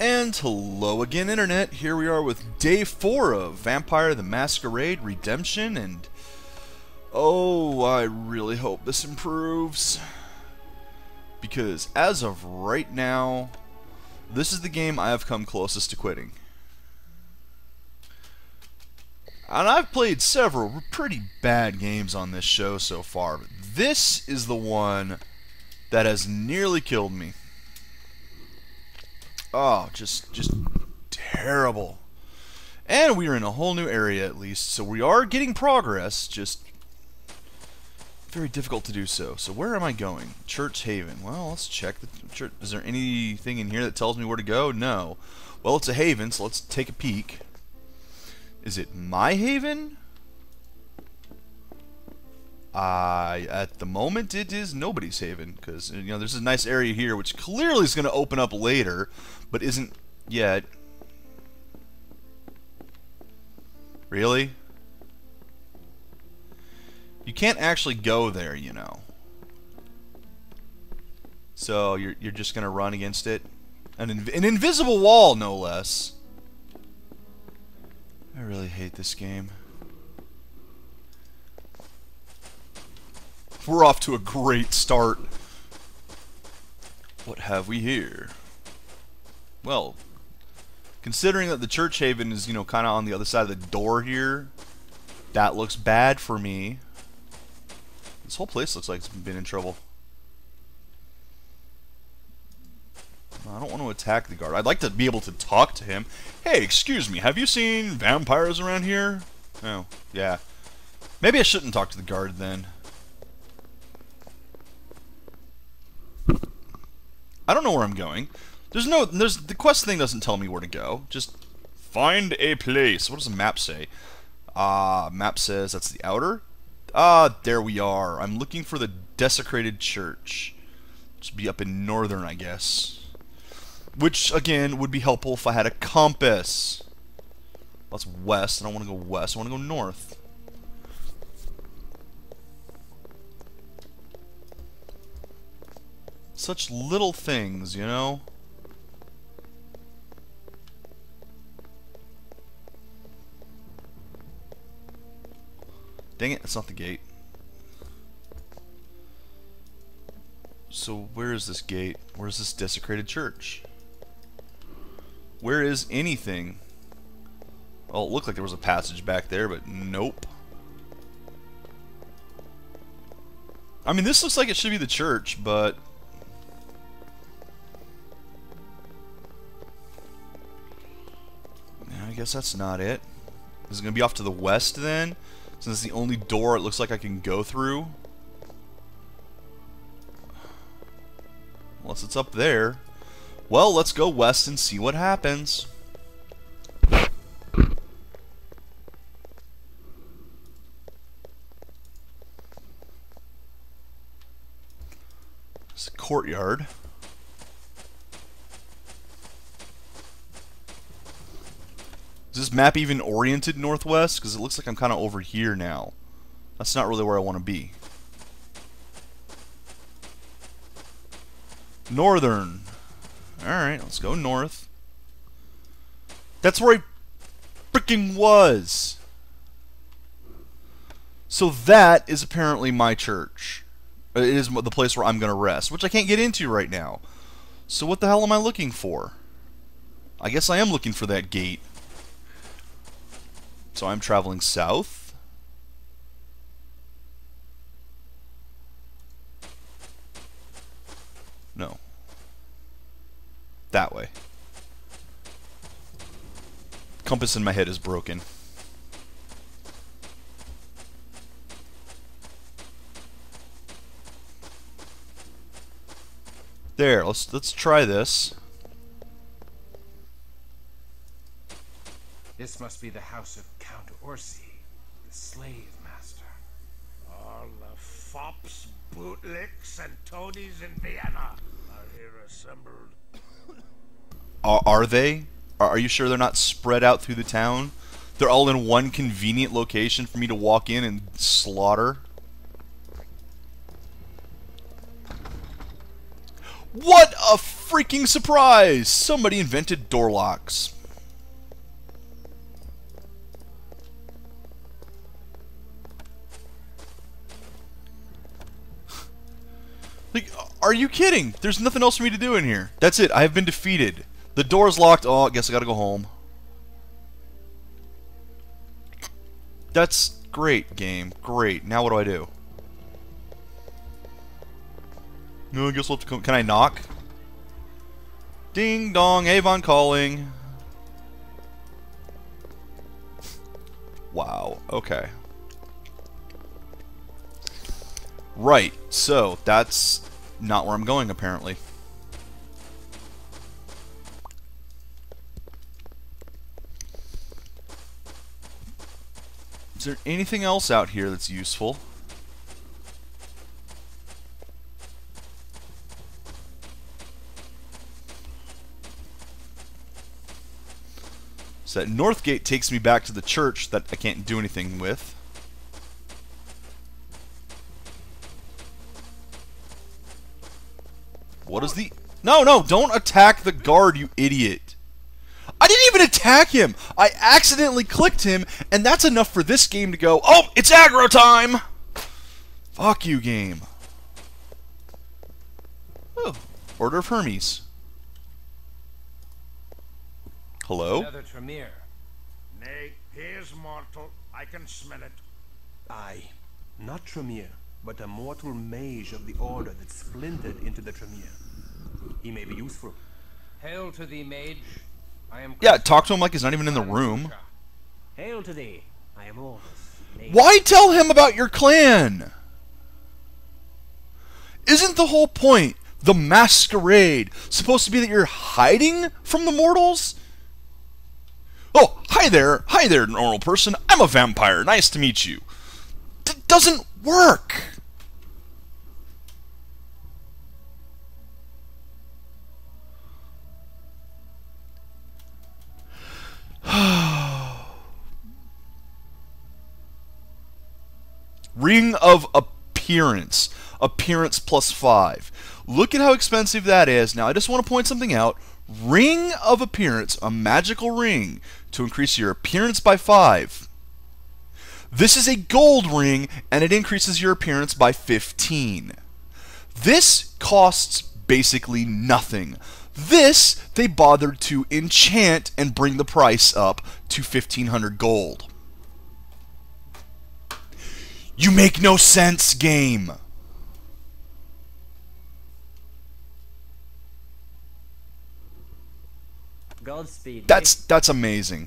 And hello again, Internet. Here we are with day 4 of Vampire the Masquerade Redemption, and oh, I really hope this improves. Because as of right now, this is the game I have come closest to quitting. And I've played several pretty bad games on this show so far, but this is the one that has nearly killed me. Oh, just terrible. And we are in a whole new area at least, so we are getting progress, just very difficult to do so. So where am I going? Church Haven. Well, let's check the church. Is there anything in here that tells me where to go? No. Well, it's a haven, so let's take a peek. Is it my haven? At the moment, it is nobody's haven, because you know there's a nice area here which clearly is going to open up later, but isn't yet. Really? You can't actually go there, you know. So you're just going to run against it, an invisible wall, no less. I really hate this game. We're off to a great start. What have we here? Well, considering that the church haven is, you know, kind of on the other side of the door here, that looks bad for me. This whole place looks like it's been in trouble. I don't want to attack the guard. I'd like to be able to talk to him. Hey, excuse me, have you seen vampires around here? Oh, yeah. Maybe I shouldn't talk to the guard then. I don't know where I'm going. The quest thing doesn't tell me where to go. Just find a place. What does the map say? Map says that's the outer. There we are. I'm looking for the desecrated church. Which would be up in northern, I guess. Which, again, would be helpful if I had a compass. That's west. I don't want to go west. I want to go north. Such little things, you know? Dang it, that's not the gate. So where is this gate? Where is this desecrated church? Where is anything? Well, it looked like there was a passage back there, but nope. I mean, this looks like it should be the church, but I guess that's not it. Is it going to be off to the west then? Since it's the only door it looks like I can go through. Unless it's up there. Well, let's go west and see what happens. It's a courtyard. Is this map even oriented northwest? Because it looks like I'm kind of over here now. That's not really where I want to be. Northern. Alright, let's go north. That's where I freaking was! So that is apparently my church. It is the place where I'm going to rest, which I can't get into right now. So what the hell am I looking for? I guess I am looking for that gate. So I'm traveling south. No. That way. Compass in my head is broken. There, let's try this. This must be the house of Count Orsi, the slave master. All the fops, bootlicks, and toadies in Vienna are here assembled. Are they? Are you sure they're not spread out through the town? They're all in one convenient location for me to walk in and slaughter? What a freaking surprise! Somebody invented door locks. Like, are you kidding? There's nothing else for me to do in here. That's it. I have been defeated. The door's locked. Oh, I guess I gotta go home. That's great, game. Great. Now what do? No, I guess we'll have to come. Can I knock? Ding dong, Avon calling. Wow. Okay. Right. So that's not where I'm going, apparently. Is there anything else out here that's useful? So that north gate takes me back to the church that I can't do anything with. What is the... No, no, don't attack the guard, you idiot. I didn't even attack him. I accidentally clicked him, and that's enough for this game to go, oh, it's aggro time. Fuck you, game. Oh, Order of Hermes. Hello? Another Tremere. Nay, he is mortal. I can smell it. Aye, not Tremere, but a mortal mage of the order that splintered into the Tremere. He may be useful. Hail to thee, mage. I am. Yeah, talk to him like he's not even in the room. Hail to thee. I am Orvis. Why tell him about your clan? Isn't the whole point, the Masquerade, supposed to be that you're hiding from the mortals? Oh, hi there, normal person. I'm a vampire. Nice to meet you. Doesn't work. Ring of Appearance. Appearance plus 5. Look at how expensive that is. Now, I just want to point something out. Ring of Appearance, a magical ring to increase your appearance by 5. This is a gold ring, and it increases your appearance by 15. This costs basically nothing. This, they bothered to enchant and bring the price up to 1,500 gold. You make no sense, game. Godspeed. That's amazing.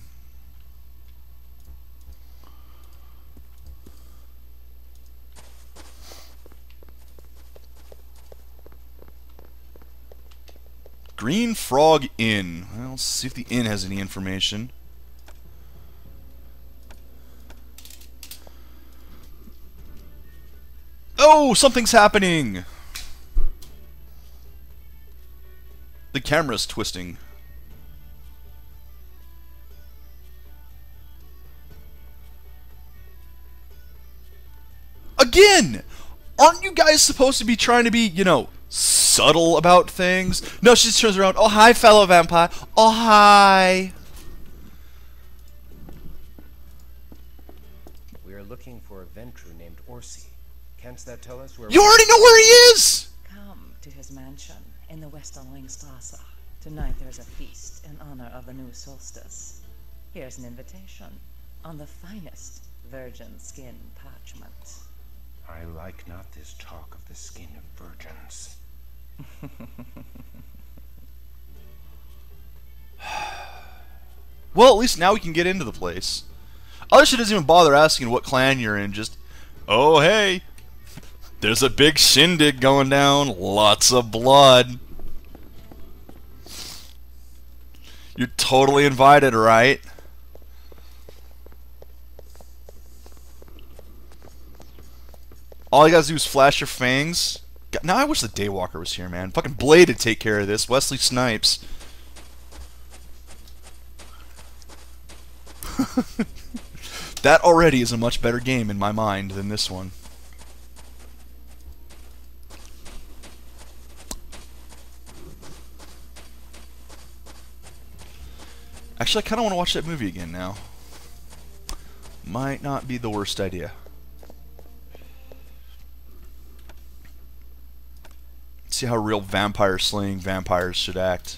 Green Frog Inn. Well, let's see if the inn has any information. Oh, something's happening. The camera's twisting. Again! Aren't you guys supposed to be trying to be, you know, subtle about things? No, she just turns around. Oh, hi, fellow vampire. Oh, hi. We are looking for a Ventru named Orsi. Canst thou tell us where... You already know where he is! Come to his mansion in the Westerlingstrasse. Tonight there's a feast in honor of the new solstice. Here's an invitation on the finest virgin skin parchment. I like not this talk of the skin of virgins. Well, at least now we can get into the place. Other shit doesn't even bother asking what clan you're in, just, oh hey, there's a big shindig going down, lots of blood. You're totally invited, right? All you gotta do is flash your fangs. Now I wish the Daywalker was here, man. Fucking Blade to take care of this. Wesley Snipes. That already is a much better game in my mind than this one. Actually, I kind of want to watch that movie again now. Might not be the worst idea. See how real vampire slaying vampires should act.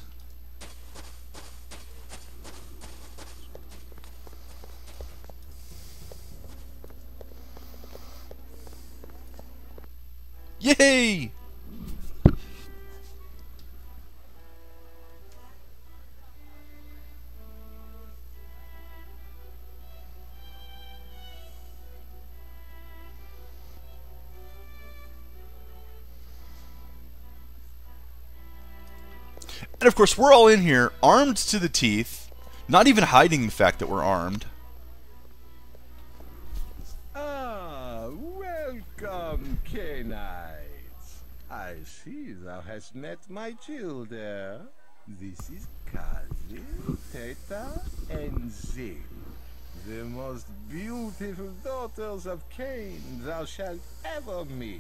Yay! And of course, we're all in here, armed to the teeth, not even hiding the fact that we're armed. Ah, welcome, Canaanites. I see thou hast met my children. This is Kazi, Theta, and Zil, the most beautiful daughters of Cain thou shalt ever meet.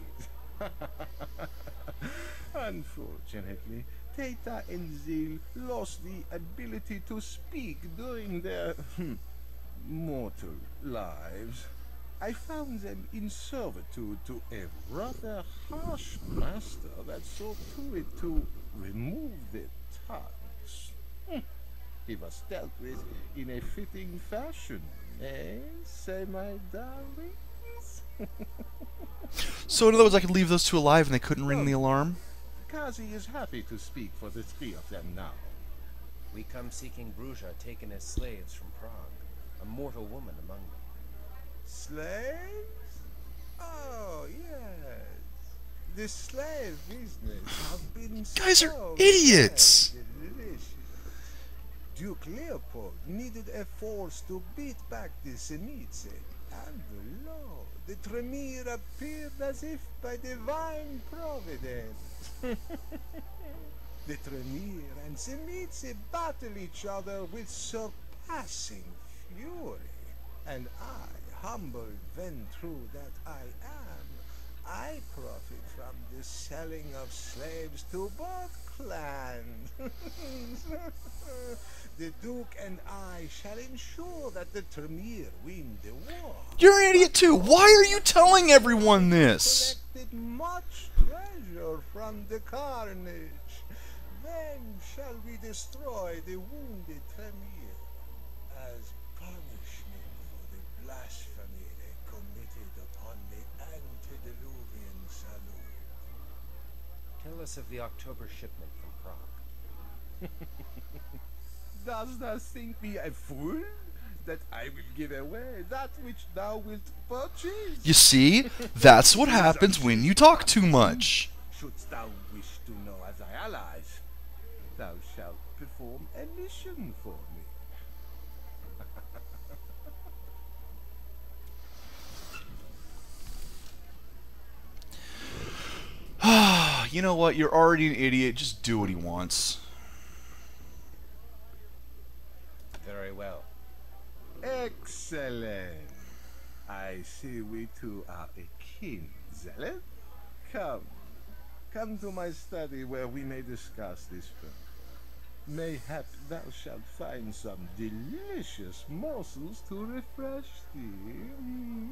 Unfortunately, Theta and Zil lost the ability to speak during their mortal lives. I found them in servitude to a rather harsh master that saw to it to remove their tongues. He was dealt with in a fitting fashion, eh, say my darlings? So in other words, I could leave those two alive and they couldn't ring the alarm? Kazi is happy to speak for the three of them now. We come seeking Bruja taken as slaves from Prague. A mortal woman among them. Slaves? Oh, yes. The slave business have been Guys are so idiots! very delicious. Duke Leopold needed a force to beat back the Semites, and lo, the Tremere appeared as if by divine providence. The Tremere and Semites battle each other with surpassing fury, and I, humble ventrue that I am, I profit from the selling of slaves to both clans. The Duke and I shall ensure that the Tremere win the war. You're an idiot too! Why are you telling everyone this? Collected much treasure from the carnage. Then shall we destroy the wounded Tremere as punishment for the blasphemy they committed upon the antediluvian saloon. Tell us of the October shipment from Prague. Dost thou think me a fool, that I will give away that which thou wilt purchase? You see? That's what happens when you talk too much. Shouldst thou wish to know of thy allies, thou shalt perform a mission for me. You know what? You're already an idiot. Just do what he wants. Very well. Excellent. I see we two are akin, zealot. Come to my study where we may discuss this further. Mayhap thou shalt find some delicious morsels to refresh thee.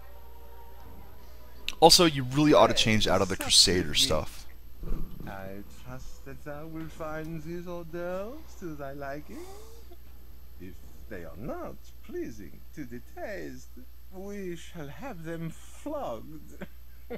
Also, you really ought to change out of the Crusader stuff. I trust that thou wilt find these hors d'oeuvres to thy liking. If they are not pleasing to the taste, we shall have them flogged.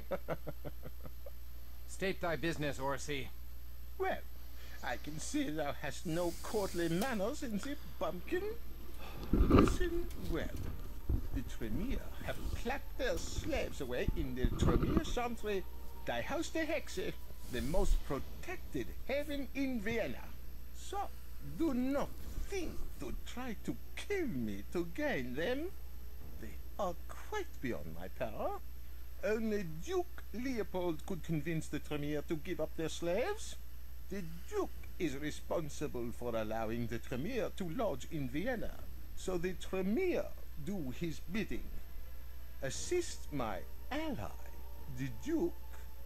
State thy business, Orsi. Well, I can see thou hast no courtly manners in the bumpkin. Listen well. The Tremere have clapped their slaves away in the Tremere Centre, die Haus der Hexe, the most protected haven in Vienna. So, do not think to try to kill me to gain them. They are quite beyond my power. Only Duke Leopold could convince the Tremere to give up their slaves. The Duke is responsible for allowing the Tremere to lodge in Vienna, so the Tremere do his bidding. Assist my ally, the Duke,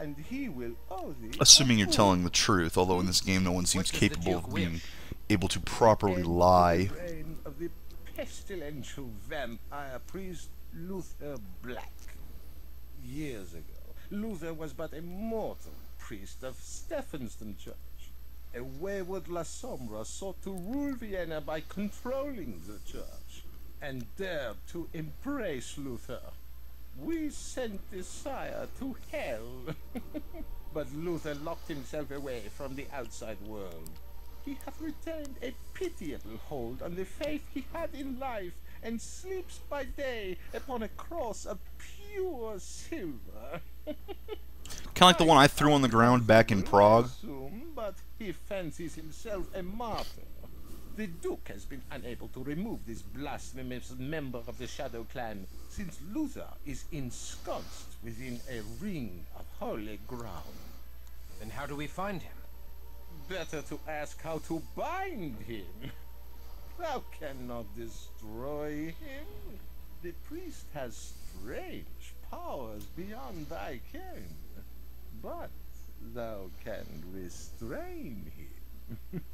and he will owe thee. Assuming you're telling the truth, although in this game no one seems capable of being able to properly lie. The reign of the pestilential vampire priest Luther Black. Years ago, Luther was but a mortal priest of Stephanston Church. A wayward La Sombra sought to rule Vienna by controlling the church, and dared to embrace Luther. We sent the sire to hell, but Luther locked himself away from the outside world. He hath retained a pitiable hold on the faith he had in life, and sleeps by day upon a cross of pure silver. Kind of like the one I threw on the ground back in Prague. But he fancies himself a martyr. The Duke has been unable to remove this blasphemous member of the Shadow Clan, since Luther is ensconced within a ring of holy ground. Then how do we find him? Better to ask how to bind him. Thou cannot destroy him. The priest has strange powers beyond thy ken, but thou can restrain him.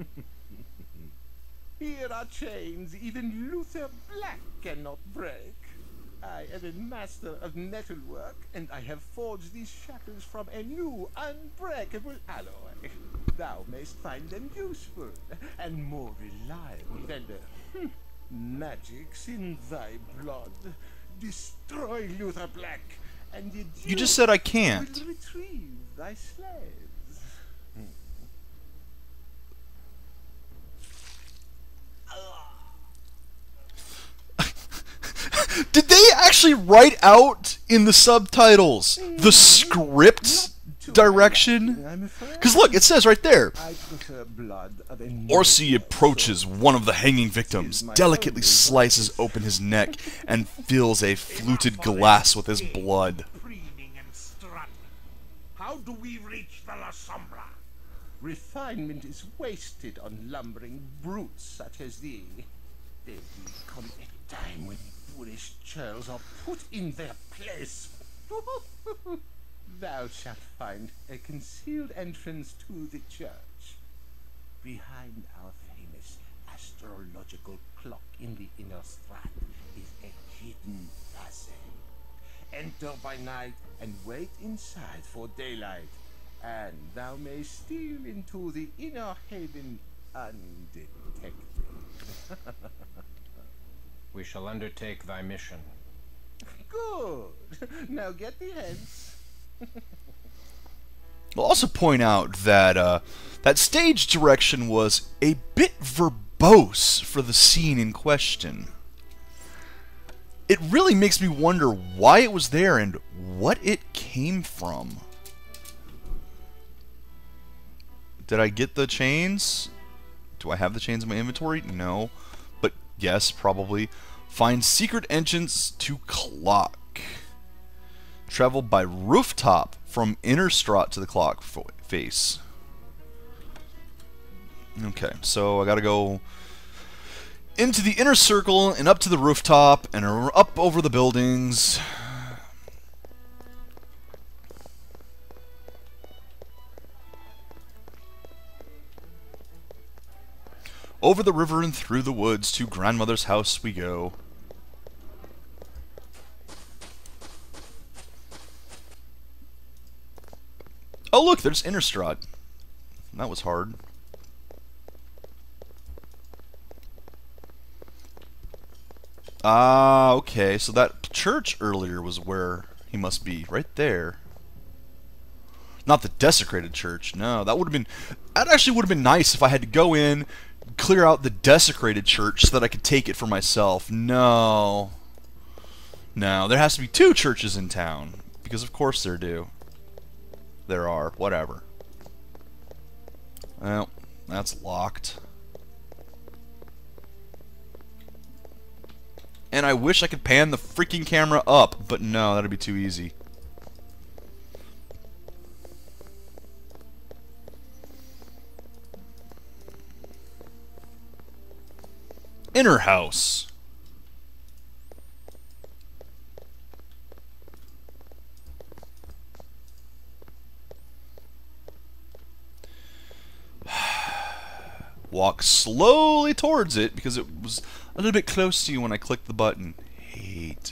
Here are chains even Luther Black cannot break. I am a master of nettlework, and I have forged these shackles from a new, unbreakable alloy. Thou mayst find them useful, and more reliable than the magics in thy blood. Destroy Luther Black, and the You just said I can't. will retrieve thy slaves. Did they actually write out in the subtitles the script direction? I'm afraid Because look, it says right there. I prefer blood of a Orsi approaches one of the hanging victims, delicately slices open his neck, and fills a fluted glass with his blood. Preening and strutting. How do we reach the La Sombra? Refinement is wasted on lumbering brutes such as thee. There will come a time when foolish churls are put in their place. Thou shalt find a concealed entrance to the church. Behind our famous astrological clock in the inner strat is a hidden passage. Enter by night and wait inside for daylight, and thou mayst steal into the inner haven undetected. We shall undertake thy mission. Good. Now get thee hence. I'll also point out that that stage direction was a bit verbose for the scene in question. It really makes me wonder why it was there and what it came from. Did I get the chains? Do I have the chains in my inventory? No. But yes, probably. Find secret entrance to clock. Travel by rooftop from inner strat to the clock face. Okay, so I gotta go into the inner circle and up to the rooftop and up over the buildings. Over the river and through the woods to grandmother's house we go. Oh look, there's Innistrad. That was hard. Ah, okay, so that church earlier was where he must be, right there. Not the desecrated church, no, that would have been... That actually would have been nice if I had to go in, clear out the desecrated church so that I could take it for myself. No. No, there has to be 2 churches in town, because of course there do. There are, whatever. Well, that's locked. And I wish I could pan the freaking camera up, but no, that'd be too easy. Inner house. walk slowly towards it because it was a little bit close to you when I clicked the button. Hate.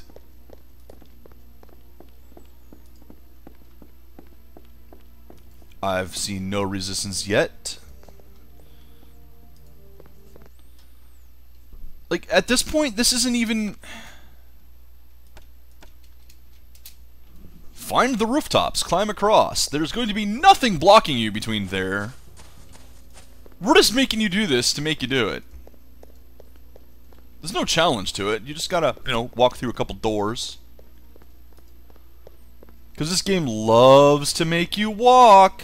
I've seen no resistance yet. Like, at this point, this isn't even... Find the rooftops, climb across. There's going to be nothing blocking you between there. We're just making you do this to make you do it. There's no challenge to it. You just gotta, you know, walk through a couple doors. Because this game loves to make you walk.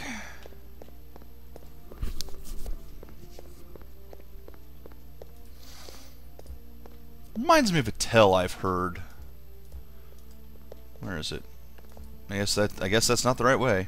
Reminds me of a tale I've heard. Where is it? I guess that's not the right way.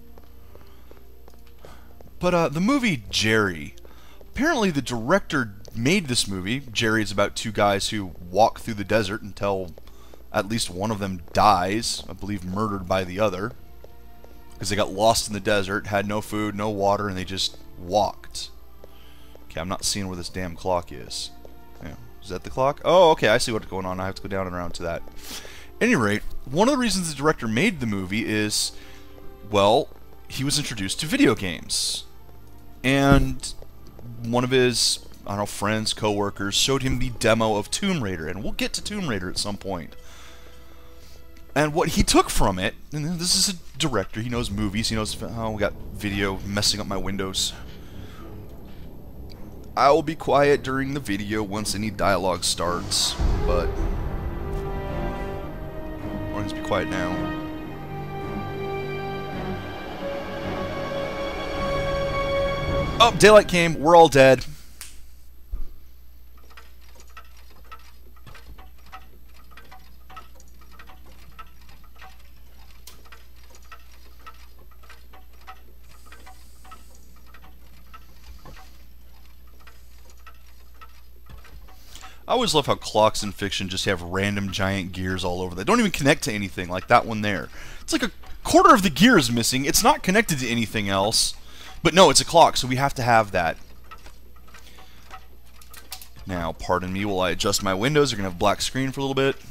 But the movie Jerry. Apparently the director made this movie. Jerry is about two guys who walk through the desert until at least one of them dies, I believe murdered by the other. Because they got lost in the desert, had no food, no water, and they just walked. Okay, I'm not seeing where this damn clock is. Yeah. Is that the clock? Oh, okay, I see what's going on. I have to go down and around to that. At any rate, one of the reasons the director made the movie is, well, he was introduced to video games. And one of his, I don't know, friends, co-workers showed him the demo of Tomb Raider, and we'll get to Tomb Raider at some point. And what he took from it, and this is a director, he knows movies, he knows, oh, we got video messing up my windows. I will be quiet during the video once any dialogue starts, but we're going to be quiet now. Oh, daylight came, we're all dead. I always love how clocks in fiction just have random giant gears all over. They don't even connect to anything, like that one there. It's like a quarter of the gear is missing. It's not connected to anything else. But no, it's a clock, so we have to have that. Now, pardon me while I adjust my windows. You're going to have a black screen for a little bit.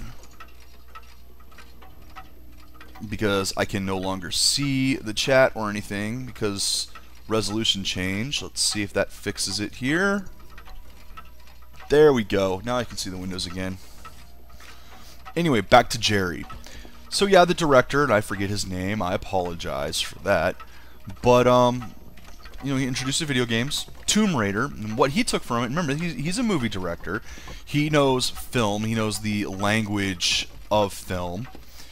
Because I can no longer see the chat or anything, because resolution change. Let's see if that fixes it here. There we go. Now I can see the windows again. Anyway, back to Jerry. So yeah, the director, and I forget his name, I apologize for that. But, you know, he introduced the video games, Tomb Raider, and what he took from it, remember, he's a movie director. He knows film, he knows the language of film.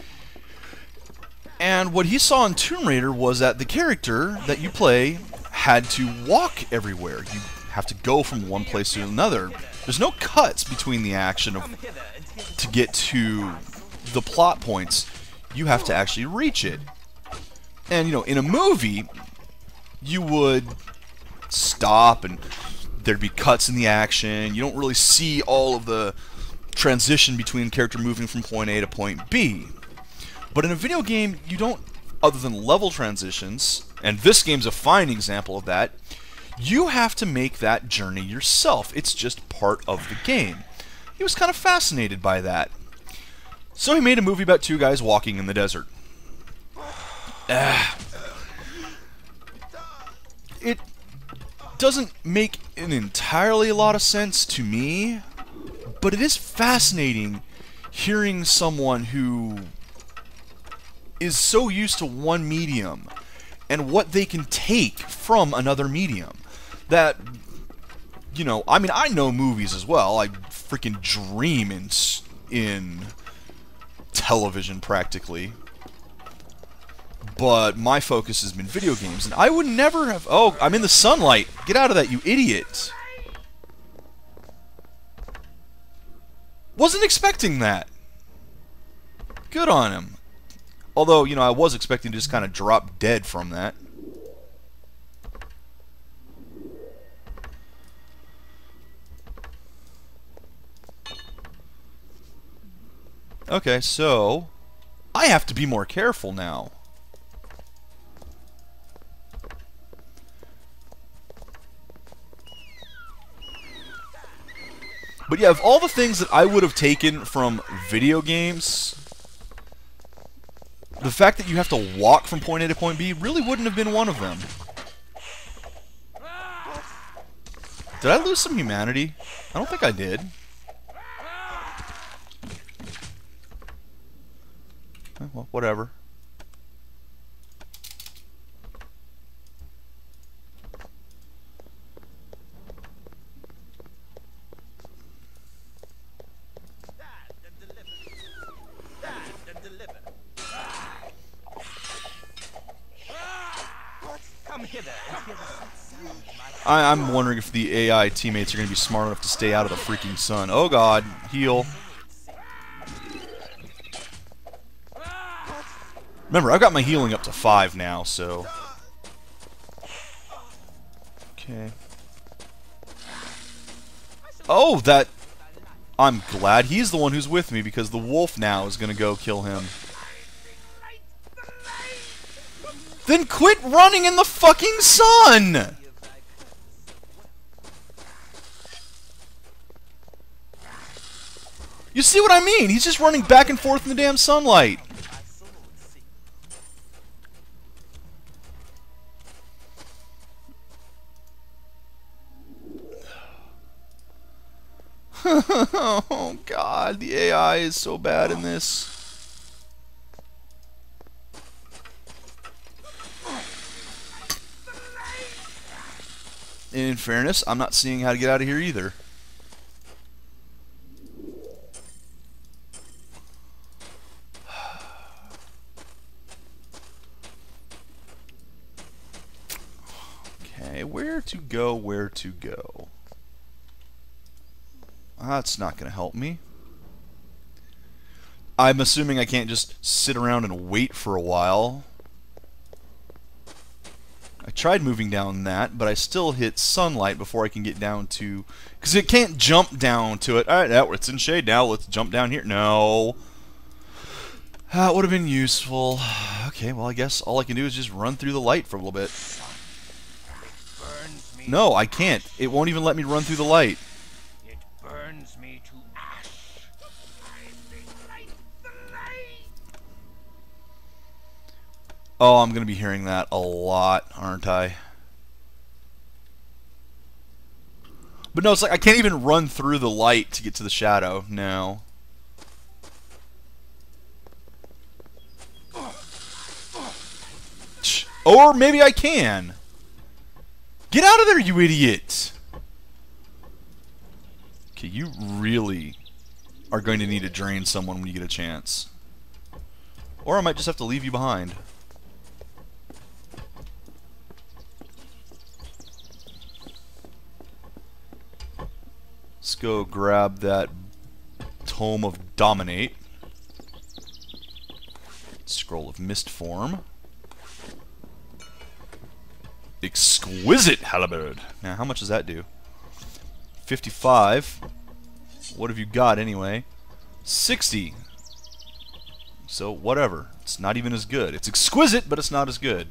And what he saw in Tomb Raider was that the character that you play had to walk everywhere. You have to go from one place to another. There's no cuts between the action to get to the plot points. You have to actually reach it. And, you know, in a movie, you would stop and there'd be cuts in the action. You don't really see all of the transition between character moving from point A to point B. But in a video game, you don't, other than level transitions, and this game's a fine example of that, you have to make that journey yourself. It's just part of the game. He was kind of fascinated by that. So he made a movie about two guys walking in the desert. It doesn't make an entirely lot of sense to me, but it is fascinating hearing someone who is so used to one medium and what they can take from another medium. That, you know, I mean, I know movies as well. I freaking dream in television practically. But my focus has been video games, and I would never have... Oh, I'm in the sunlight! Get out of that, you idiot! Wasn't expecting that! Good on him. Although, you know, I was expecting to just kind of drop dead from that. Okay, so I have to be more careful now. But yeah, of all the things that I would have taken from video games, the fact that you have to walk from point A to point B really wouldn't have been one of them. Did I lose some humanity? I don't think I did. Well, whatever. I'm wondering if the AI teammates are going to be smart enough to stay out of the freaking sun. Oh god, heal. Remember, I've got my healing up to 5 now, so... Okay. Oh, that... I'm glad he's the one who's with me, because the wolf now is going to go kill him. Then quit running in the fucking sun! You see what I mean? He's just running back and forth in the damn sunlight. Oh god, the AI is so bad in this. In fairness, I'm not seeing how to get out of here either. Okay, where to go, where to go? That's not going to help me. I'm assuming I can't just sit around and wait for a while. I tried moving down that, but I still hit sunlight before I can get down to... Because it can't jump down to it. Alright, now it's in shade now. Let's jump down here. No. That would have been useful. Okay, well, I guess all I can do is just run through the light for a little bit. No, I can't. It won't even let me run through the light. It burns me to ash. Oh, I'm going to be hearing that a lot, aren't I? But no, it's like I can't even run through the light to get to the shadow. No. Or maybe I can. Get out of there, you idiot! Okay, you really are going to need to drain someone when you get a chance. Or I might just have to leave you behind. Let's go grab that Tome of Dominate. Scroll of Mist Form. Exquisite Halberd. Now, how much does that do? 55. What have you got, anyway? 60. So, whatever. It's not even as good. It's exquisite, but it's not as good.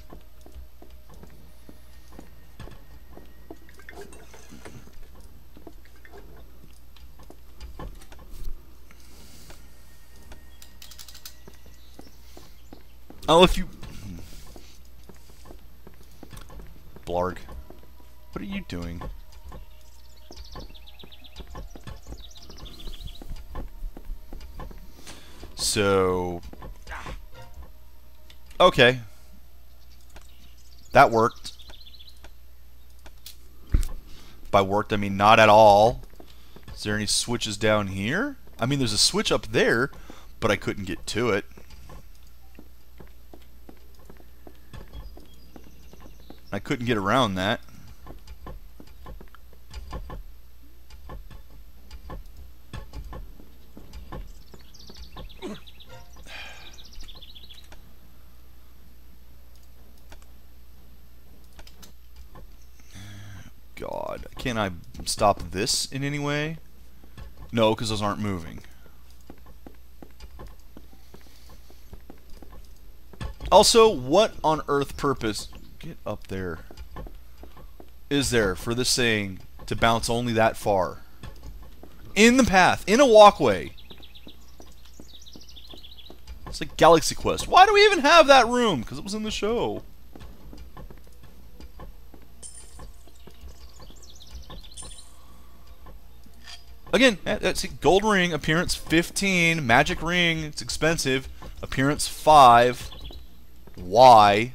Oh, if you... Blarg. What are you doing? So... Okay. That worked. By worked, I mean not at all. Is there any switches down here? I mean, there's a switch up there, but I couldn't get to it. I couldn't get around that. God, can I stop this in any way? No, because those aren't moving. Also, what on earth purpose... Get up there. Is there for this saying to bounce only that far? in the path, in a walkway. It's like Galaxy Quest. Why do we even have that room? Because it was in the show. Again, that's gold ring, appearance 15, magic ring, it's expensive, appearance 5, why?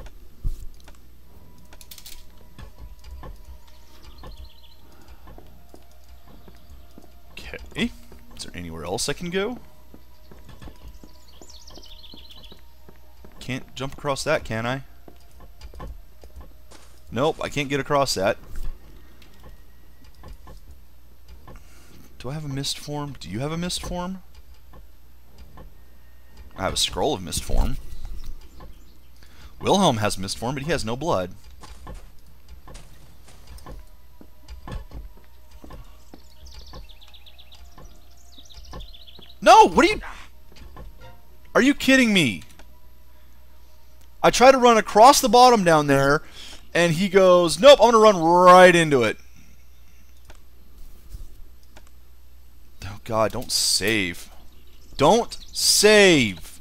Okay, is there anywhere else I can go? Can't jump across that, can I? Nope, I can't get across that. Do I have a mist form? Do you have a mist form? I have a scroll of mist form. Wilhelm has mist form, but he has no blood. No! What are you... Are you kidding me? I try to run across the bottom down there, and he goes, nope, I'm going to run right into it. Oh God, don't save. Don't save!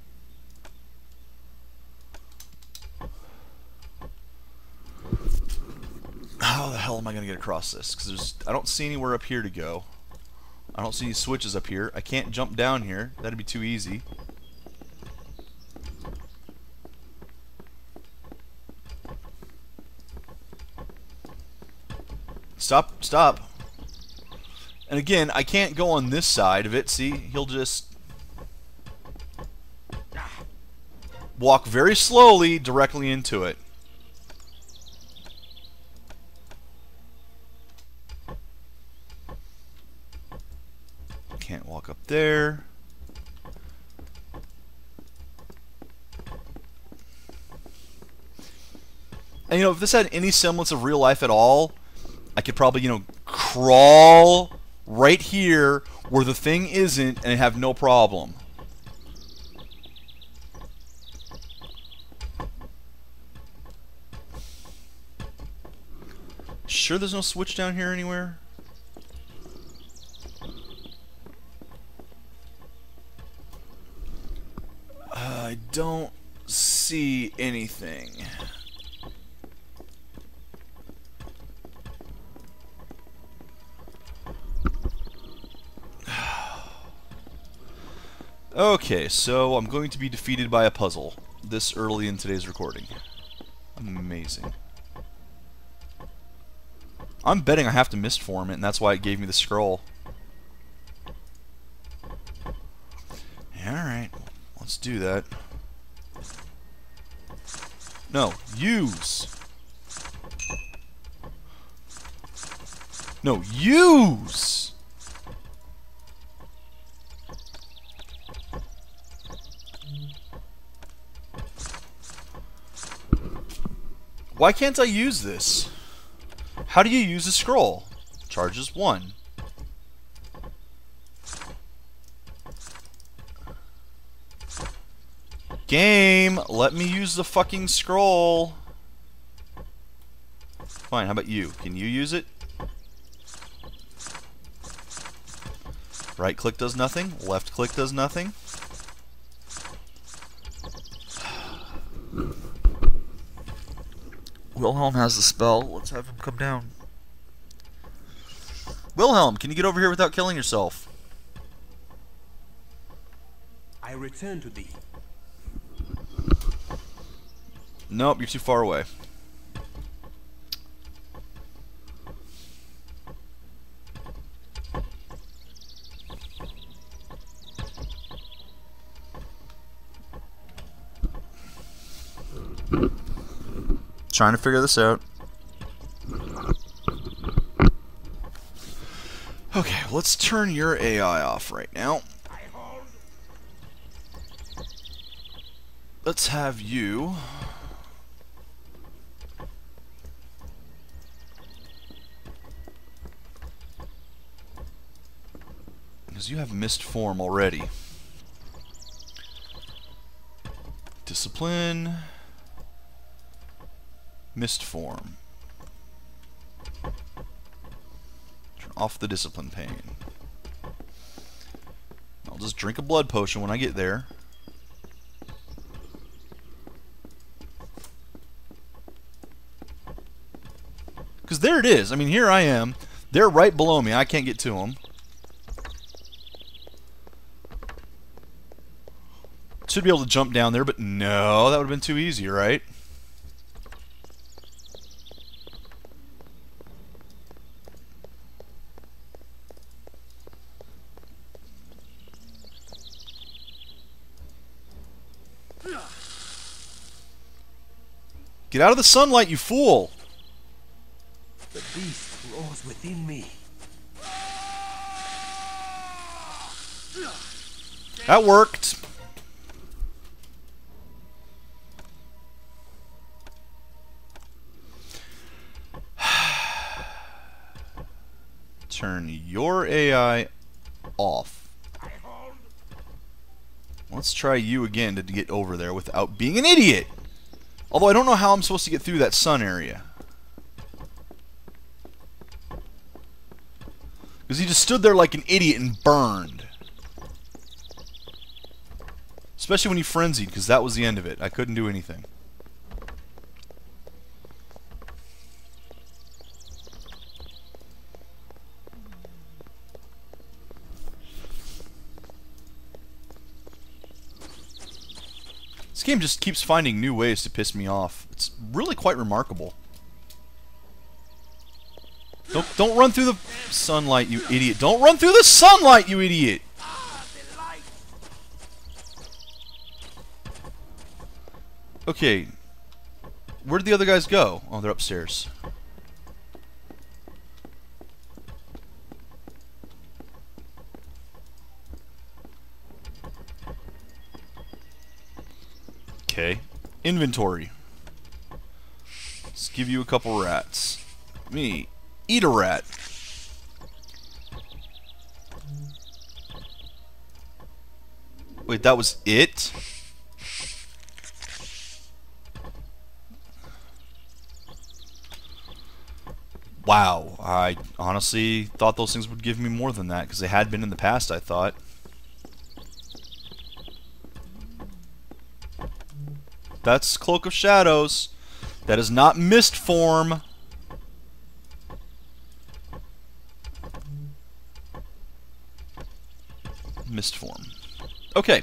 How the hell am I going to get across this? Because I don't see anywhere up here to go. I don't see any switches up here. I can't jump down here. That'd be too easy. Stop, stop. And again, I can't go on this side of it. See, he'll just walk very slowly directly into it. Can't walk up there. And you know, if this had any semblance of real life at all, I could probably, you know, crawl right here where the thing isn't and have no problem. Sure there's no switch down here anywhere? I don't see anything. Okay, so I'm going to be defeated by a puzzle this early in today's recording. Amazing. I'm betting I have to mistform it, and that's why it gave me the scroll. Alright, let's do that. No, use! No, use! Why can't I use this? How do you use a scroll? Charges 1. Game, let me use the fucking scroll. Fine, how about you? Can you use it? Right click does nothing. Left click does nothing. Wilhelm has the spell. Let's have him come down. Wilhelm, can you get over here without killing yourself? I return to thee. Nope, you're too far away. Trying to figure this out. Okay, let's turn your AI off right now. Let's have you because you have missed form already. Discipline. Mist form. Turn off the discipline pane. I'll just drink a blood potion when I get there. Because there it is. I mean, here I am. They're right below me. I can't get to them. Should be able to jump down there, but no. That would have been too easy, right? Get out of the sunlight, you fool! The beast roars within me. That worked. Turn your AI off. Let's try you again to get over there without being an idiot. Although I don't know how I'm supposed to get through that sun area. Because he just stood there like an idiot and burned. Especially when he frenzied, because that was the end of it. I couldn't do anything. This game just keeps finding new ways to piss me off. It's really quite remarkable. Don't run through the sunlight, you idiot. Don't run through the sunlight, you idiot! Okay. Where did the other guys go? Oh, they're upstairs. Okay. Inventory. Let's give you a couple rats. Me. Eat a rat. Wait, that was it? Wow, I honestly thought those things would give me more than that, because they had been in the past, I thought. That's Cloak of Shadows. That is not mist form. Mist form. Okay.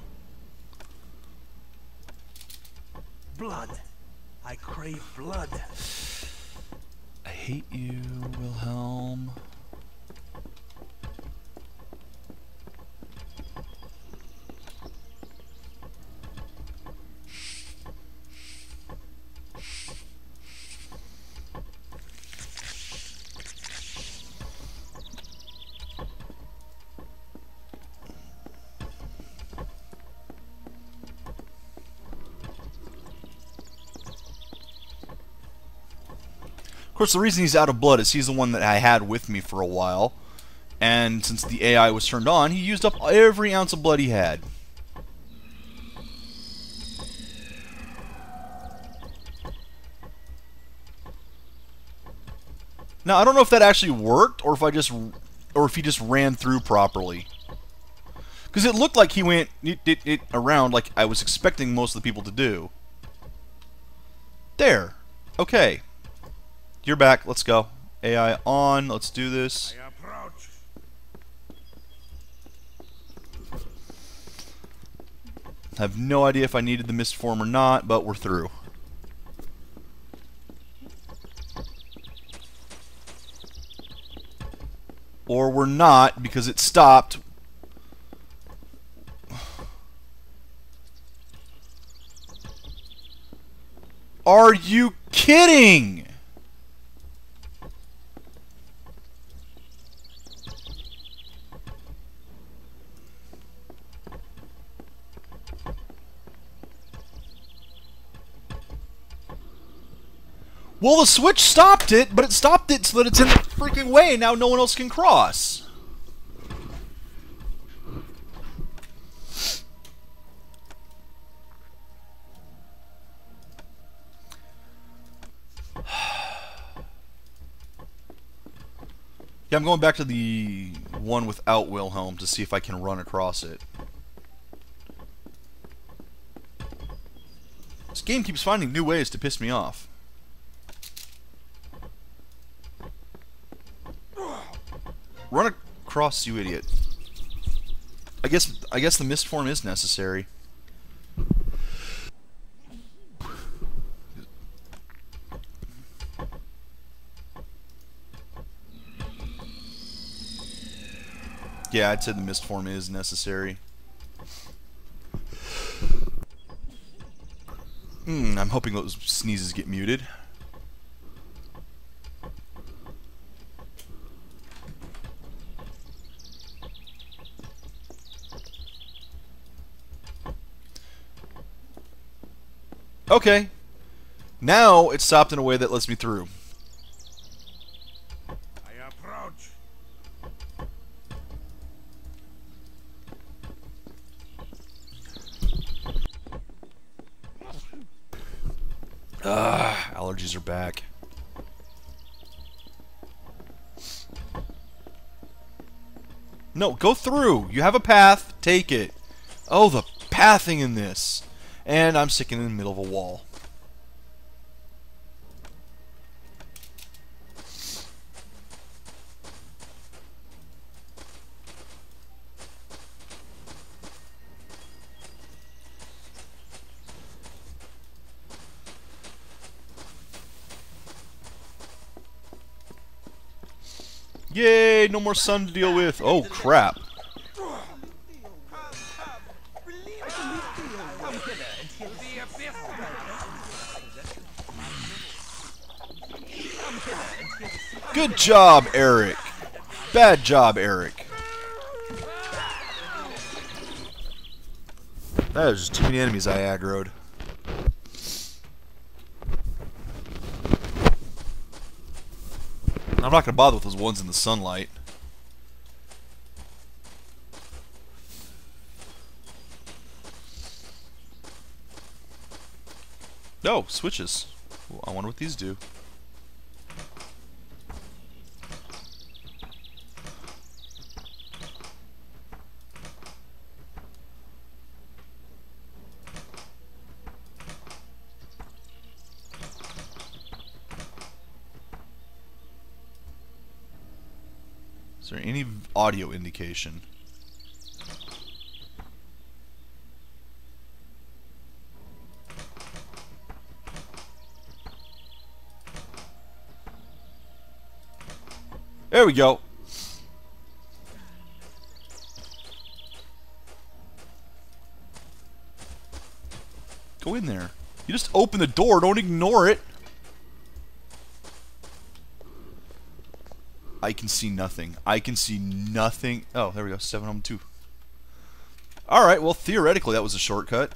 Blood. I crave blood. I hate you, Wilhelm. Of course, the reason he's out of blood is he's the one that I had with me for a while. And since the AI was turned on, he used up every ounce of blood he had. Now, I don't know if that actually worked, or if he just ran through properly. Because it looked like he went around like I was expecting most of the people to do. There. Okay. You're back. Let's go. AI on. Let's do this. I approach. Have no idea if I needed the mist form or not, but we're through. Or we're not, because it stopped. Are you kidding? Well, the switch stopped it, but it stopped it so that it's in the freaking way, and now no one else can cross. Yeah, I'm going back to the one without Wilhelm to see if I can run across it. This game keeps finding new ways to piss me off. Run across, you idiot. I guess the mist form is necessary. Yeah, I'd say the mist form is necessary. I'm hoping those sneezes get muted. Okay. Now it's stopped in a way that lets me through. I approach. Allergies are back. No, go through. You have a path. Take it. Oh, the pathing in this. And I'm sticking in the middle of a wall. Yay, no more sun to deal with. Oh, crap. Good job, Erik. Bad job, Erik. That is just too many enemies I aggroed. I'm not going to bother with those ones in the sunlight. Oh, switches. Well, I wonder what these do. Is there any audio indication? There we go. Go in there. You just open the door, don't ignore it. I can see nothing. I can see nothing. Oh, there we go. 7 home 2. Alright, well, theoretically, that was a shortcut.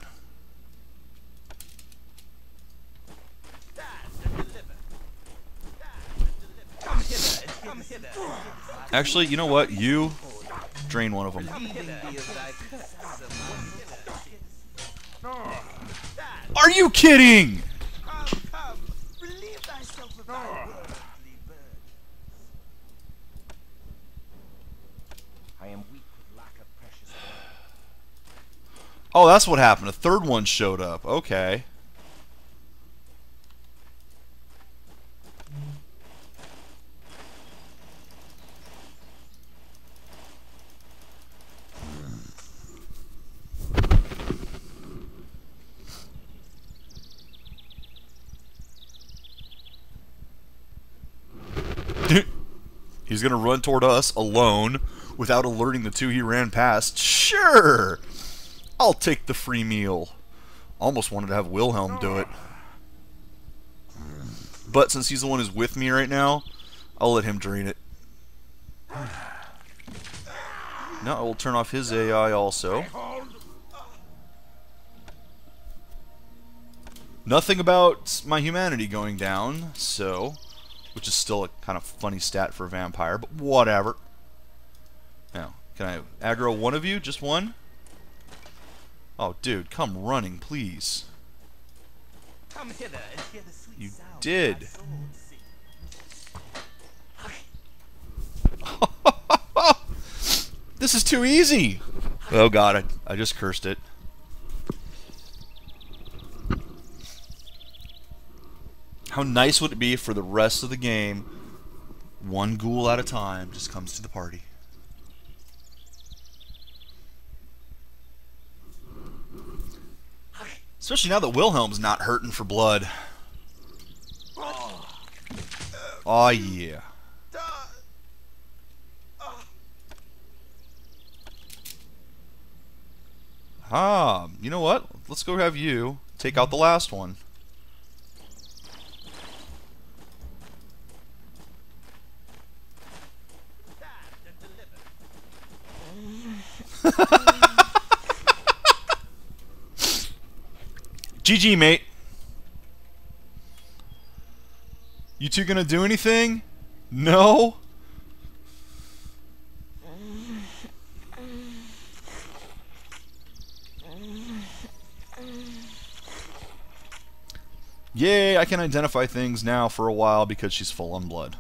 Actually, you know what? You drain one of them. Are you kidding? Oh, that's what happened. A third one showed up. Okay. He's gonna run toward us alone without alerting the two he ran past. Sure! I'll take the free meal. Almost wanted to have Wilhelm do it. But since he's the one who's with me right now, I'll let him drain it. Now I will turn off his AI also. Nothing about my humanity going down, so... Which is still a kind of funny stat for a vampire, but whatever. Now, can I aggro one of you? Just one? Oh, dude, come running, please. Come hither and hear the sweet You sound did. of my soul sing. This is too easy! Oh god, I just cursed it. How nice would it be for the rest of the game, one ghoul at a time just comes to the party. Especially now that Wilhelm's not hurting for blood. Oh yeah. Ah, you know what? Let's go have you take out the last one. GG, mate. You two gonna do anything? No? Yay, I can identify things now for a while because she's full on blood.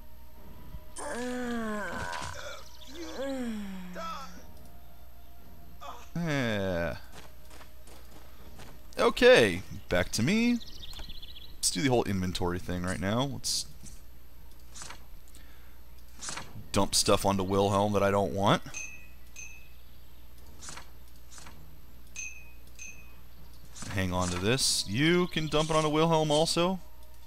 Yeah. Okay, back to me. Let's do the whole inventory thing right now. Let's dump stuff onto Wilhelm that I don't want. Hang on to this. You can dump it onto Wilhelm also.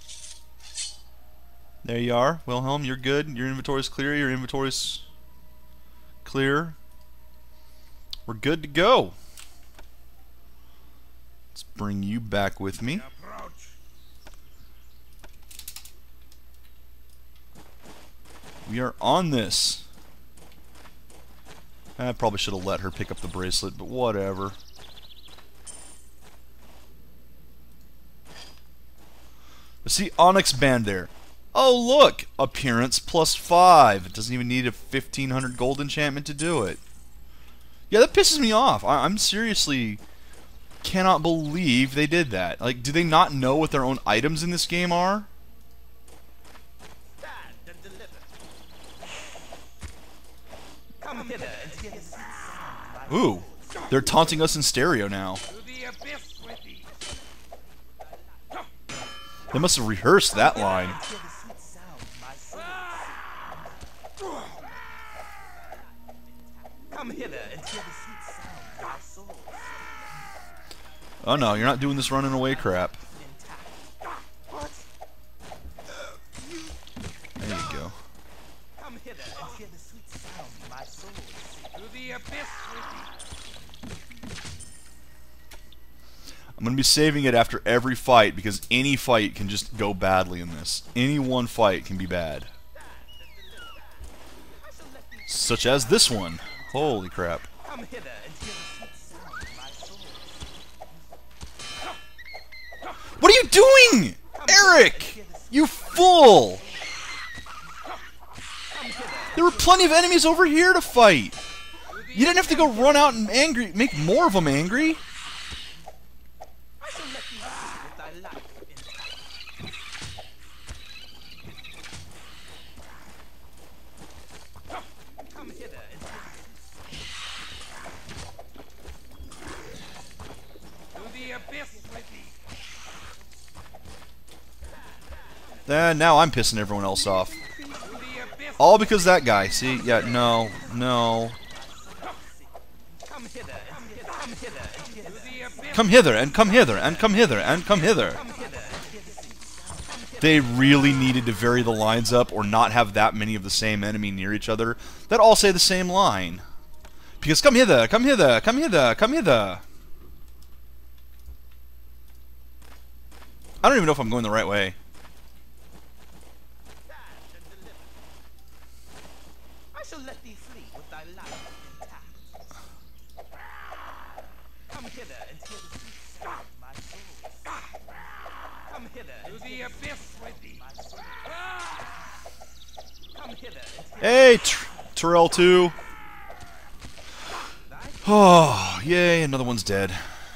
There you are. Wilhelm, you're good. Your inventory's clear. Your inventory's clear. We're good to go. Let's bring you back with me. We are on this. I probably should have let her pick up the bracelet, but whatever. See, Onyx Band there. Oh look! Appearance +5. It doesn't even need a 1500 gold enchantment to do it. Yeah, that pisses me off. I'm seriously cannot believe they did that. Like, do they not know what their own items in this game are? Ooh, they're taunting us in stereo now. They must have rehearsed that line. Oh no, you're not doing this running away crap. There you go. I'm going to be saving it after every fight because any fight can just go badly in this. Any one fight can be bad. Such as this one. Holy crap. What are you doing? Erik! You fool! There were plenty of enemies over here to fight. You didn't have to go run out and make more of them angry. Now I'm pissing everyone else off. All because that guy. See? Yeah, no. Come hither, and come hither, and come hither, and come hither. They really needed to vary the lines up or not have that many of the same enemy near each other that all say the same line. Because come hither, come hither, come hither, come hither. I don't even know if I'm going the right way. Hey, Terrell 2. Oh, yay, another one's dead.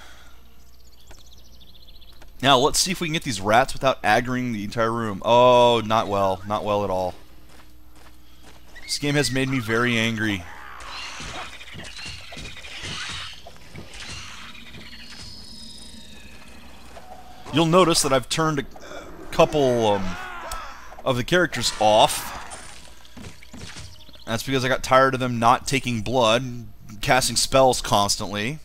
Now, let's see if we can get these rats without aggroing the entire room. Oh, not well. Not well at all. This game has made me very angry. You'll notice that I've turned a couple of the characters off. That's because I got tired of them not taking blood, casting spells constantly.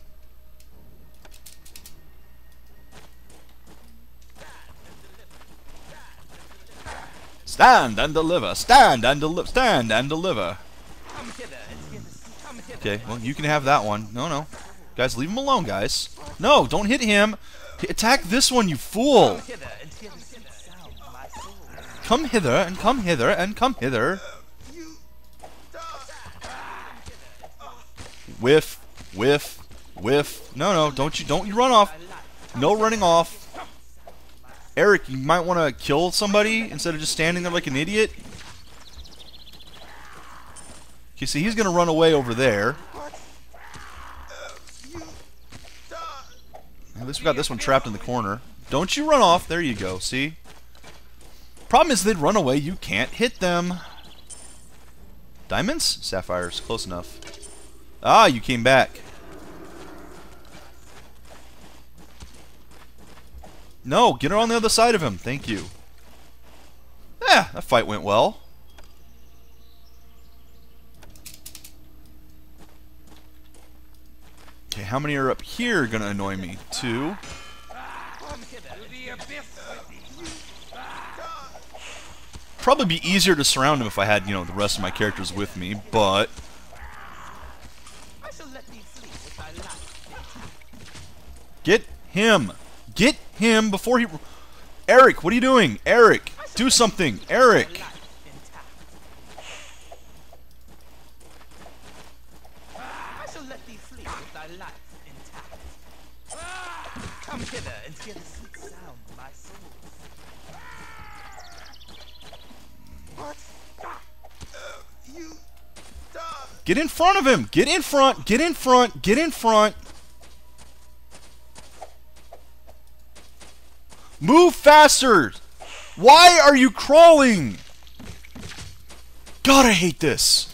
Stand and deliver, stand and deliver, stand and deliver. Okay, well, you can have that one. No, no. Guys, leave him alone, guys. No, don't hit him. Attack this one, you fool. Come hither, and come hither, and come hither. Whiff, whiff, whiff. No, no, don't you run off. No running off. Erik, you might want to kill somebody instead of just standing there like an idiot. Okay, see, he's going to run away over there. At least we got this one trapped in the corner. Don't you run off. There you go, see? Problem is, they'd run away. You can't hit them. Diamonds? Sapphires. Close enough. Ah, you came back. No, get her on the other side of him. Thank you. Yeah, that fight went well. Okay, how many are up here gonna annoy me? 2. Probably be easier to surround him if I had, you know, the rest of my characters with me, but get him! Get him before he... Erik, what are you doing? Erik, do something! Erik! Get in front of him! Get in front! Get in front! Get in front! Move faster! Why are you crawling? God, I hate this.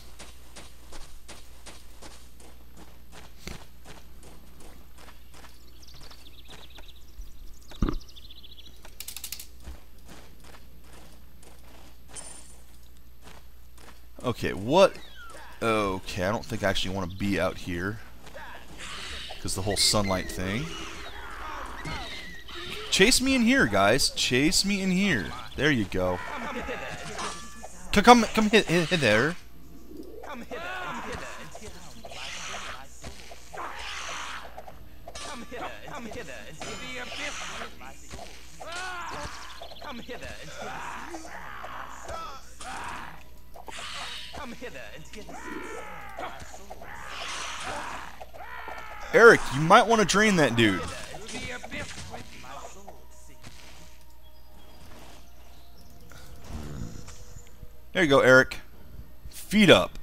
Okay, what? Okay, I don't think I actually want to be out here. Because the whole sunlight thing. Chase me in here, guys. Chase me in here. There you go. Come hit there. Erik, you might want to drain that dude. There you go, Erik. Feet up.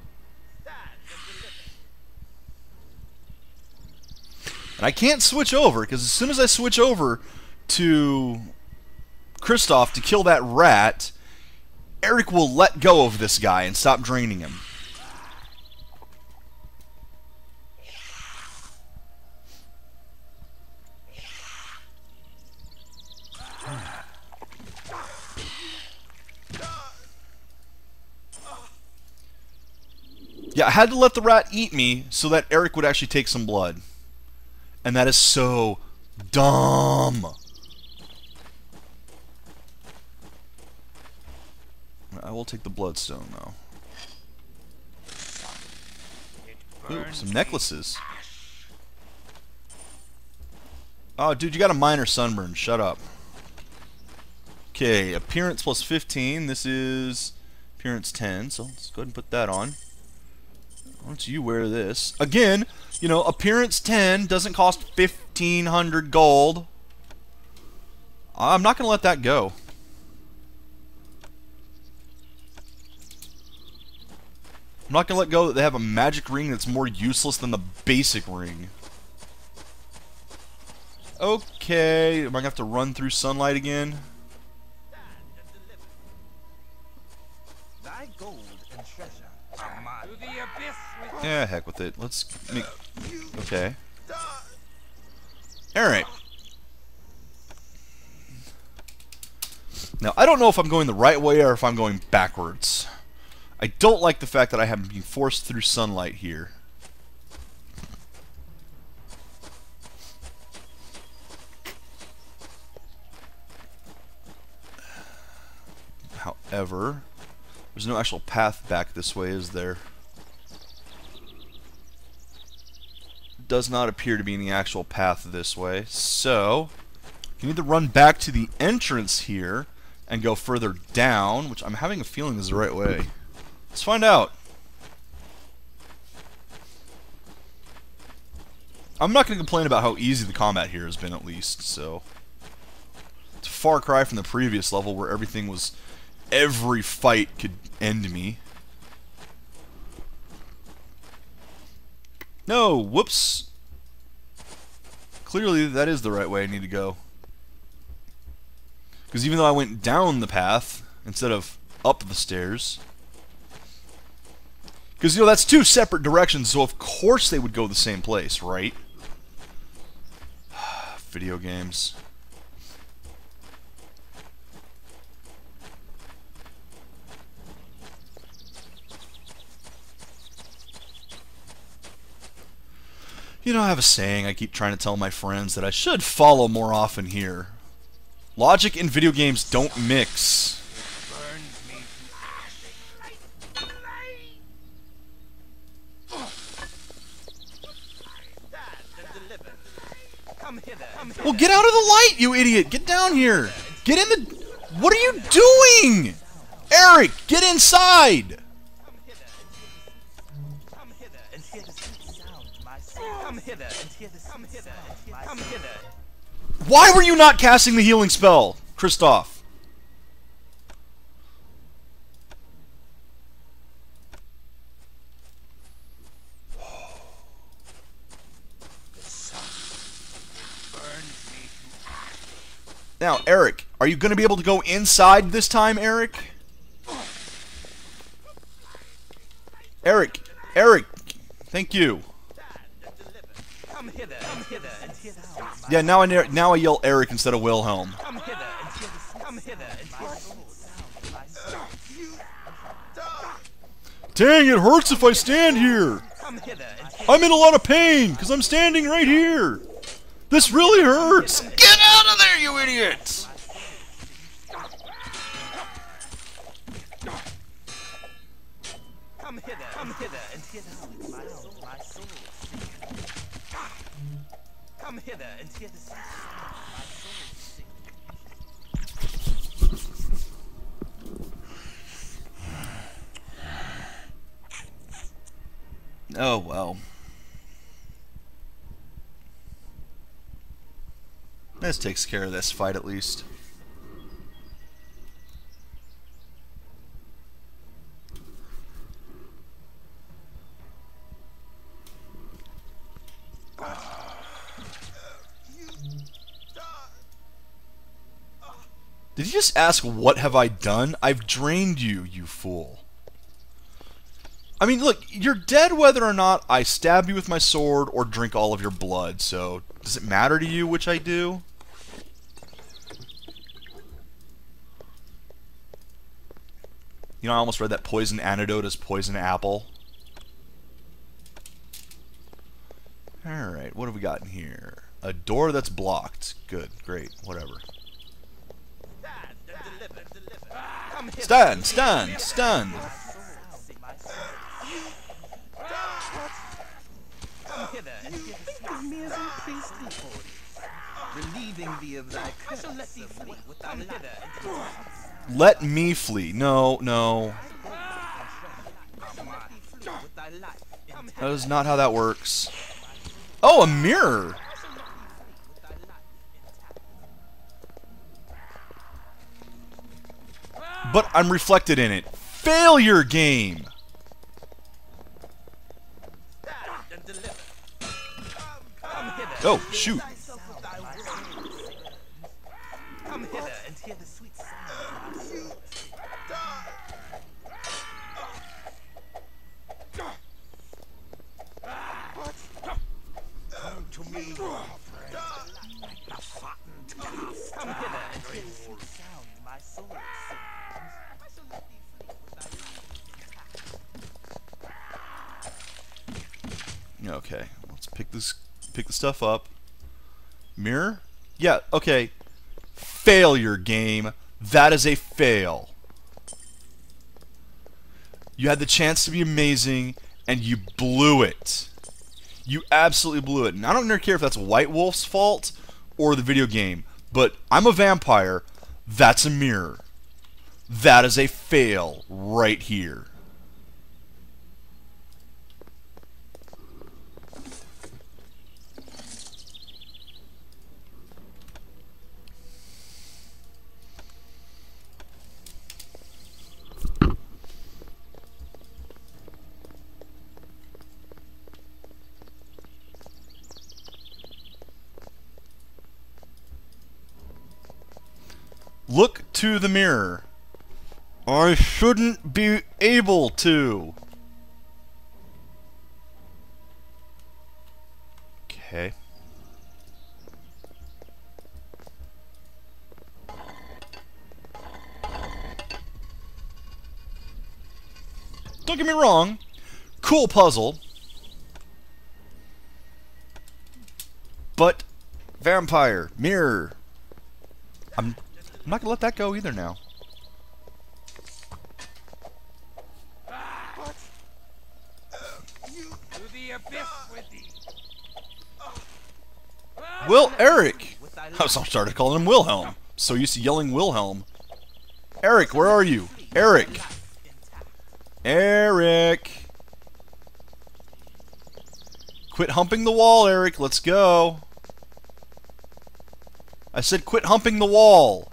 And I can't switch over, because as soon as I switch over to Kristoff to kill that rat, Erik will let go of this guy and stop draining him. Yeah, I had to let the rat eat me so that Erik would actually take some blood. And that is so dumb. I will take the bloodstone, though. Ooh, some necklaces. Oh, dude, you got a minor sunburn. Shut up. Okay, appearance plus 15. This is appearance 10, so let's go ahead and put that on. Why don't you wear this? Again, you know, appearance 10 doesn't cost 1,500 gold. I'm not going to let that go. I'm not going to let go that they have a magic ring that's more useless than the basic ring. Okay, am I going to have to run through sunlight again? Yeah, heck with it. Let's make... Okay. Alright. Now, I don't know if I'm going the right way or if I'm going backwards. I don't like the fact that I am being forced through sunlight here. However, there's no actual path back this way, is there? Does not appear to be any actual path this way, so you need to run back to the entrance here and go further down, which I'm having a feeling is the right way. Let's find out. I'm not going to complain about how easy the combat here has been, at least, so it's a far cry from the previous level where everything was, every fight could end me. No, whoops. Clearly that is the right way I need to go. Because even though I went down the path instead of up the stairs, because, you know, that's two separate directions, so of course they would go the same place, right? Video games. You know, I have a saying I keep trying to tell my friends that I should follow more often here. Logic and video games don't mix. Well, get out of the light, you idiot! Get down here! Get in the... What are you doing? Erik, get inside! Why were you not casting the healing spell, Kristoff? Now, Erik, are you going to be able to go inside this time, Erik? Erik, thank you. Yeah, now I yell Erik instead of Wilhelm. Dang, it hurts if I stand here. I'm in a lot of pain because I'm standing right here. This really hurts. Get out of there, you idiots! Come hither and hear the sound of my soul. Come hither and hear the sound of my soul. Oh, well. This takes care of this fight, at least. Did you just ask, what have I done? I've drained you, you fool. I mean, look, you're dead whether or not I stab you with my sword or drink all of your blood, so does it matter to you which I do? You know, I almost read that poison antidote as poison apple. Alright, what have we got in here? A door that's blocked. Good, great, whatever. Stand! Stand! Stand! Let me flee. No, no. That is not how that works. Oh, a mirror! But I'm reflected in it. Failure game! Oh, shoot. Come hither and hear the sweet sound of my soul. Come to me, my friend, like the fattened Come hither and hear the sweet sound my soul sings. I shall let thee sleep with thy life. Okay, let's pick the stuff up. Mirror? Yeah, okay. Failure, game. That is a fail. You had the chance to be amazing, and you blew it. You absolutely blew it. And I don't care if that's White Wolf's fault or the video game, but I'm a vampire. That's a mirror. That is a fail right here. Look to the mirror. I shouldn't be able to. Okay. Don't get me wrong. Cool puzzle. But vampire, mirror. I'm not gonna let that go either now. To the abyss with thee. Erik! I started calling him Wilhelm. So used to yelling Wilhelm. Erik, where are you? Erik! Erik! Quit humping the wall, Erik. Let's go. I said quit humping the wall.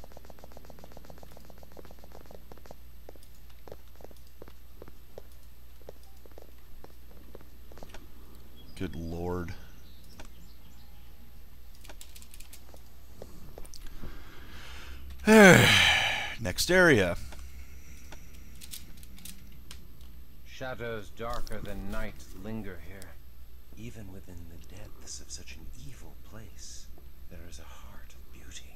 Good lord. Next area. Shadows darker than night linger here. Even within the depths of such an evil place, there is a heart of beauty.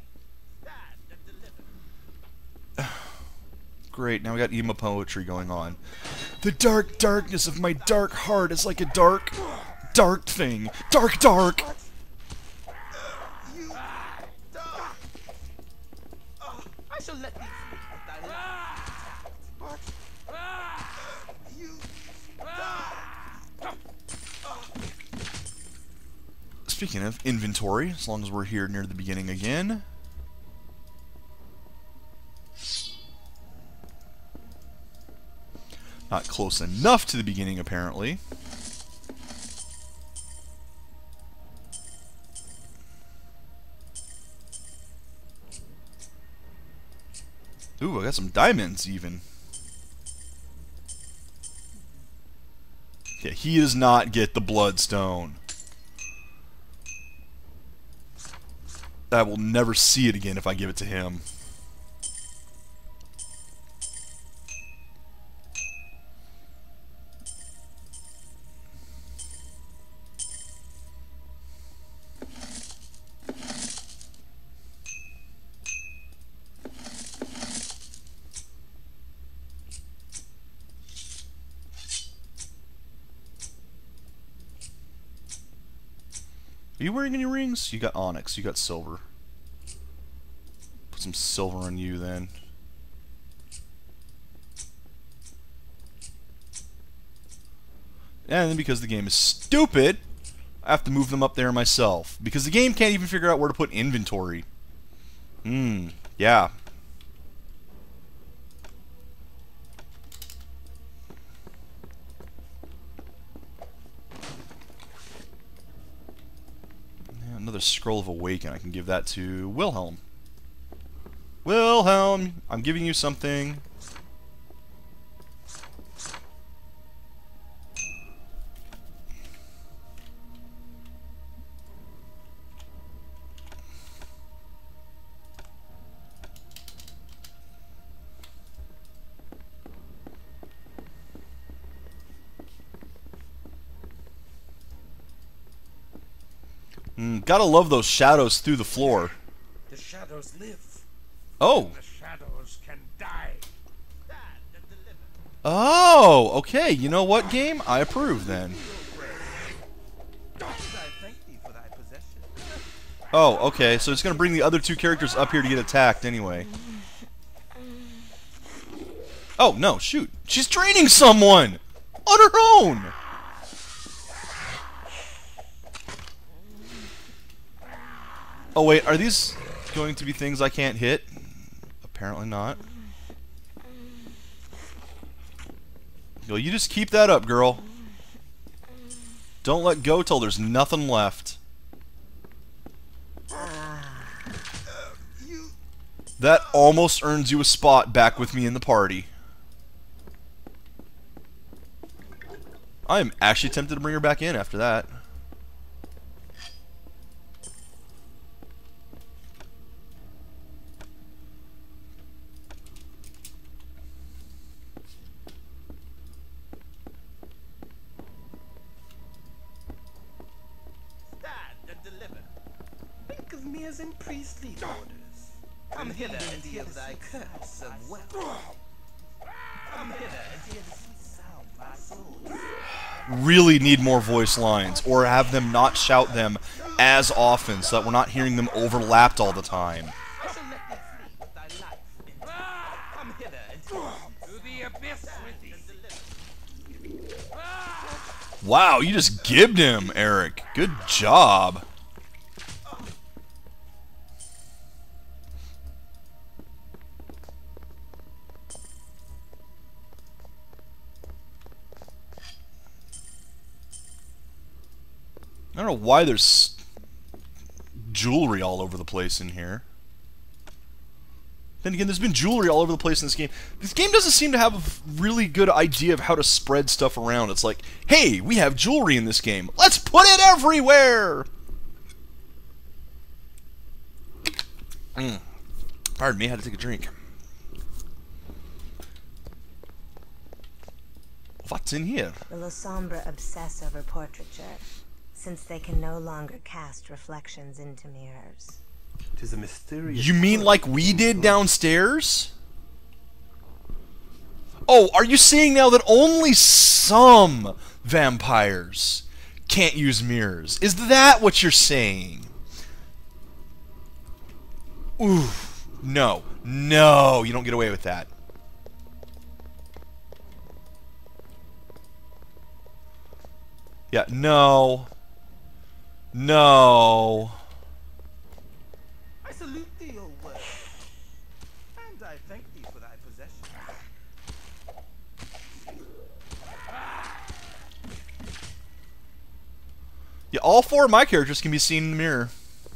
Great, now we got emo poetry going on. The dark darkness of my dark heart is like a dark thing. Dark! I shall let thee sleep with thy life. Speaking of inventory, as long as we're here near the beginning again. Not close enough to the beginning, apparently. Ooh, I got some diamonds, even. Yeah, he does not get the bloodstone. I will never see it again if I give it to him. Are you wearing any rings? You got onyx, you got silver. Put some silver on you then. And then because the game is stupid, I have to move them up there myself. Because the game can't even figure out where to put inventory. Yeah. Another Scroll of Awaken. I can give that to Wilhelm. Wilhelm, I'm giving you something. Gotta love those shadows through the floor. the shadows live. Oh. The shadows can die. Oh, okay. You know what, game? I approve then. Oh, okay. So it's going to bring the other two characters up here to get attacked anyway. Oh, no, shoot. She's training someone! On her own! Oh, wait. Are these going to be things I can't hit? Apparently not. Yo, you just keep that up, girl. Don't let go till there's nothing left. That almost earns you a spot back with me in the party. I am actually tempted to bring her back in after that. Think of me as in priestly orders. Come hither and hear thy curse of wealth. Come hither and hear the sound my soul. Really need more voice lines, or have them not shout them as often so that we're not hearing them overlapped all the time. I shall let thee flee with thy life. Come hither and To the abyss with thee. Wow, you just gibbed him, Erik. Good job. I don't know why there's jewelry all over the place in here. Then again, there's been jewelry all over the place in this game. This game doesn't seem to have a really good idea of how to spread stuff around. It's like, hey, we have jewelry in this game. Let's put it everywhere! Pardon me, I had to take a drink. What's in here? The Losombre obsess over portraiture, since they can no longer cast reflections into mirrors. 'Tis a mysterious. You mean like we did downstairs? Oh, are you saying now that only some vampires can't use mirrors? Is that what you're saying? Ooh, no. No, you don't get away with that. Yeah, no. No. I salute thee, O word, and I thank thee for thy possession. Yeah, all four of my characters can be seen in the mirror.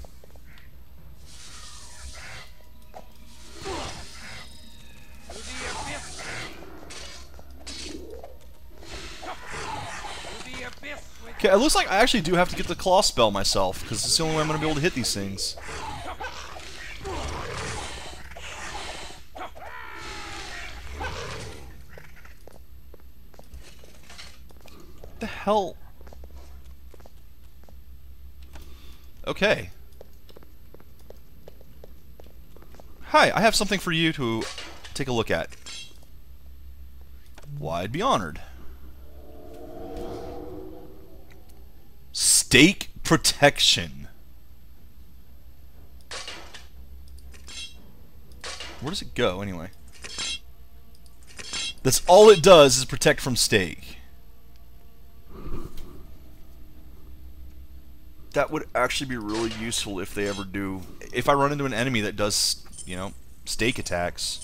Okay, it looks like I actually do have to get the claw spell myself, because it's the only way I'm going to be able to hit these things. What the hell? Okay. Hi, I have something for you to take a look at. Why, I'd be honored. Stake protection. Where does it go, anyway? That's all it does is protect from stake. That would actually be really useful if they ever do. If I run into an enemy that does, you know, stake attacks.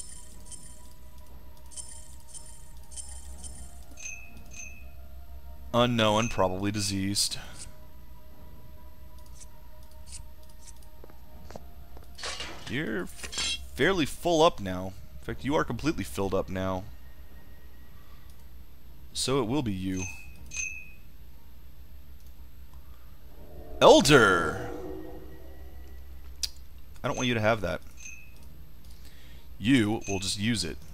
Unknown, probably diseased. You're fairly full up now. In fact, you are completely filled up now. So it will be you. Elder! I don't want you to have that. You will just use it.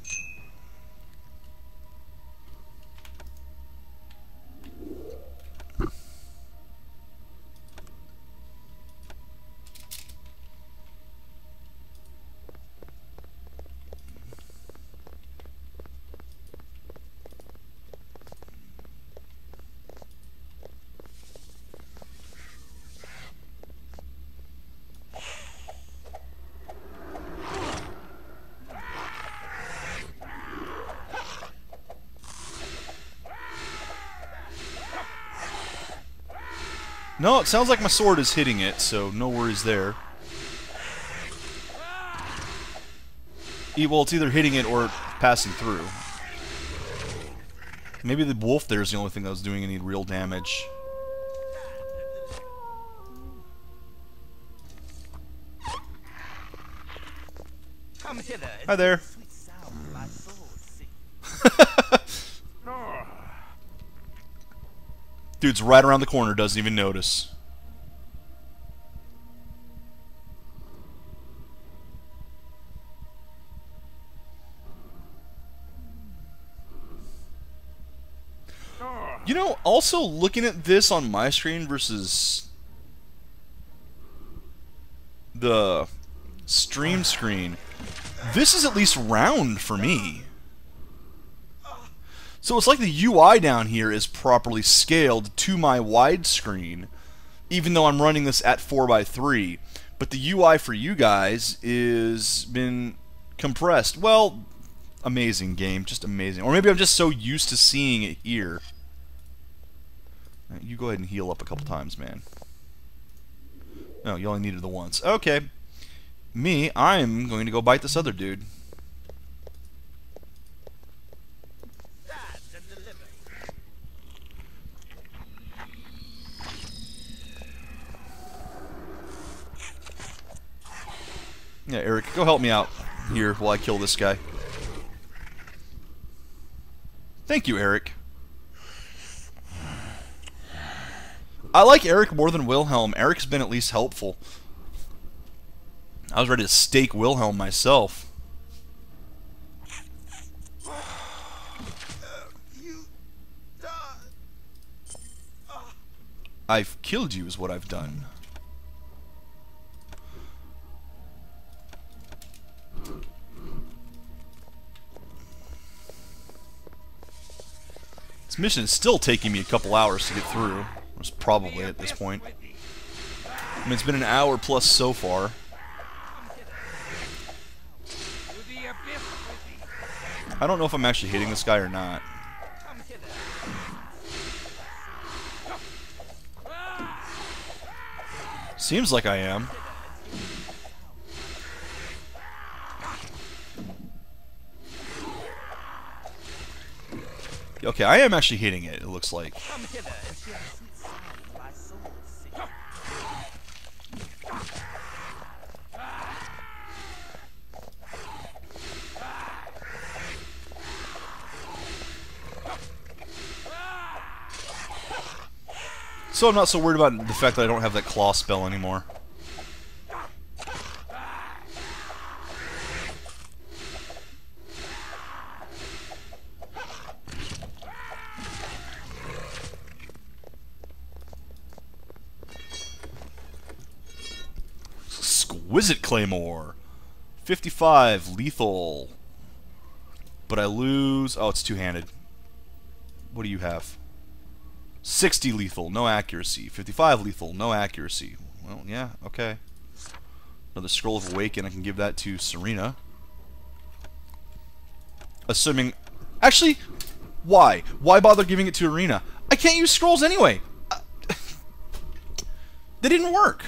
No, it sounds like my sword is hitting it, so no worries there. Well, it's either hitting it or passing through. Maybe the wolf there is the only thing that was doing any real damage. Come hither and Hi there. hear the sweet sound of my sword sing. Dude's right around the corner, doesn't even notice. You know, also looking at this on my screen versus the stream screen, this is at least round for me. So it's like the UI down here is properly scaled to my widescreen, even though I'm running this at 4:3. But the UI for you guys is been compressed. Well, amazing game, just amazing. Or maybe I'm just so used to seeing it here. You go ahead and heal up a couple times, man. No, you only needed the once. Okay. Me, I'm going to go bite this other dude. Yeah, Eric, go help me out here while I kill this guy. Thank you, Eric. I like Erik more than Wilhelm. Erik's been at least helpful. I was ready to stake Wilhelm myself. You died. I've killed you is what I've done. This mission is still taking me a couple hours to get through. It's probably at this point. I mean, it's been an hour plus so far. I don't know if I'm actually hitting this guy or not. Seems like I am. Okay, I am actually hitting it, it looks like. Come hither and hear the sweet sound of my sword sing. So I'm not so worried about the fact that I don't have that claw spell anymore. Exquisite Claymore. 55 lethal. But I lose... Oh, it's two-handed. What do you have? 60 lethal, no accuracy. 55 lethal, no accuracy. Well, yeah, okay. Another Scroll of Awaken, I can give that to Serena. Assuming... Actually, why? Why bother giving it to Arena? I can't use scrolls anyway! They didn't work!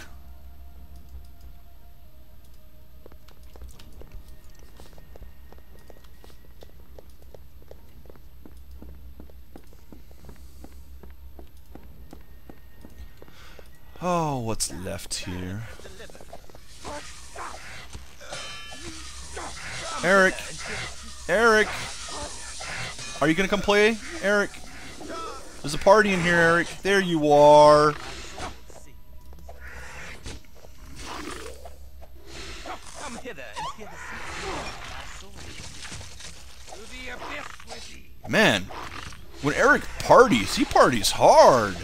Oh, what's left here? Erik! Erik! Are you gonna come play, Erik? There's a party in here, Erik. There you are. Come hither and hear the sweet sound of my sword. To the abyss with thee. Man, when Erik parties, he parties hard.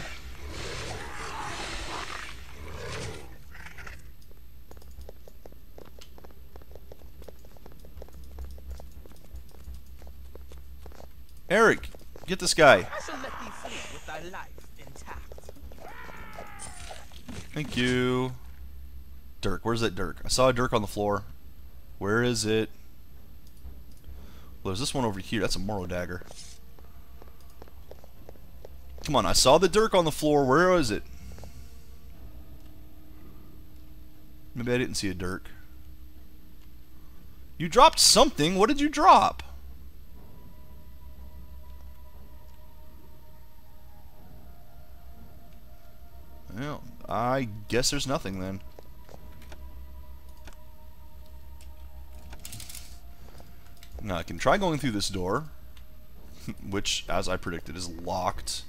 Erik, get this guy. I shall let thee flee with thy life intact. Thank you. Dirk, where's that Dirk? I saw a Dirk on the floor. Where is it? Well, there's this one over here. That's a Moro dagger. Come on, I saw the Dirk on the floor. Where is it? Maybe I didn't see a dirk. You dropped something. What did you drop? Well, I guess there's nothing then. Now I can try going through this door, which, as I predicted, is locked.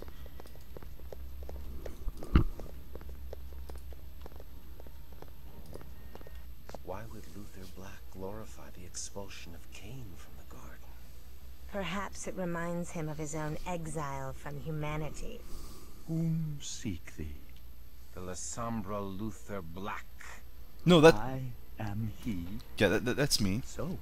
Why would Luther Black glorify the expulsion of Cain from the garden? Perhaps it reminds him of his own exile from humanity. Whom seek thee? The Lasombra Luther Black. No, that... I am he. Yeah, that's me. So,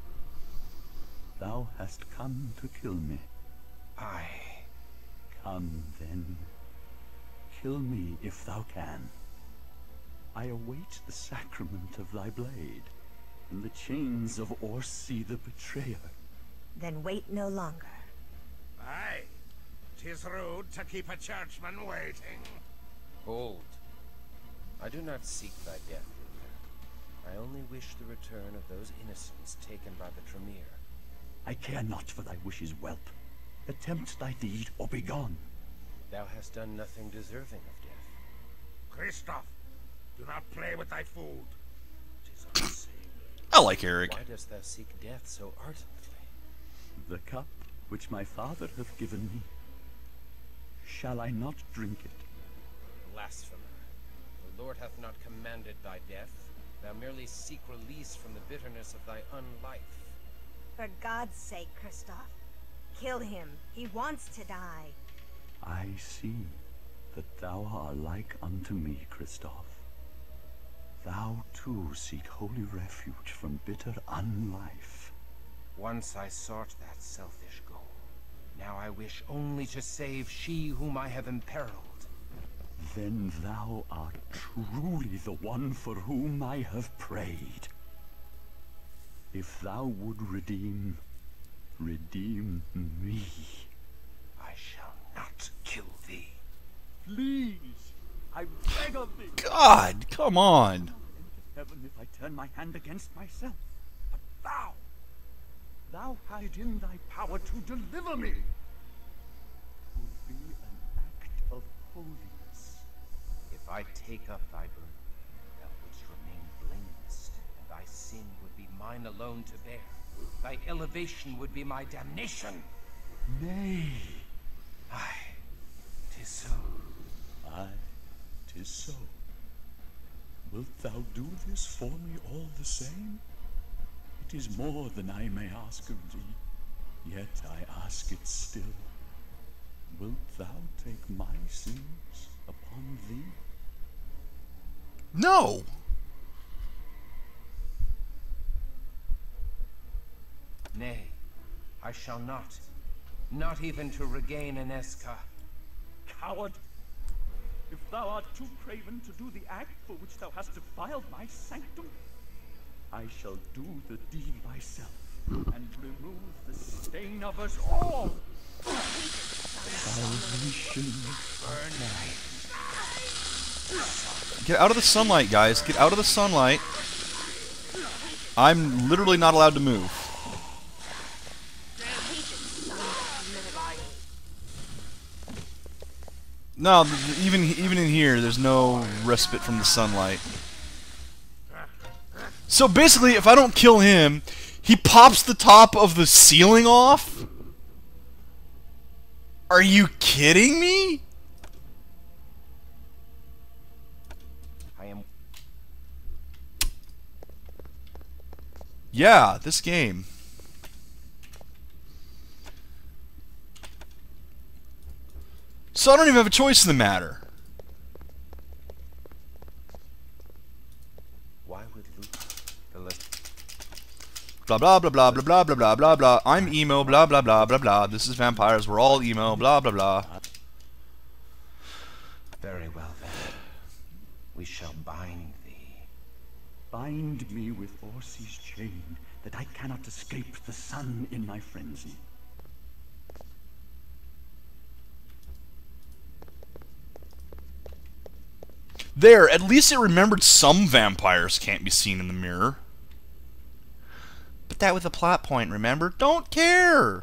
thou hast come to kill me. Aye. Come then. Kill me if thou can. I await the sacrament of thy blade, and the chains of Orsi the betrayer. Then wait no longer. Aye. 'Tis rude to keep a churchman waiting. Hold. I do not seek thy death, Luther. I only wish the return of those innocents taken by the Tremere. I care not for thy wishes, whelp. Attempt thy deed, or be gone. Thou hast done nothing deserving of death. Christoph, do not play with thy food. 'Tis unsavory. I like Erik. Why dost thou seek death so ardently? The cup which my father hath given me, shall I not drink it? Blasphemer. The Lord hath not commanded thy death. Thou merely seek release from the bitterness of thy unlife. For God's sake, Christoph, kill him. He wants to die. I see that thou art like unto me, Christoph. Thou too seek holy refuge from bitter unlife. Once I sought that selfish goal. Now I wish only to save she whom I have imperiled. Then thou art truly the one for whom I have prayed. If thou would redeem me. I shall not kill thee. Please, I beg of thee. God, come on. Into heaven if I turn my hand against myself. But thou hast it in thy power to deliver me. Would be an act of holiness. If I take up thy burden, thou wouldst remain blameless, and thy sin would be mine alone to bear. Thy elevation would be my damnation. Nay. Aye, 'tis so. Aye, 'tis so. Wilt thou do this for me all the same? It is more than I may ask of thee, yet I ask it still. Wilt thou take my sins upon thee? No. Nay, I shall not. Not even to regain Eneska. Coward! If thou art too craven to do the act for which thou hast defiled my sanctum, I shall do the deed myself, and remove the stain of us all! Salvation Get out of the sunlight, guys. Get out of the sunlight. I'm literally not allowed to move. No, even in here, there's no respite from the sunlight. So basically, if I don't kill him, he pops the top of the ceiling off? Are you kidding me? I am... Yeah, this game. So I don't even have a choice in the matter. Why would Luke... Blah blah blah blah blah blah blah blah blah blah. I'm emo. Blah blah blah blah blah. This is vampires. We're all emo. Blah blah blah. Very well then. We shall bind thee. bind me with Orsi's chain, that I cannot escape the sun in my frenzy. There, at least it remembered some vampires can't be seen in the mirror. But that was a plot point, remember? Don't care!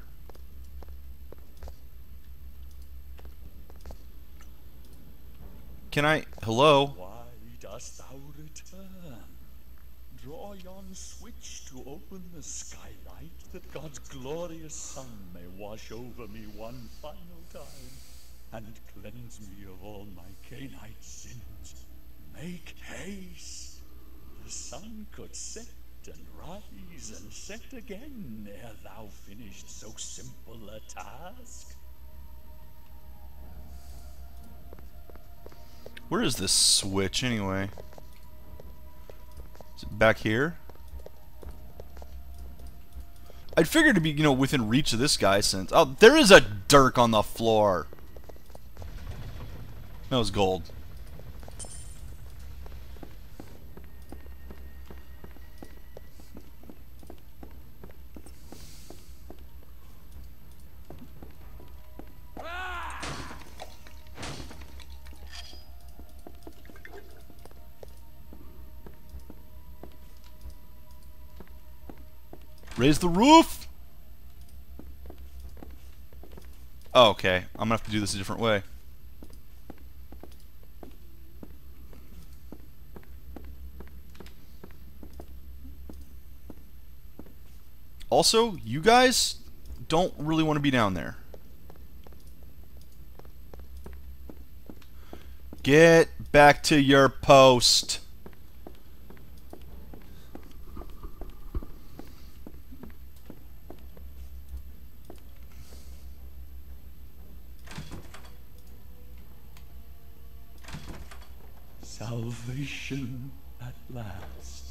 Can I... Hello? Why dost thou return? Draw yon switch to open the skylight, that God's glorious sun may wash over me one final time, and cleanse me of all my Canaanite sins. Make haste! The sun could set and rise and set again ere thou finished so simple a task. Where is this switch, anyway? Is it back here? I'd figured to be, you know, within reach of this guy since... Oh, there is a dirk on the floor! That was gold. Raise the roof! Oh, okay. I'm gonna have to do this a different way. Also, you guys don't really want to be down there. Get back to your post. Salvation at last.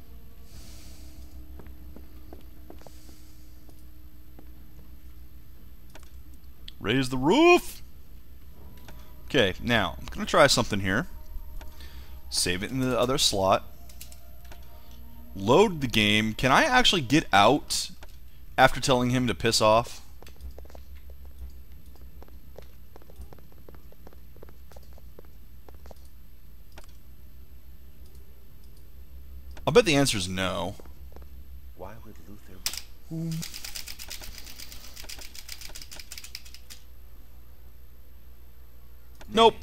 Raise the roof! Okay, now, I'm gonna try something here. Save it in the other slot. Load the game. Can I actually get out after telling him to piss off? I'll bet the answer is no. Why would Luther... Nope.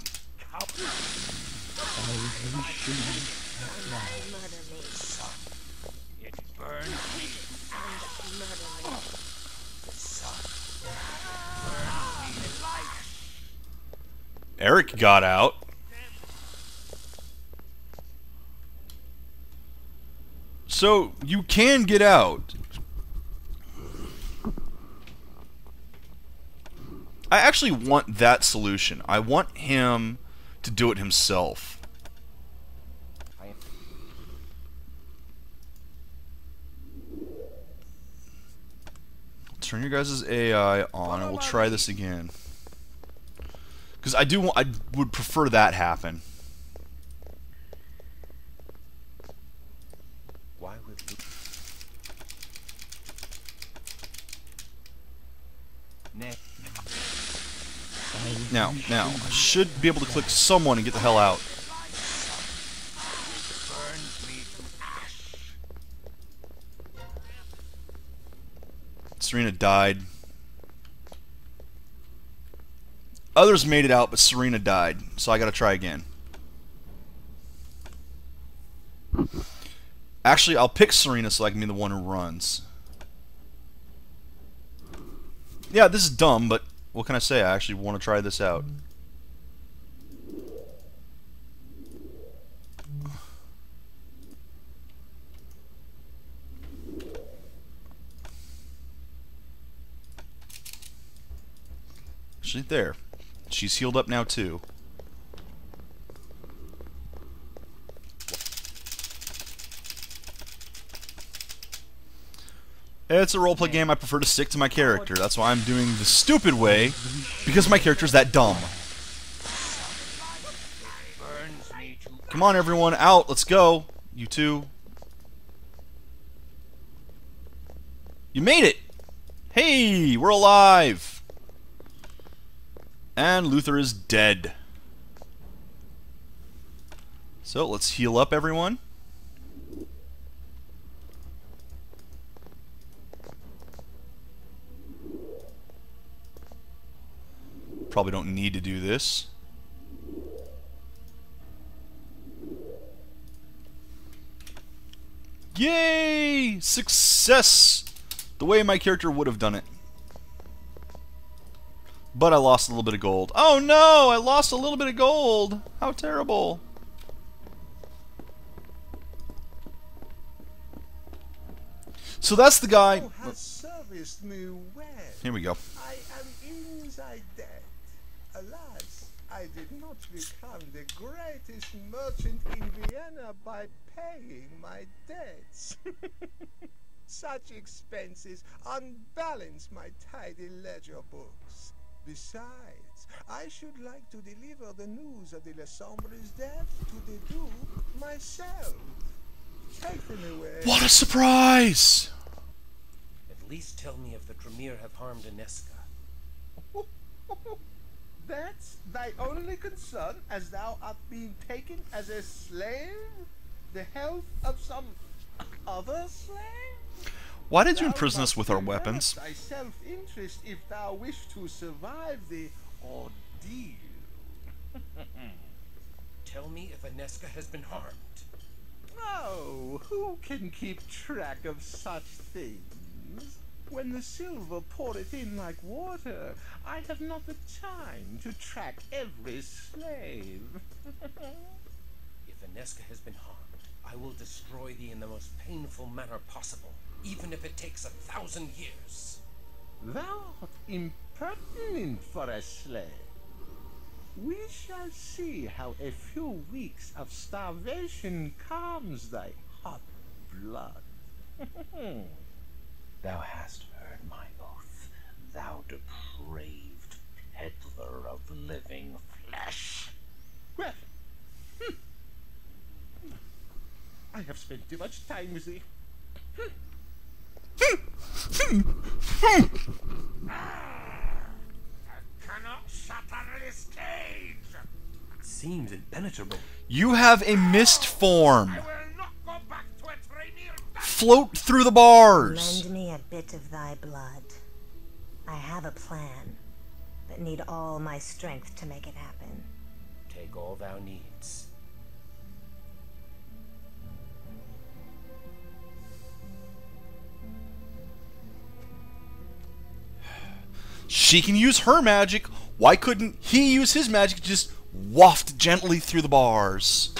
It burns me. Erik got out. So, you can get out. I actually want that solution. I want him to do it himself. Turn your guys' AI on and we'll try this again. Because I would prefer that happen. Why would Now, I should be able to click someone and get the hell out. Serena died. Others made it out, but Serena died. So I gotta try again. Actually, I'll pick Serena so I can be the one who runs. Yeah, this is dumb, but what can I say? I actually want to try this out. She's there. She's healed up now too. It's a roleplay game. I prefer to stick to my character. That's why I'm doing the stupid way, because my character's that dumb. Come on, everyone, out. Let's go. You two. You made it. Hey, we're alive. And Luther is dead. So let's heal up, everyone. Probably don't need to do this. Yay! Success! The way my character would have done it. But I lost a little bit of gold. Oh no! I lost a little bit of gold! How terrible! So that's the guy. Thou hast serviced me well. Here we go. I am in thy debt. Alas, I did not become the greatest merchant in Vienna by paying my debts. Such expenses unbalance my tidy ledger books. Besides, I should like to deliver the news of the Lessombre's death to the Duke myself. Take them away. What a surprise! At least tell me if the Tremere have harmed Inesca. That's thy only concern, as thou art being taken as a slave? The health of some other slave? Why did you Thou imprison us must with our develop weapons? thy self-interest if thou wish to survive the ordeal. Tell me if Inesca has been harmed. Oh, who can keep track of such things? When the silver poureth in like water, I have not the time to track every slave. If Inesca has been harmed, I will destroy thee in the most painful manner possible, even if it takes 1,000 years. Thou art impertinent for a slave. We shall see how a few weeks of starvation calms thy hot blood. Thou hast heard my oath, thou depraved peddler of living flesh. Well, I have spent too much time with thee. Cannot shatter this cage. It seems impenetrable. You have a mist form. I will not go back to a Tremere. Float through the bars. Lend me a bit of thy blood. I have a plan, but need all my strength to make it happen. Take all thou needs. She can use her magic. Why couldn't he use his magic to just waft gently through the bars?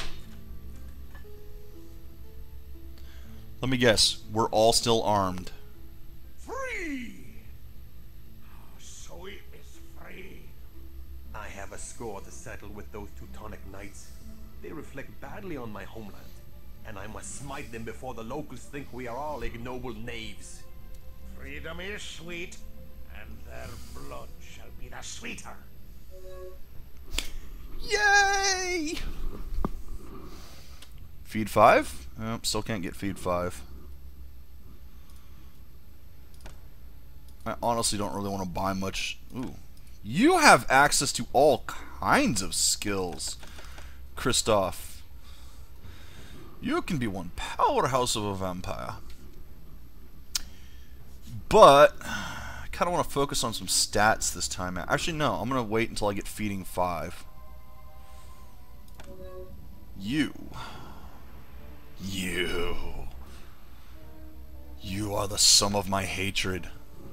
Let me guess. We're all still armed. Free! So it is free. I have a score to settle with those Teutonic knights. They reflect badly on my homeland, and I must smite them before the locals think we are all ignoble knaves. Freedom is sweet, and their blood shall be the sweeter. Yay! Feed 5? Oh, still can't get feed 5. I honestly don't really want to buy much. Ooh. You have access to all kinds of skills, Kristoff. You can be one powerhouse of a vampire. But I kind of want to focus on some stats this time. Actually, no. I'm going to wait until I get feeding 5. You are the sum of my hatred.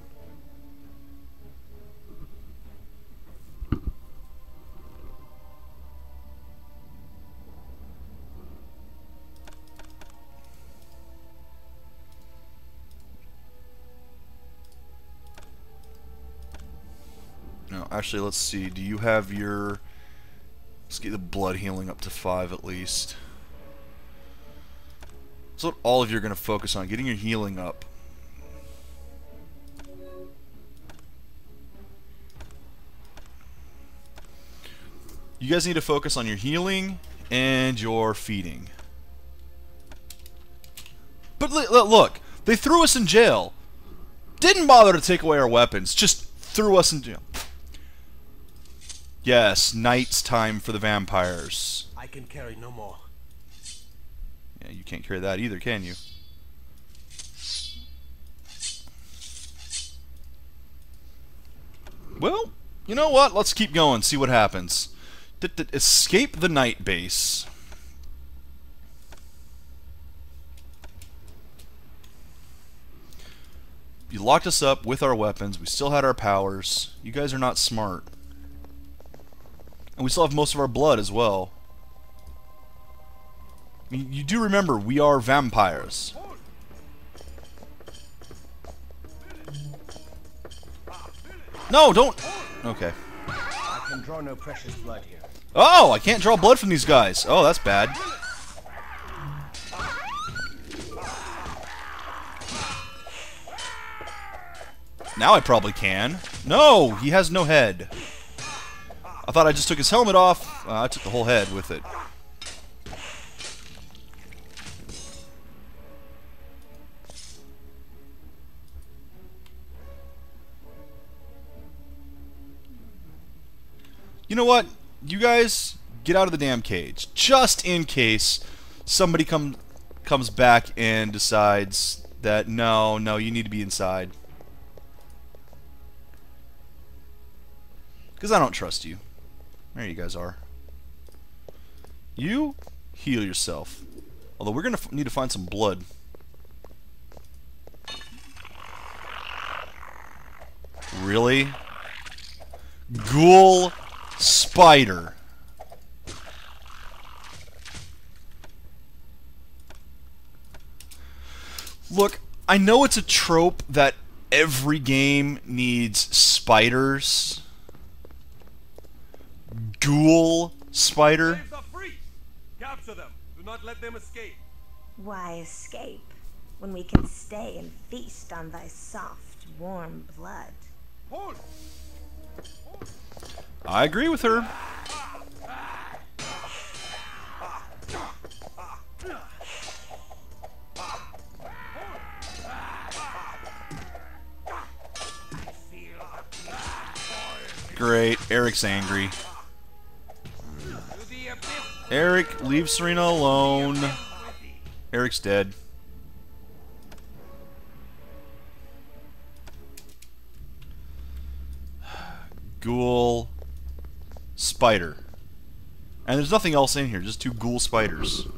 No, actually, let's see. Do you have your... Let's get the blood healing up to 5 at least. That's what all of you are going to focus on, getting your healing up. You guys need to focus on your healing and your feeding. But look, they threw us in jail. Didn't bother to take away our weapons, just threw us in jail. Yes, night's time for the vampires. I can carry no more. Yeah, you can't carry that either, can you? Well, you know what? Let's keep going, see what happens. Escape the night base. You locked us up with our weapons. We still had our powers. You guys are not smart. And we still have most of our blood as well. I mean, you do remember, we are vampires. No, don't... Okay. I can draw no precious blood here. Oh, I can't draw blood from these guys. Oh, that's bad. Now I probably can. No, he has no head. I thought I just took his helmet off. I took the whole head with it. You know what? You guys get out of the damn cage. Just in case somebody comes back and decides that no, you need to be inside. Because I don't trust you. There you guys are. You heal yourself. Although we're going to need to find some blood. Really? Ghoul spider. Look, I know it's a trope that every game needs spiders. Ghoul spider. Slaves are free. Capture them. Do not let them escape. Why escape when we can stay and feast on thy soft, warm blood? Hold. I agree with her. Great. Erik's angry. Erik, leave Serena alone. Erik's dead. Ghoul spider. And there's nothing else in here, just two ghoul spiders.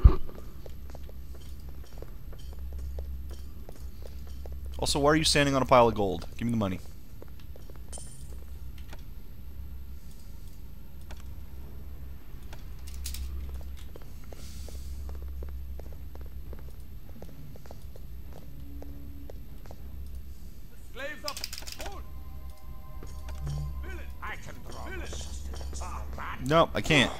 Also, why are you standing on a pile of gold? Give me the money. Slaves up. Hold. I can draw. No, I can't.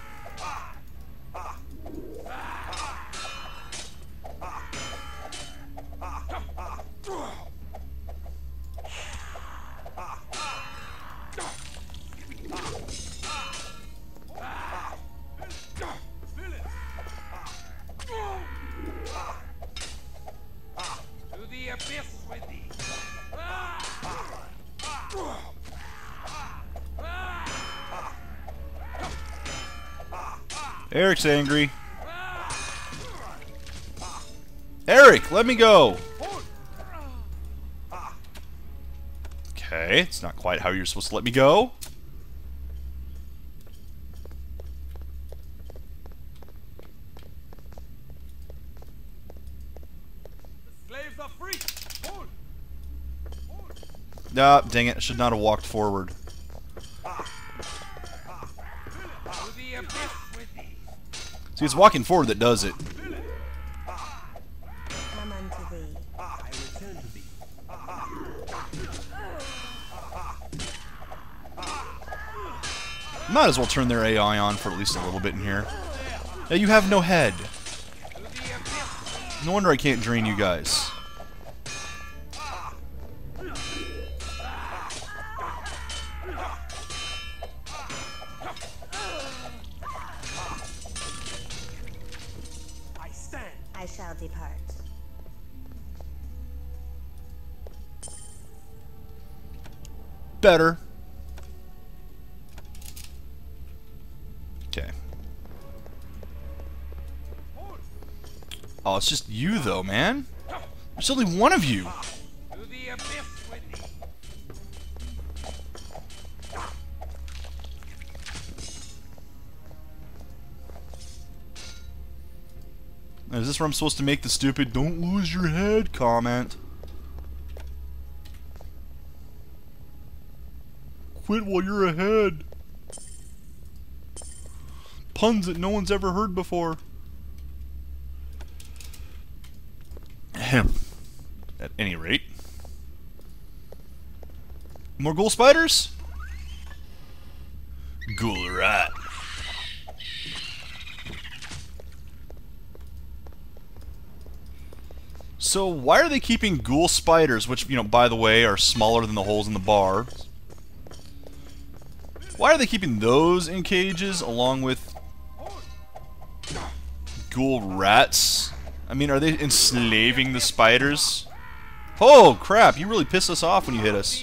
To the abyss with thee. Erik's angry. Erik, let me go. Okay, it's not quite how you're supposed to let me go. The slaves are free. Hold. Ah, dang it, I should not have walked forward. To the abyss with thee. See, it's walking forward that does it. Come unto thee. I return to thee. Might as well turn their AI on for at least a little bit in here. Yeah, you have no head. To the abyss. No wonder I can't drain you guys. I stand. I shall depart. Better. Okay. Oh, it's just you, though, man. There's only one of you. To the abyss with thee. Is this where I'm supposed to make the stupid "don't lose your head" comment? Quit while you're ahead. Puns that no one's ever heard before. Ahem. At any rate. More ghoul spiders? Ghoul rat. So why are they keeping ghoul spiders, which, you know, by the way, are smaller than the holes in the bar? Why are they keeping those in cages along with ghoul rats? I mean, are they enslaving the spiders? Oh, crap, you really pissed us off when you hit us.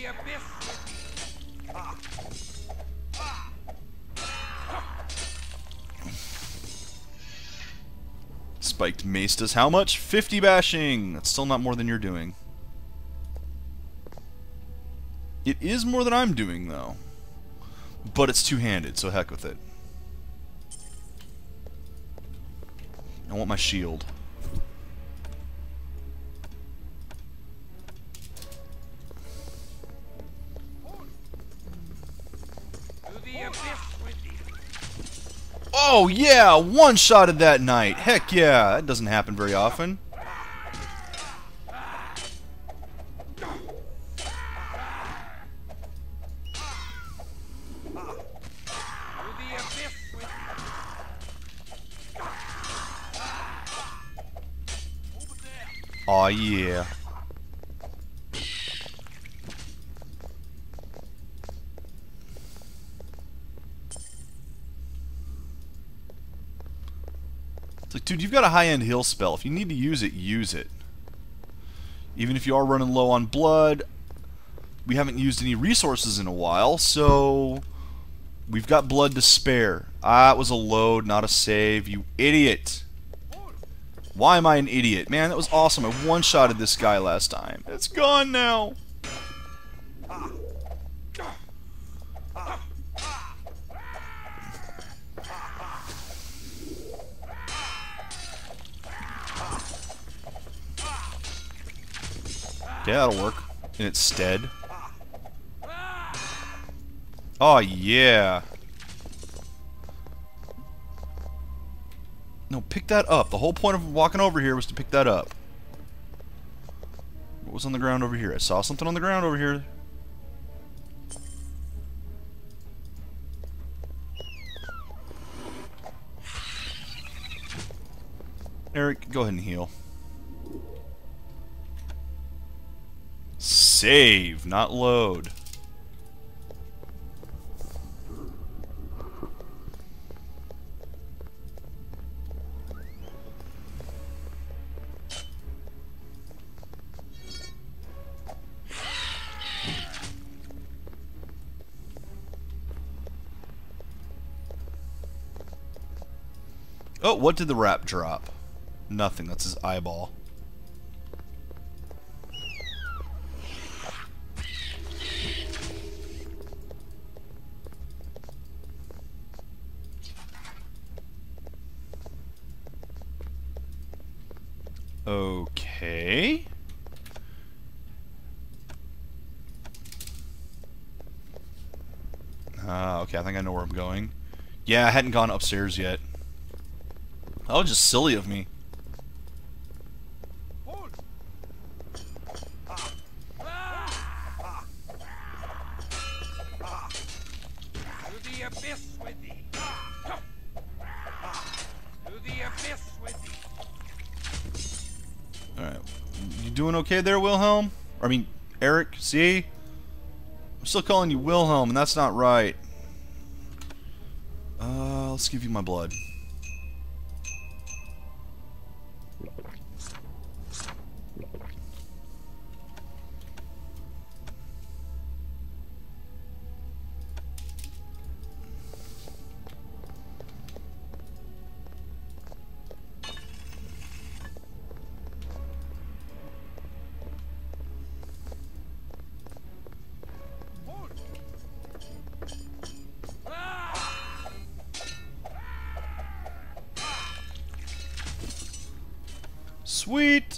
Spiked maced us. How much? 50 bashing! That's still not more than you're doing. It is more than I'm doing, though. But it's two-handed, so heck with it. I want my shield. Oh yeah, one-shotted that night. Heck yeah, that doesn't happen very often. Aw yeah. It's like, dude, you've got a high-end heal spell. If you need to use it, use it. Even if you are running low on blood, we haven't used any resources in a while, so we've got blood to spare. Ah, it was a load, not a save, you idiot. Why am I an idiot? Man, that was awesome. I one-shotted this guy last time. It's gone now. Yeah, that'll work in its stead. Oh, yeah. No, pick that up. The whole point of walking over here was to pick that up. What was on the ground over here? I saw something on the ground over here. Erik, go ahead and heal. Save, not load. Oh, what did the rap drop? Nothing, that's his eyeball. Okay. Okay, I think I know where I'm going. Yeah, I hadn't gone upstairs yet. That was just silly of me. Alright. You doing okay there, Wilhelm? I mean, Erik, see? I'm still calling you Wilhelm, and that's not right. Let's give you my blood. Sweet!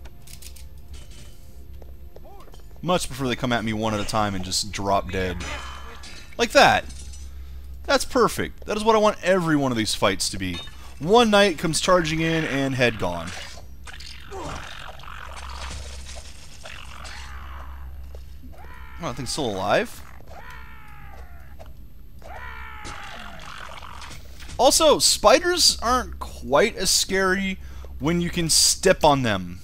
Much prefer they come at me one at a time and just drop dead. Like that! That's perfect. That is what I want every one of these fights to be. One knight comes charging in and head gone. Oh, that thing's still alive? Also, spiders aren't quite as scary when you can step on them.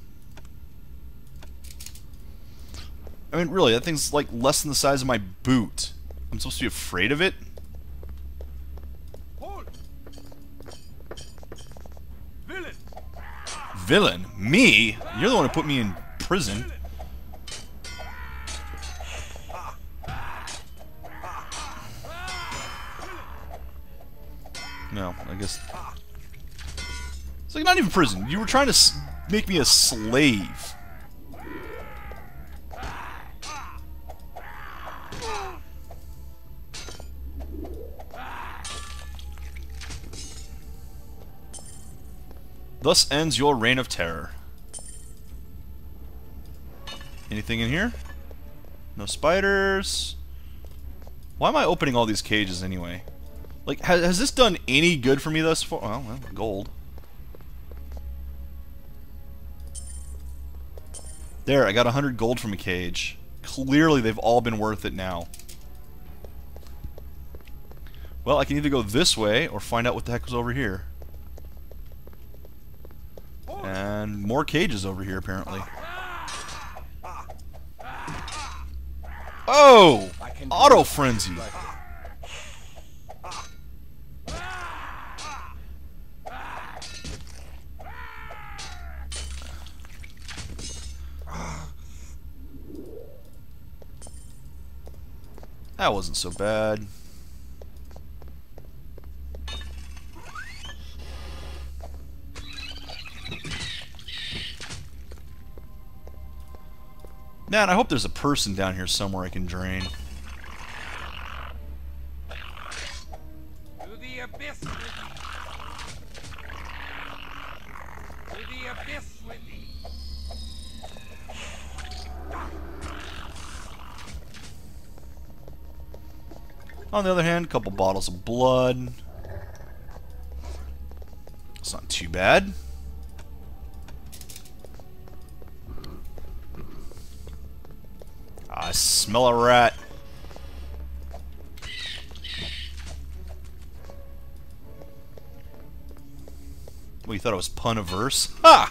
I mean, really, that thing's like less than the size of my boot. I'm supposed to be afraid of it? Villain! Villain? Me? You're the one who put me in prison. No, I guess... It's like not even prison. You were trying to make me a slave. Thus ends your reign of terror. Anything in here? No spiders. Why am I opening all these cages anyway? Like, has this done any good for me thus far? Well, gold. There, I got 100 gold from a cage. Clearly, they've all been worth it now. Well, I can either go this way or find out what the heck was over here. And more cages over here, apparently. Oh! Auto Frenzy! That wasn't so bad. Man, I hope there's a person down here somewhere I can drain. To the abyss with thee! To the abyss with thee! On the other hand, a couple bottles of blood. It's not too bad. I smell a rat. Well, you thought it was pun-averse? Ha!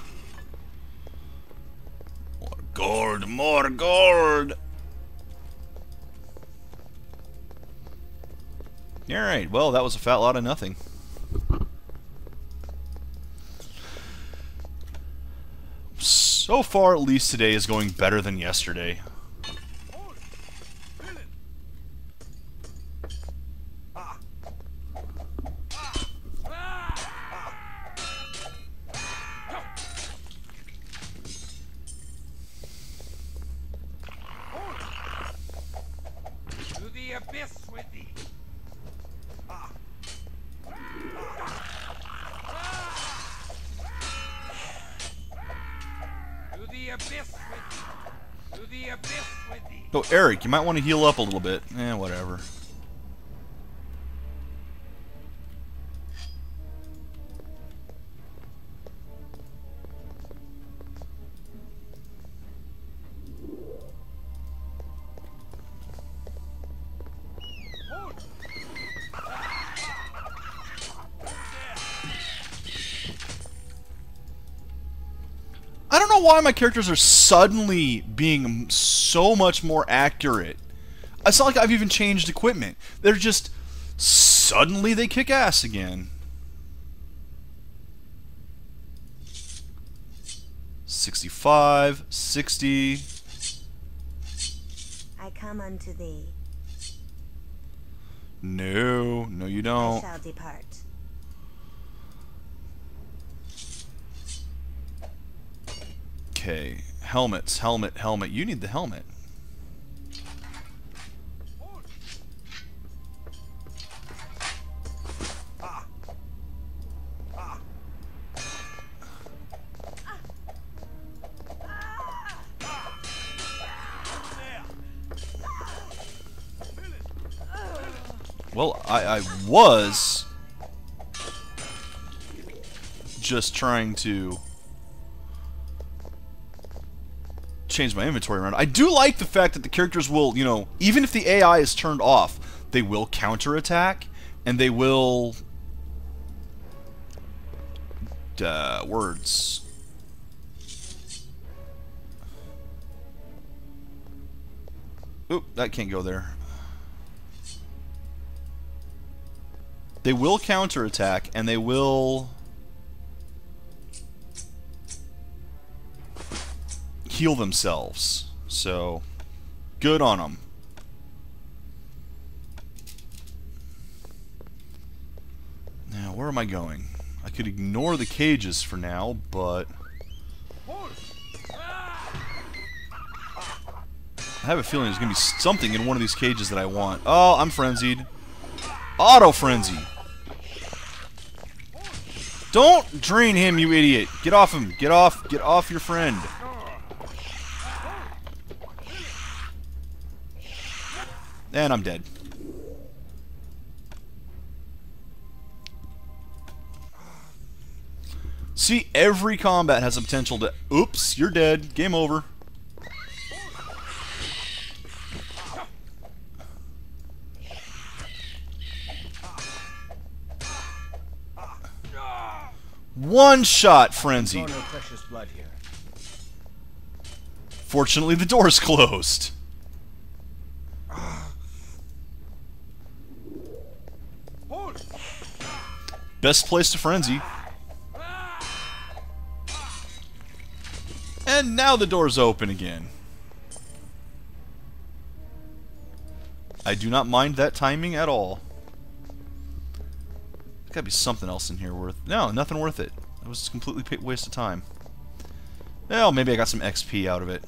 More gold, more gold! Alright, well, that was a fat lot of nothing. So far, at least today is going better than yesterday. To the abyss with thee! To the abyss with thee! To the abyss with thee! Oh, Erik, you might want to heal up a little bit. Whatever. I don't know why my characters are suddenly being so much more accurate. It's not like I've even changed equipment. They're just... suddenly they kick ass again. 65, 60... I come unto thee. No, no you I don't. shall depart. Okay, helmets, helmet, helmet. You need the helmet. Well, I was just trying to change my inventory around. I do like the fact that the characters will, you know, even if the AI is turned off, they will counterattack, and they will... words. Oop, that can't go there. They will counterattack, and they will heal themselves. So, good on them. Now, where am I going? I could ignore the cages for now, but I have a feeling there's going to be something in one of these cages that I want. Oh, I'm frenzied. Auto frenzy. Don't drain him, you idiot. Get off him. Get off your friend. And I'm dead. See, every combat has the potential to... Oops, you're dead. Game over. One-shot frenzy. No precious blood here. Fortunately, the door's closed. Best place to frenzy. And now the door's open again. I do not mind that timing at all. There's gotta be something else in here worth... No, nothing worth it. It was a completely waste of time. Well, maybe I got some XP out of it.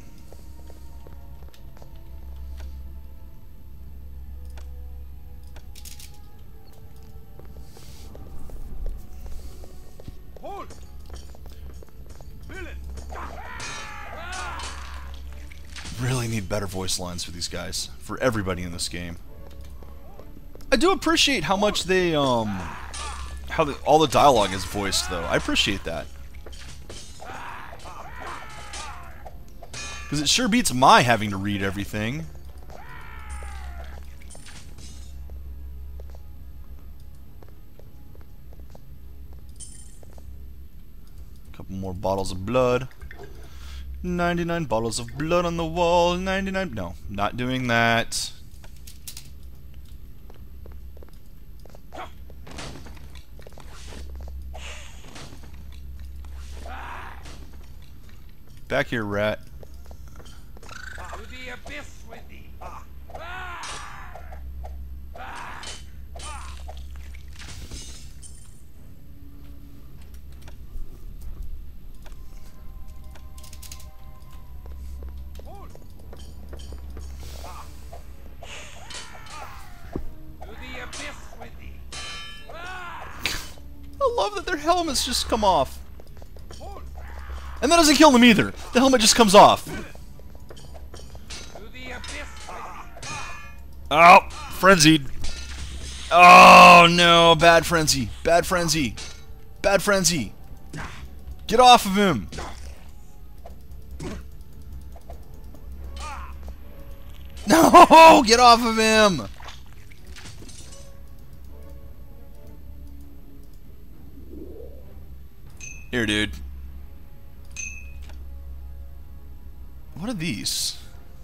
Really need better voice lines for these guys, for everybody in this game. I do appreciate how much they all the dialogue is voiced, though. I appreciate that, because it sure beats my having to read everything. A couple more bottles of blood. 99 bottles of blood on the wall. 99... No, not doing that. Back here, rat. To the abyss with thee. I love that their helmets just come off. And that doesn't kill them either. The helmet just comes off. Oh, frenzied. Oh no, bad frenzy. Bad frenzy. Bad frenzy. Get off of him. No, get off of him. Here, dude. What are these?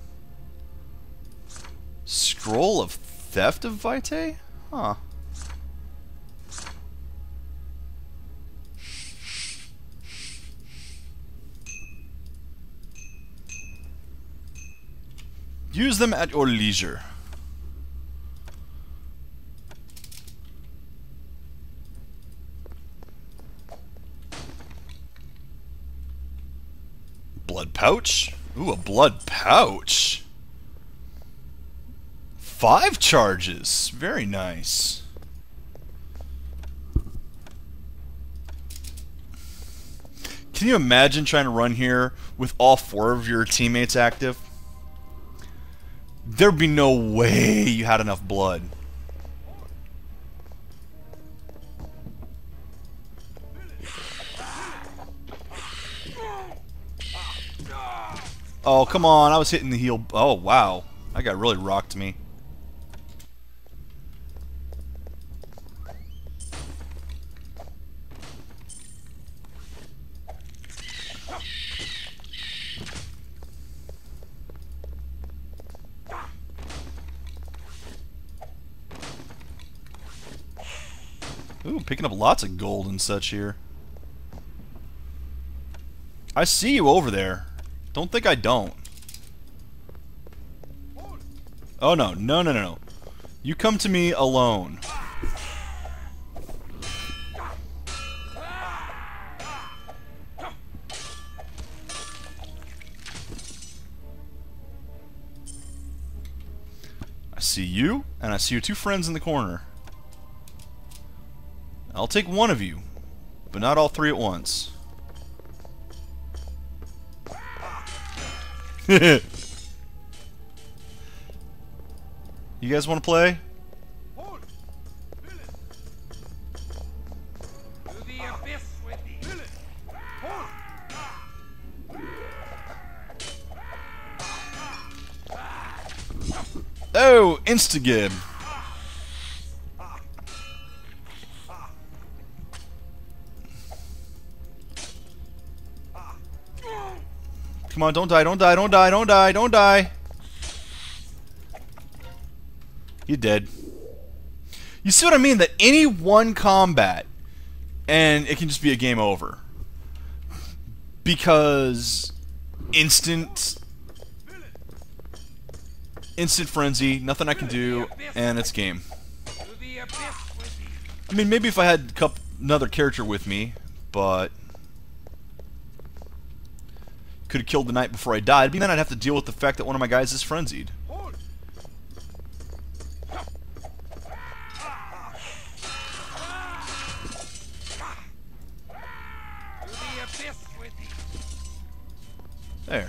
Scroll of Theft of Vitae? Huh. Use them at your leisure. Blood pouch? Ooh, a blood pouch. 5 charges. Very nice. Can you imagine trying to run here with all 4 of your teammates active? There'd be no way you had enough blood. Oh, come on. I was hitting the heel. Oh, wow. That guy really rocked me. Ooh, picking up lots of gold and such here. I see you over there. Don't think I don't. Oh no, no, no, no, no. You come to me alone. I see you, and I see your two friends in the corner. I'll take one of you, but not all three at once. You guys want to play? Oh, insta-gib. Come on, don't die, don't die, don't die, don't die, don't die. You're dead. You see what I mean? That any one combat, and it can just be a game over. Because instant frenzy, nothing I can do, and it's game. I mean, maybe if I had another character with me, but could have killed the knight before I died, but then I'd have to deal with the fact that one of my guys is frenzied. There.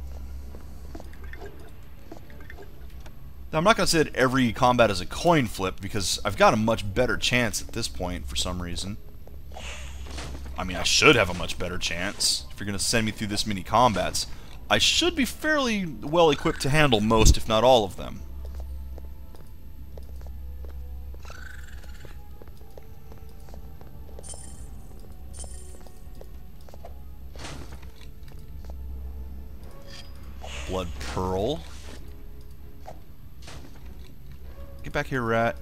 Now, I'm not going to say that every combat is a coin flip, because I've got a much better chance at this point for some reason. I mean, I should have a much better chance. If you're going to send me through this many combats, I should be fairly well equipped to handle most, if not all of them. Blood Pearl. Get back here, rat.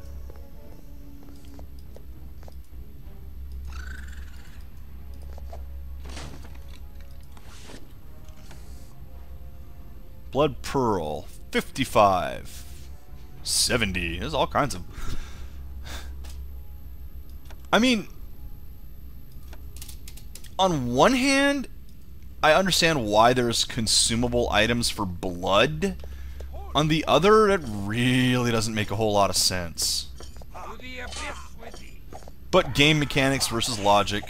Blood Pearl. 55. 70. There's all kinds of... I mean, on one hand, I understand why there's consumable items for blood. On the other, it really doesn't make a whole lot of sense. But game mechanics versus logic.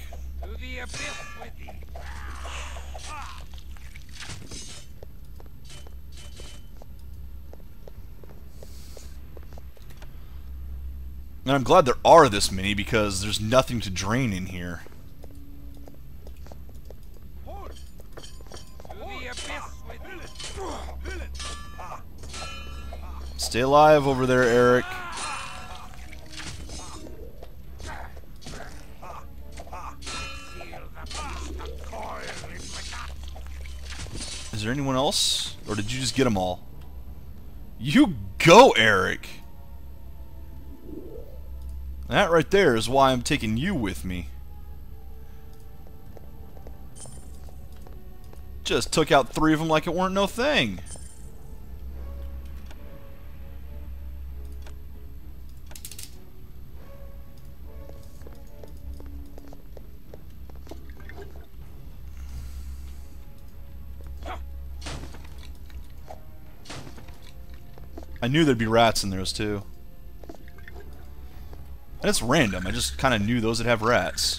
And I'm glad there are this many, because there's nothing to drain in here. Stay alive over there, Erik. Is there anyone else? Or did you just get them all? You go, Erik! That right there is why I'm taking you with me. Just took out 3 of them like it weren't no thing. I knew there'd be rats in those too. And it's random, I just kind of knew those would have rats.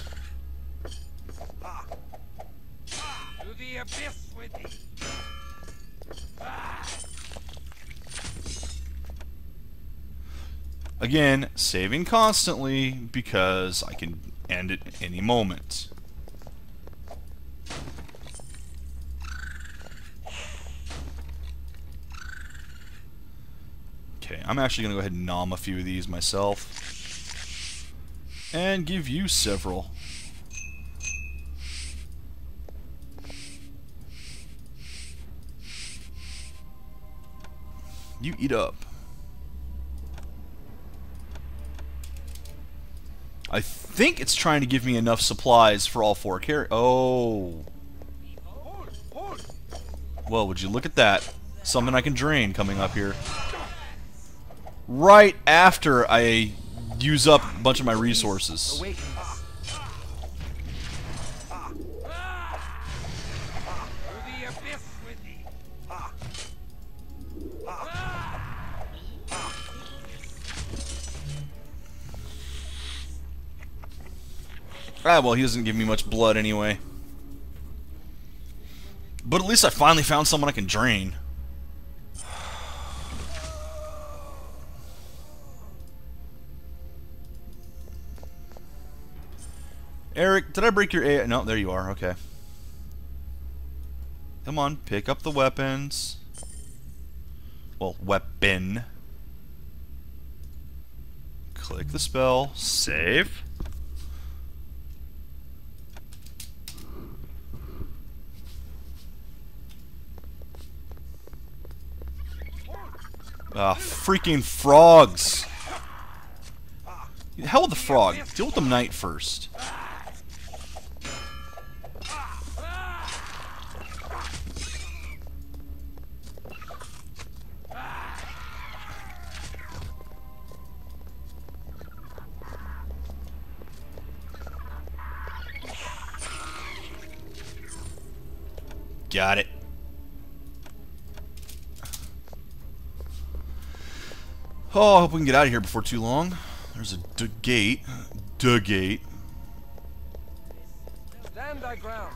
Again, saving constantly because I can end it any moment. Okay, I'm actually gonna go ahead and nom a few of these myself. And give you several. You eat up. I think it's trying to give me enough supplies for all 4 Oh. Well, would you look at that? Something I can drain coming up here. Right after I use up a bunch of my resources. Ah, well, he doesn't give me much blood anyway. But at least I finally found someone I can drain. Erik, did I break your A? No, there you are. Okay. Come on, pick up the weapons. Well, weapon. Click the spell. Save. Ah, freaking frogs! The hell with the frog. Deal with the knight first. Got it. Oh, I hope we can get out of here before too long. There's a gate. Gate. Stand thy ground.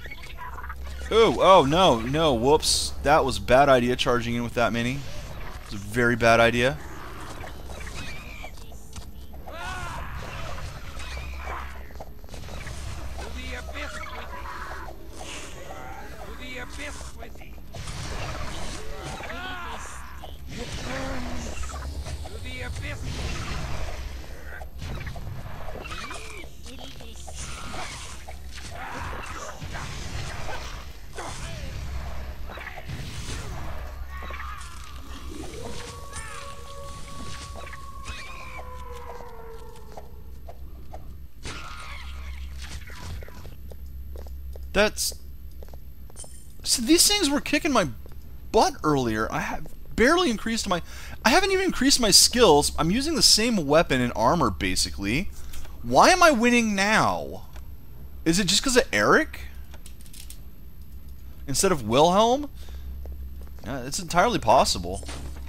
Oh, no, no, whoops. That was a bad idea, charging in with that many. It's a very bad idea. That's... So these things were kicking my butt earlier. I have barely increased my... I haven't even increased my skills. I'm using the same weapon and armor, basically. Why am I winning now? Is it just because of Erik? Instead of Wilhelm? It's entirely possible.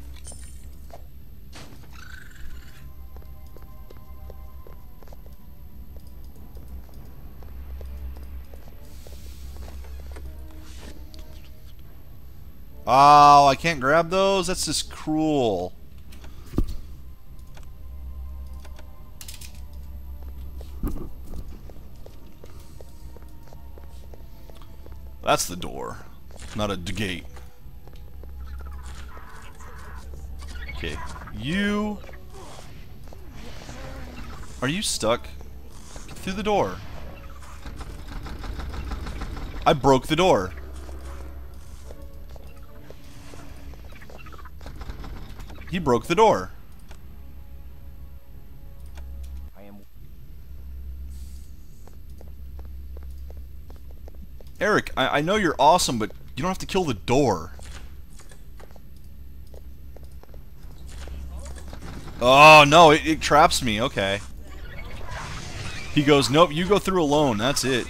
Oh, I can't grab those? That's just cruel. That's the door, not a gate. Okay, you... Are you stuck? Get through the door. I broke the door. He broke the door. Erik, I know you're awesome, but you don't have to kill the door. Oh, no, it traps me. Okay. He goes, nope, you go through alone. That's it.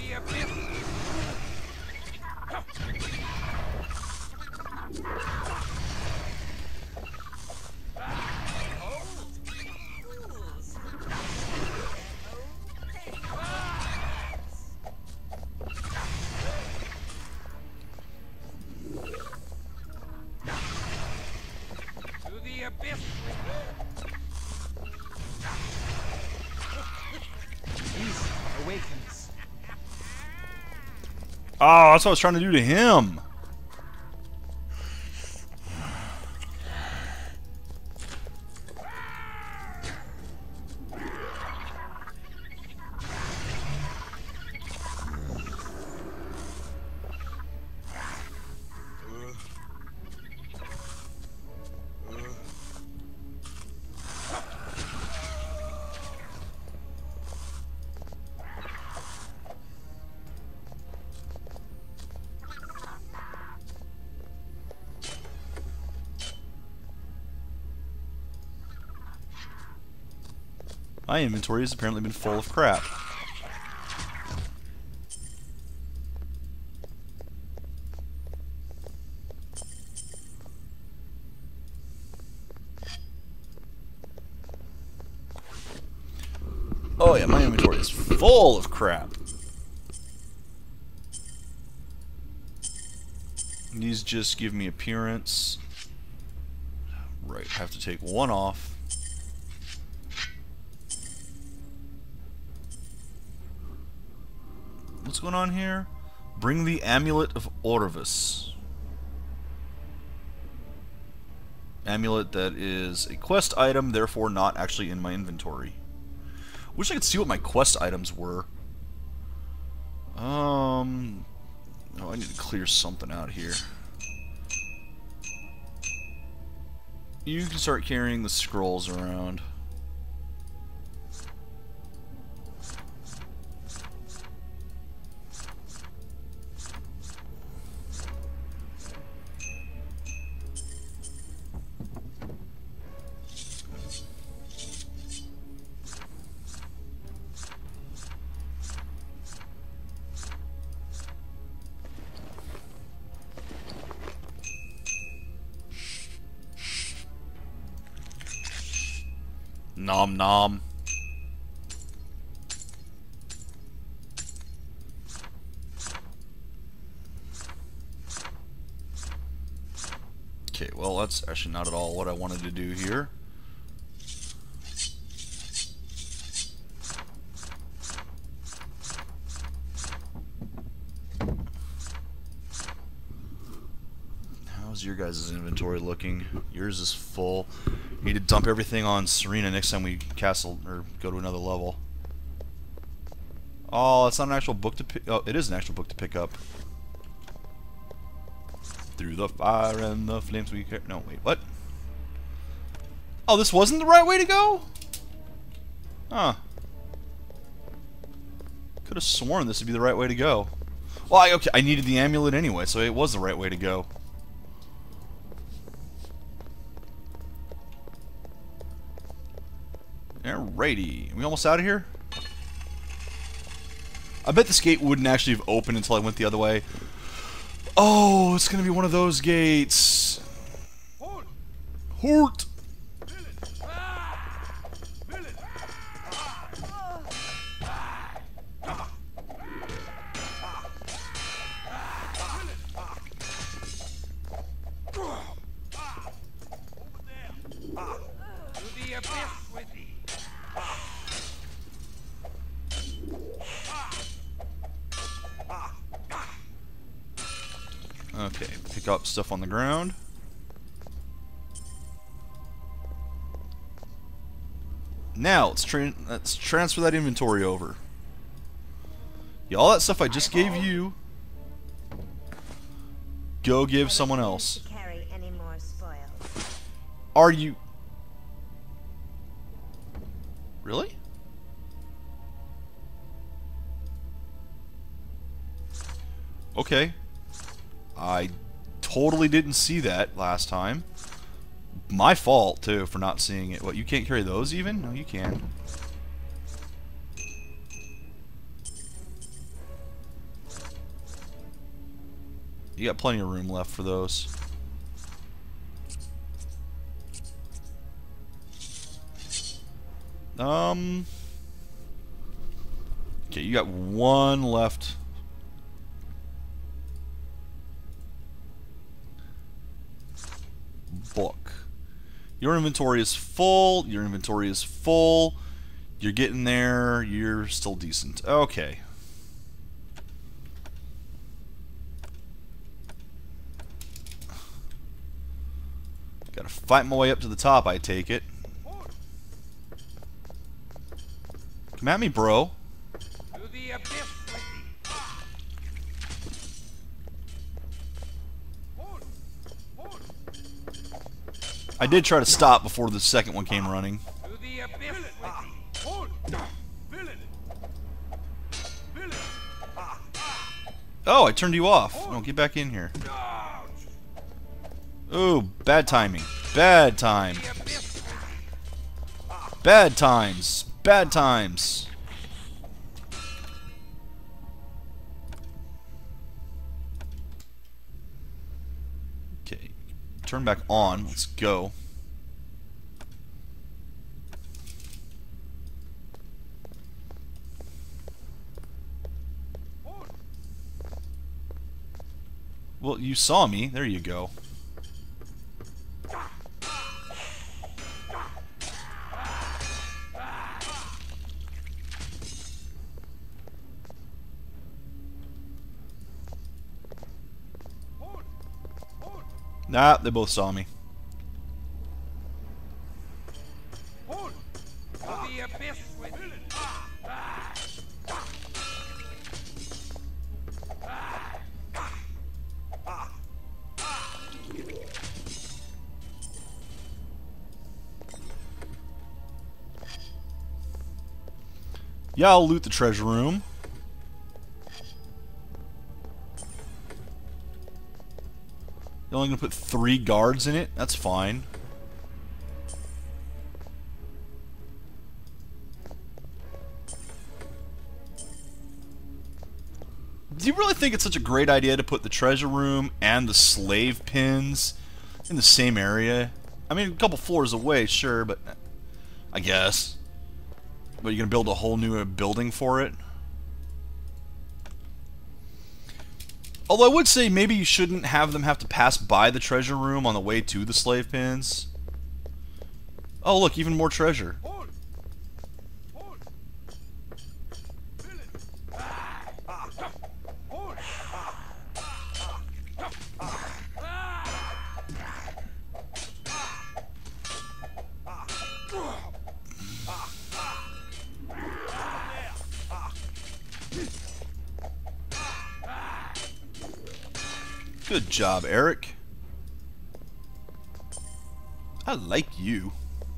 Oh, that's what I was trying to do to him. My inventory has apparently been full of crap. Oh yeah, my inventory is full of crap. These just give me appearance. Right, I have to take one off. What's going on here? Bring the Amulet of Orvis. Amulet that is a quest item, therefore not actually in my inventory. Wish I could see what my quest items were. Oh, I need to clear something out here. You can start carrying the scrolls around. Nom nom. Okay, well that's actually not at all what I wanted to do here. How's your guys' inventory looking? Yours is full. Need to dump everything on Serena next time we castle or go to another level. Oh, it's not an actual book to pick. Oh, it is an actual book to pick up. Through the fire and the flames we care. No, wait, what? Oh, this wasn't the right way to go? Huh. Could have sworn this would be the right way to go. Well, okay, I needed the amulet anyway, so it was the right way to go. Alrighty, are we almost out of here? I bet this gate wouldn't actually have opened until I went the other way. Oh, it's gonna be one of those gates. Hort! Okay, pick up stuff on the ground. Now, let's transfer that inventory over. Yeah, all that stuff I just gave you, go give someone else. Carry any more spoils. Are you... Really? Okay. I totally didn't see that last time. My fault, too, for not seeing it. What, you can't carry those even? No, you can. You got plenty of room left for those. Okay, you got one left. Book. Your inventory is full. Your inventory is full. You're getting there. You're still decent. Okay. Gotta fight my way up to the top, I take it. Come at me, bro. I did try to stop before the second one came running. Oh, I turned you off. No, get back in here. Ooh, bad timing. Bad time. Bad times. bad times. Okay, turn back on. Let's go. Well, you saw me. There you go. Nah, they both saw me. Yeah, I'll loot the treasure room. You're only gonna put 3 guards in it? That's fine. Do you really think it's such a great idea to put the treasure room and the slave pins in the same area? I mean, a couple floors away, sure, but I guess. But you're gonna build a whole new building for it? Although I would say maybe you shouldn't have them have to pass by the treasure room on the way to the slave pins. Oh look, even more treasure. Good job, Erik. I like you.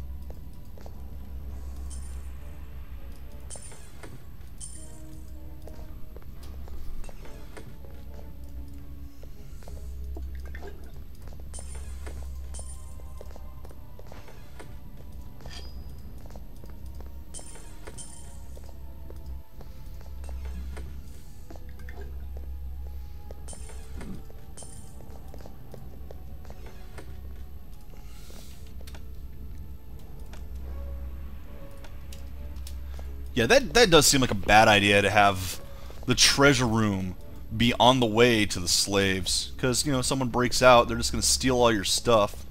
Yeah, that does seem like a bad idea to have the treasure room be on the way to the slaves. Because, you know, if someone breaks out, they're just going to steal all your stuff.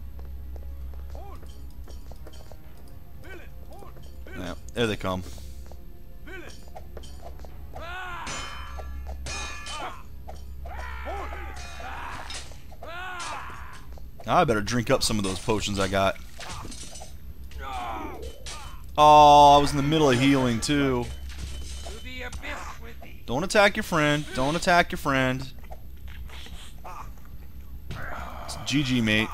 Yeah, there they come. I better drink up some of those potions I got. Oh, I was in the middle of healing too. Don't attack your friend. Don't attack your friend. It's GG, mate.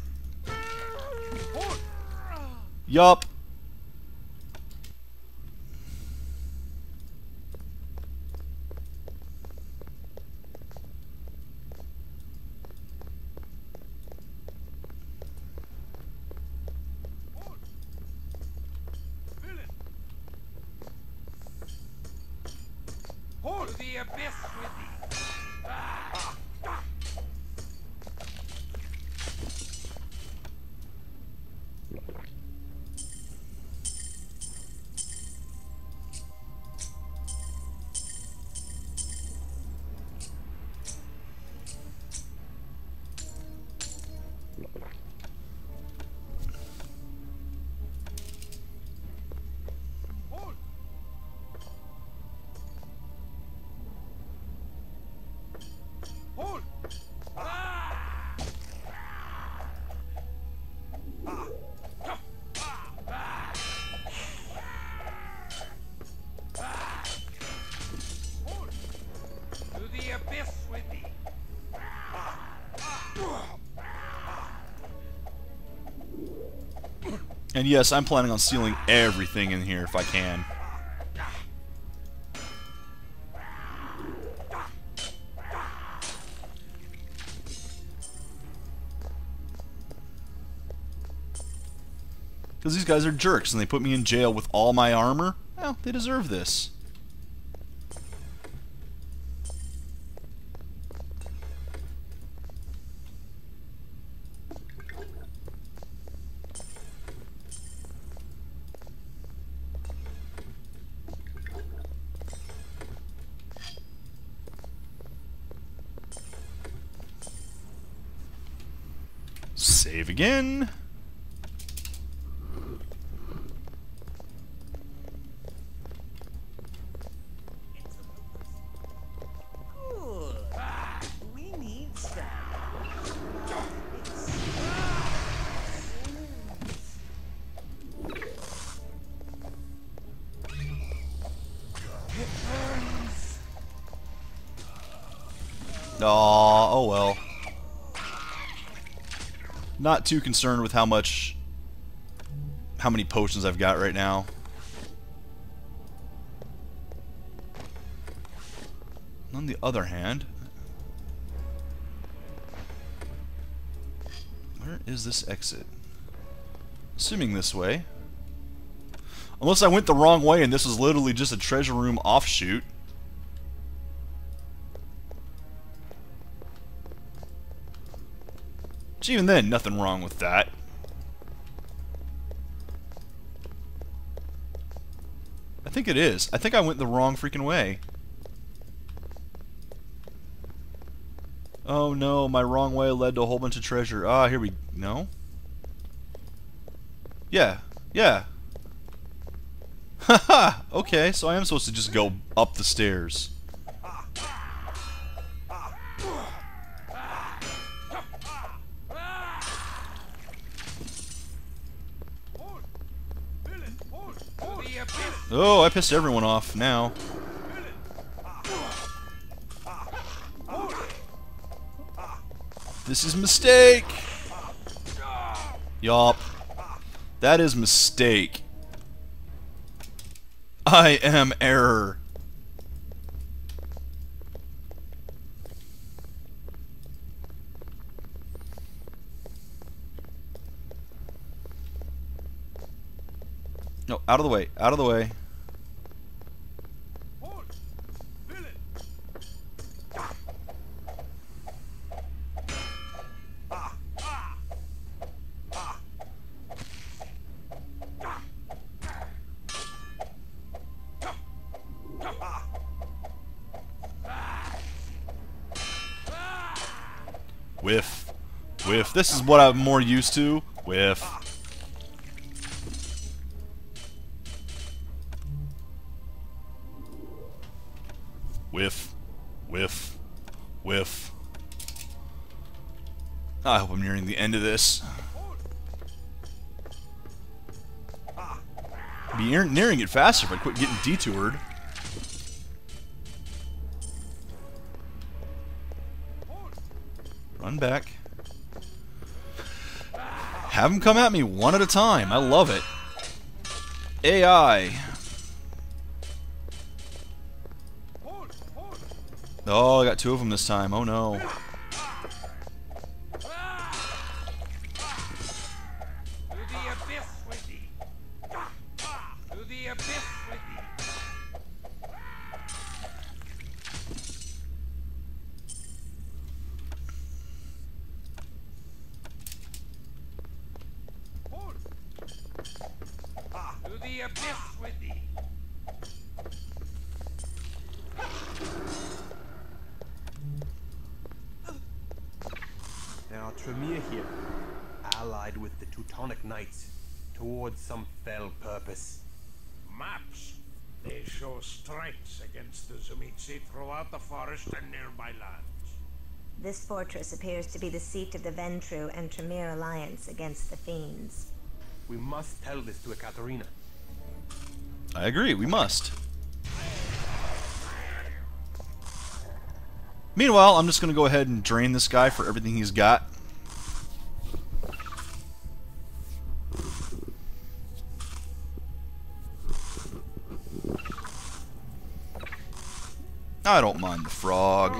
Yup. The abyss with thee. And yes, I'm planning on stealing everything in here if I can. Because these guys are jerks and they put me in jail with all my armor? Well, they deserve this. Save again. We need stuff. Aw, oh well. Not too concerned with how many potions I've got right now. On the other hand, where is this exit? Assuming this way. Unless I went the wrong way and this is literally just a treasure room offshoot. Which even then, nothing wrong with that. I think it is. I think I went the wrong freaking way. Oh no, my wrong way led to a whole bunch of treasure. Ah, here we... No? Yeah. Yeah. Haha! Okay, so I am supposed to just go up the stairs. Oh, I pissed everyone off now. This is mistake. Yup. That is mistake. I am error. No, out of the way. Out of the way. Whiff. Whiff. This is what I'm more used to. Whiff. Whiff. Whiff. Whiff. I hope I'm nearing the end of this. I'd be nearing it faster if I quit getting detoured. Run back. Have them come at me one at a time. I love it. AI. Oh, I got two of them this time. Oh no. There are Tremere here, allied with the Teutonic Knights, towards some fell purpose. Maps. They show strengths against the Zumitsi throughout the forest and nearby lands. This fortress appears to be the seat of the Ventru and Tremere alliance against the Fiends. We must tell this to Ekaterina. I agree, we must. Meanwhile, I'm just going to go ahead and drain this guy for everything he's got. I don't mind the frog.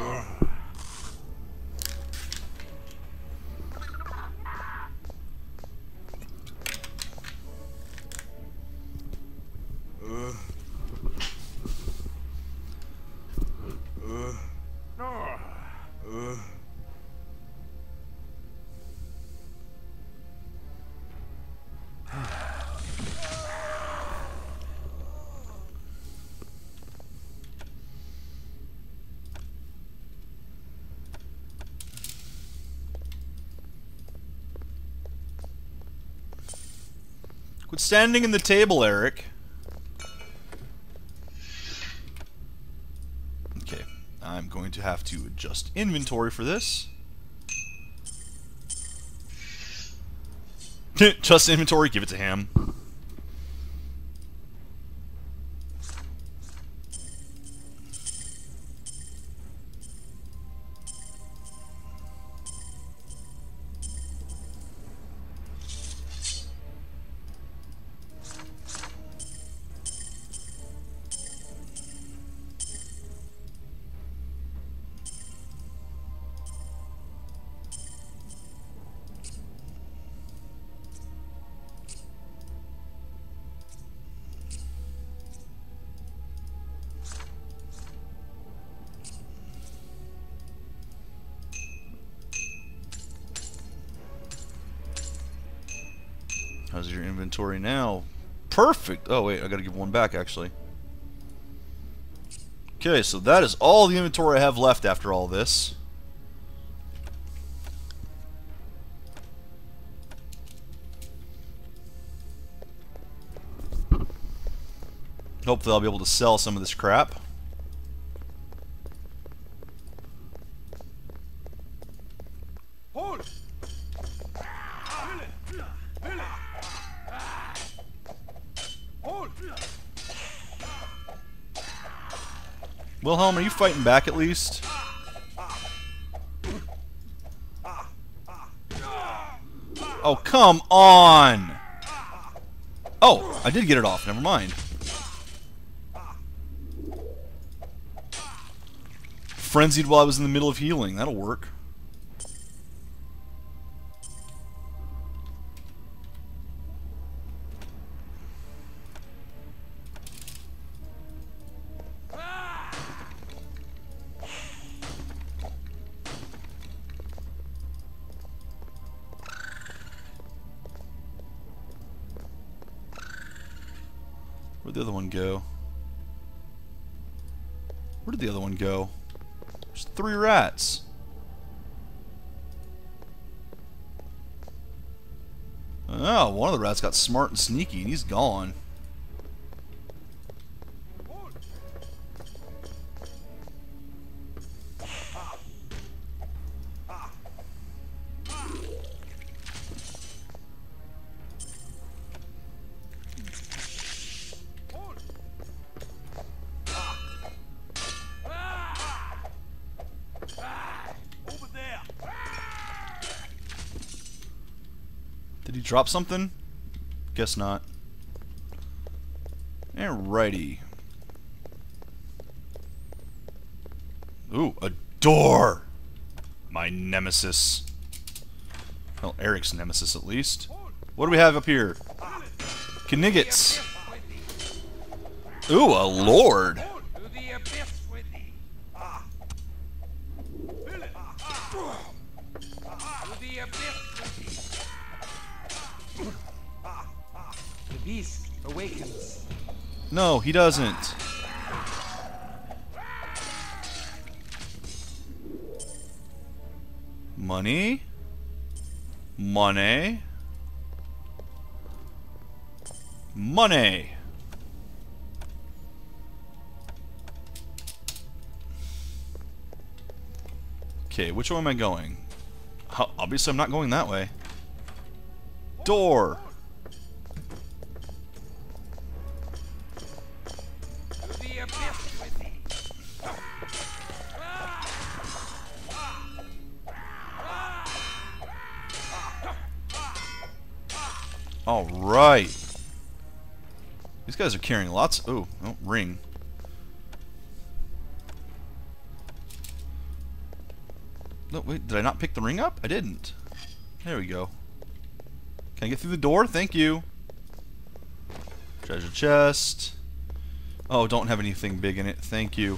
Quit standing in the table, Erik. Okay, I'm going to have to adjust inventory for this. Just inventory, give it to him. How's your inventory now? Perfect! Oh wait, I gotta give one back actually. Okay, so that is all the inventory I have left after all this. Hopefully I'll be able to sell some of this crap. Hold! Wilhelm, are you fighting back at least? Oh, come on! Oh, I did get it off, never mind. Frenzied while I was in the middle of healing, that'll work. Where'd the other one go? Where did the other one go? There's 3 rats. Oh, one of the rats got smart and sneaky and he's gone. Did he drop something? Guess not. Alrighty. Ooh, a door! My nemesis. Well, Erik's nemesis at least. What do we have up here? Kniggets. Ooh, a lord. The beast awakens. No, he doesn't. Money? Money? Money! Okay, which way am I going? Obviously I'm not going that way. Door! Alright. These guys are carrying lots. Ooh, oh, ring. No, wait, did I not pick the ring up? I didn't. There we go. Can I get through the door? Thank you. Treasure chest. Oh, don't have anything big in it. Thank you.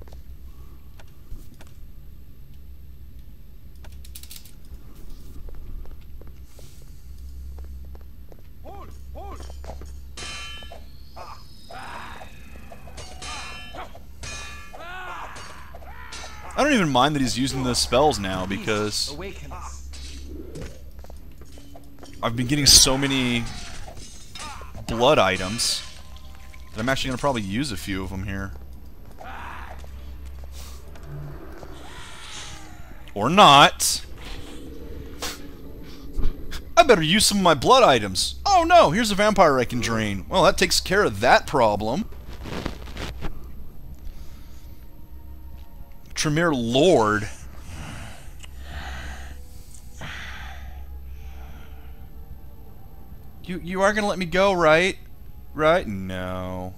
I don't even mind that he's using the spells now because I've been getting so many blood items. That I'm actually going to probably use a few of them here. Or not. I better use some of my blood items. Oh no, here's a vampire I can drain. Well, that takes care of that problem. Tremere Lord. You are gonna let me go, right? Right? No.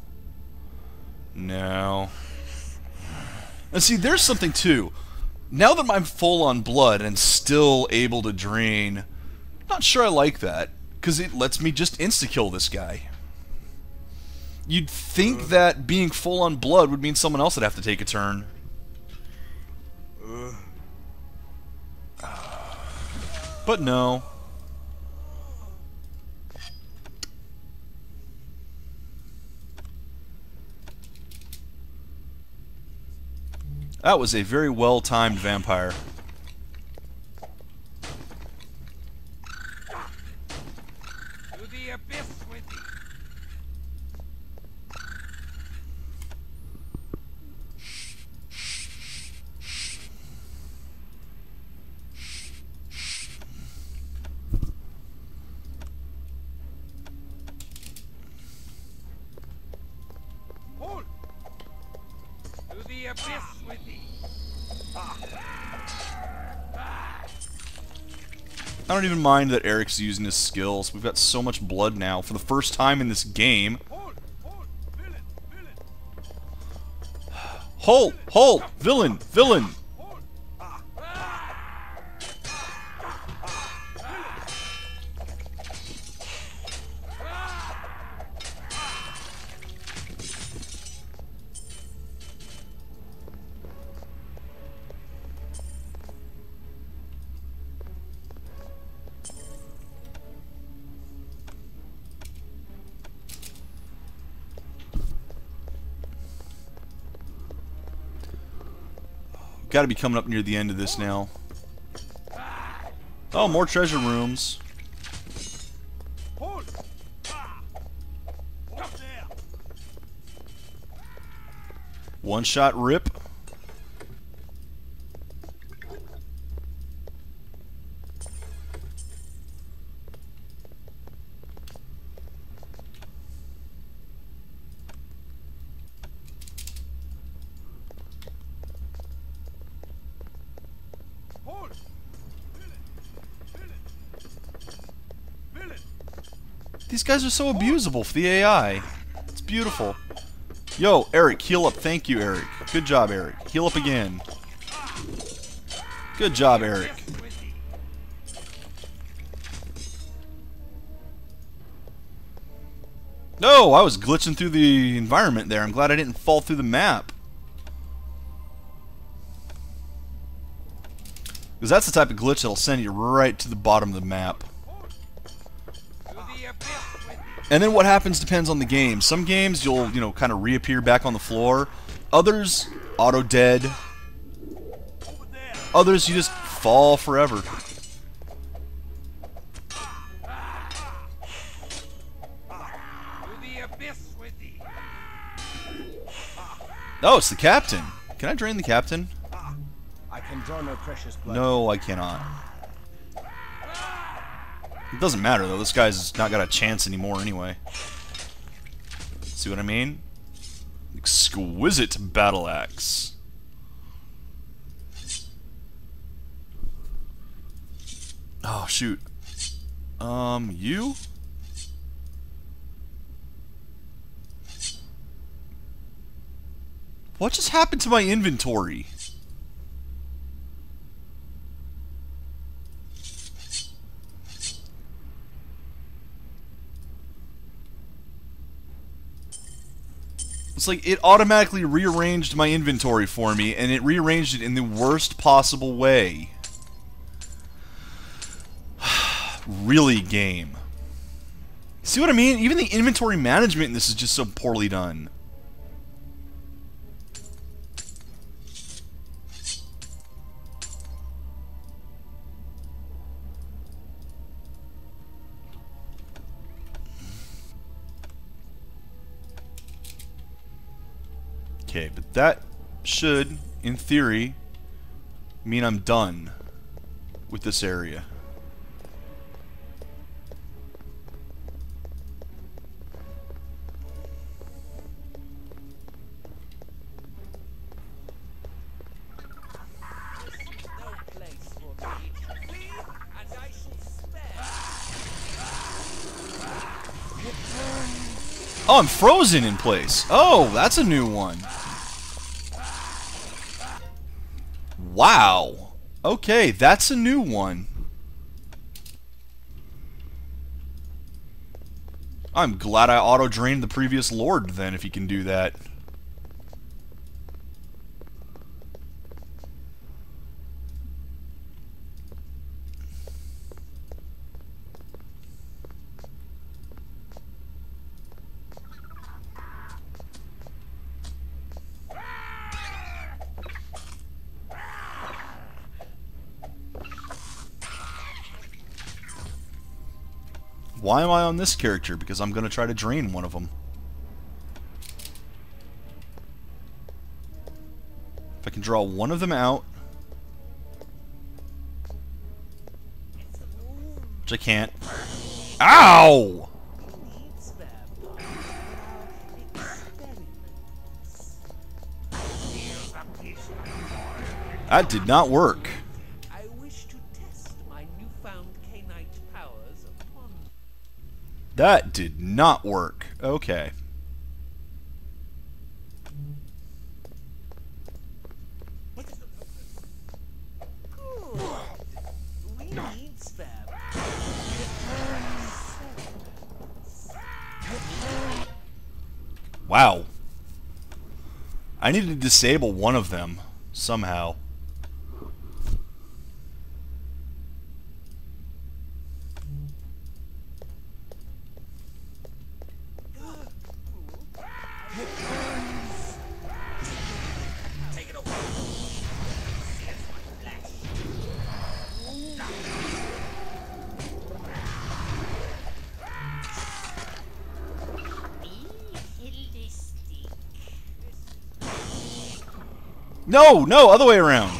No. And see, there's something too. Now that I'm full on blood and still able to drain, not sure I like that, because it lets me just insta-kill this guy. You'd think that being full on blood would mean someone else would have to take a turn. But no. That was a very well-timed vampire. To the abyss with thee. Hold. To the abyss with thee. I don't even mind that Erik's using his skills. We've got so much blood now for the first time in this game. Hold! Villain! Villain! Got to be coming up near the end of this now. Oh, more treasure rooms. One shot rip. These guys are so abusable for the AI. It's beautiful. Yo, Erik, heal up. Thank you, Erik. Good job, Erik. Heal up again. Good job, Erik. No, I was glitching through the environment there. I'm glad I didn't fall through the map. Because that's the type of glitch that'll send you right to the bottom of the map. And then what happens depends on the game. Some games you'll, kind of reappear back on the floor. Others, auto-dead. Others, you just fall forever. Oh, it's the captain. Can I drain the captain? I can draw no precious blood. No, I cannot. It doesn't matter though, this guy's not got a chance anymore anyway. See what I mean? Exquisite battle axe. Oh shoot. You? What just happened to my inventory? It's like it automatically rearranged my inventory for me, and it rearranged it in the worst possible way. Really, game. See what I mean? Even the inventory management in this is just so poorly done. Okay, but that should, in theory, mean I'm done with this area. Oh, I'm frozen in place. Oh, that's a new one. Wow. Okay, that's a new one. I'm glad I auto-drained the previous Lord then, if he can do that. Why am I on this character? Because I'm going to try to drain one of them. If I can draw one of them out. Which I can't. Ow! That did not work. That did not work. Okay. Wow. I need to disable one of them somehow. No, no, other way around.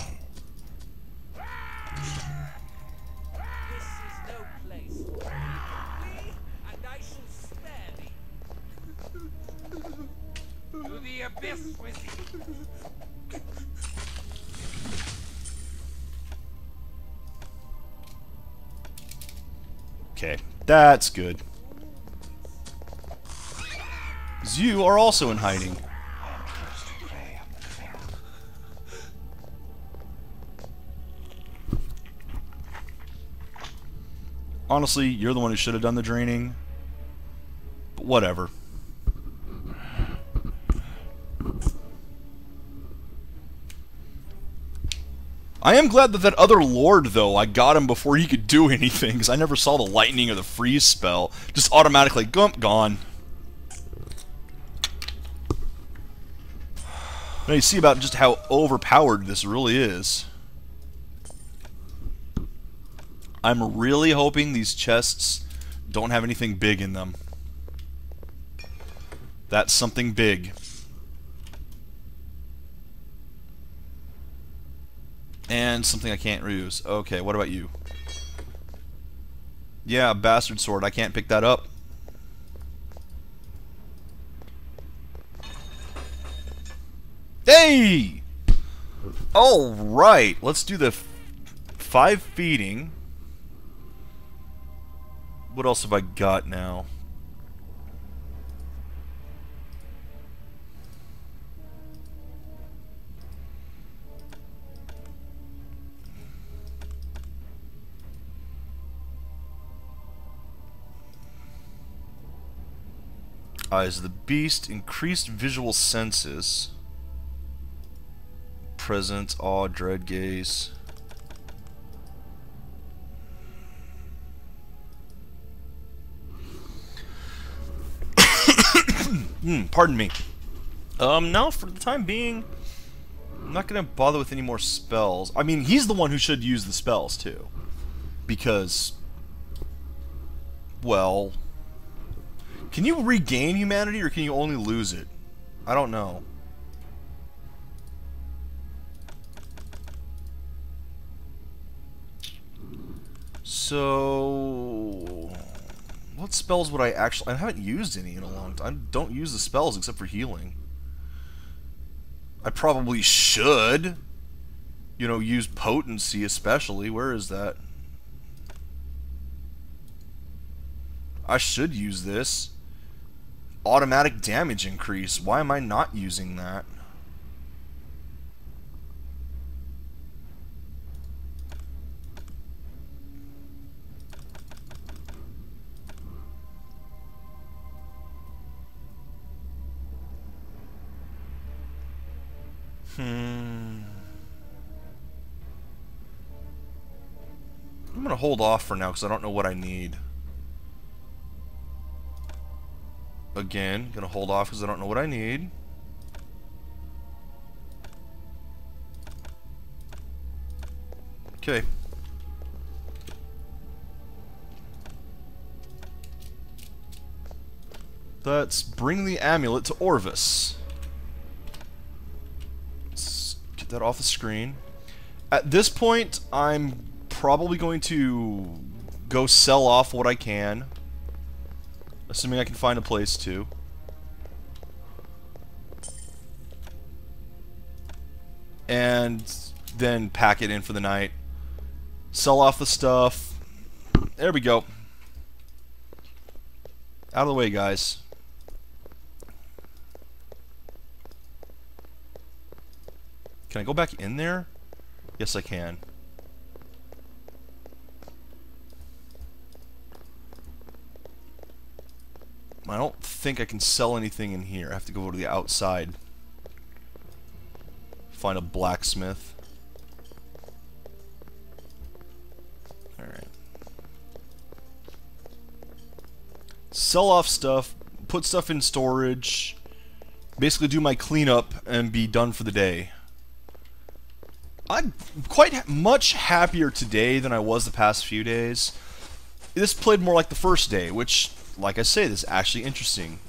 Okay, that's good. You are also in hiding. Honestly, you're the one who should have done the draining. But whatever. I am glad that other Lord, though, I got him before he could do anything, because I never saw the lightning or the freeze spell. Just automatically, gone. Now you see about just how overpowered this really is. I'm really hoping these chests don't have anything big in them. That's something big. And something I can't reuse. Okay, what about you? Yeah, bastard sword. I can't pick that up. Hey! Alright, let's do the 5 feeding. What else have I got now? Eyes of the Beast, increased visual senses. Presence, awe, dread, gaze. Pardon me. No, for the time being, I'm not going to bother with any more spells. I mean, he's the one who should use the spells, too. Because, well, can you regain humanity, or can you only lose it? I don't know. So, what spells would I actually... I haven't used any in a long time. I don't use the spells except for healing. I probably should. You know, use potency especially. Where is that? I should use this. Automatic damage increase. Why am I not using that? I'm gonna hold off for now because I don't know what I need. Again, gonna hold off because I don't know what I need. Okay. Let's bring the amulet to Orvis. Let's get that off the screen. At this point, I'm probably going to go sell off what I can. Assuming I can find a place to. And then pack it in for the night. Sell off the stuff. There we go. Out of the way, guys. Can I go back in there? Yes, I can. I don't think I can sell anything in here. I have to go to the outside. Find a blacksmith. Alright. Sell off stuff. Put stuff in storage. Basically do my cleanup and be done for the day. I'm quite much happier today than I was the past few days. This played more like the first day, which... Like I say, this is actually interesting.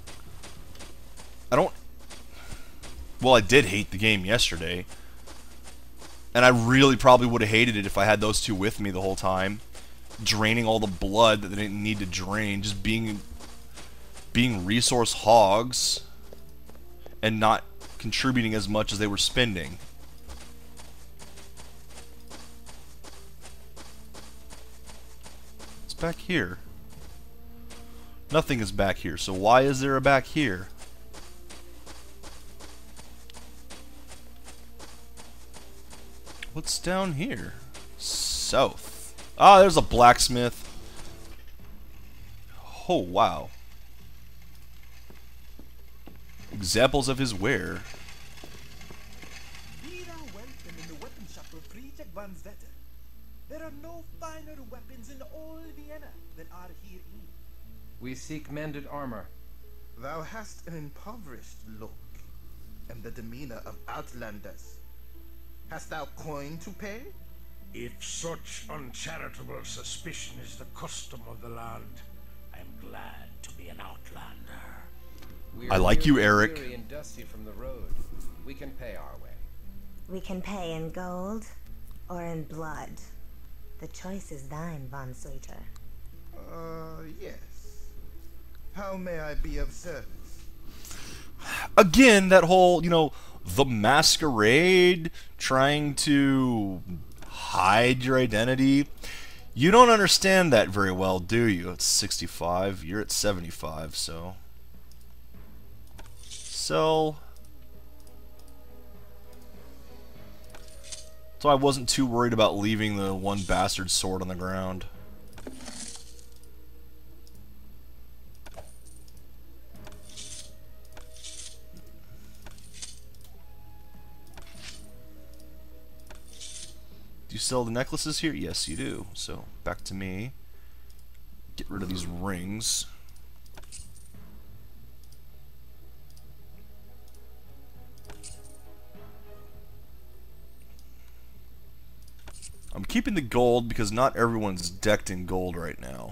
Well, I did hate the game yesterday. And I really probably would have hated it if I had those two with me the whole time. Draining all the blood that they didn't need to drain. Just being resource hogs. And not contributing as much as they were spending. It's back here. Nothing is back here, so why is there a back here? What's down here? South. Ah, there's a blacksmith. Oh, wow. Examples of his ware. There are no finer weapons in all Vienna than are here in. We seek mended armor. Thou hast an impoverished look, and the demeanor of outlanders. Hast thou coin to pay? If such uncharitable suspicion is the custom of the land, I am glad to be an outlander. I like you, Erik. Weary and dusty from the road. We can pay our way. We can pay in gold or in blood. The choice is thine, Von Suiter. Yes. How may I be of service? Again, that whole, you know, the Masquerade, trying to hide your identity. You don't understand that very well, do you? It's 65, you're at 75, so... So I wasn't too worried about leaving the one bastard sword on the ground. Do you sell the necklaces here? Yes, you do. So, back to me. Get rid of these rings. I'm keeping the gold because not everyone's decked in gold right now.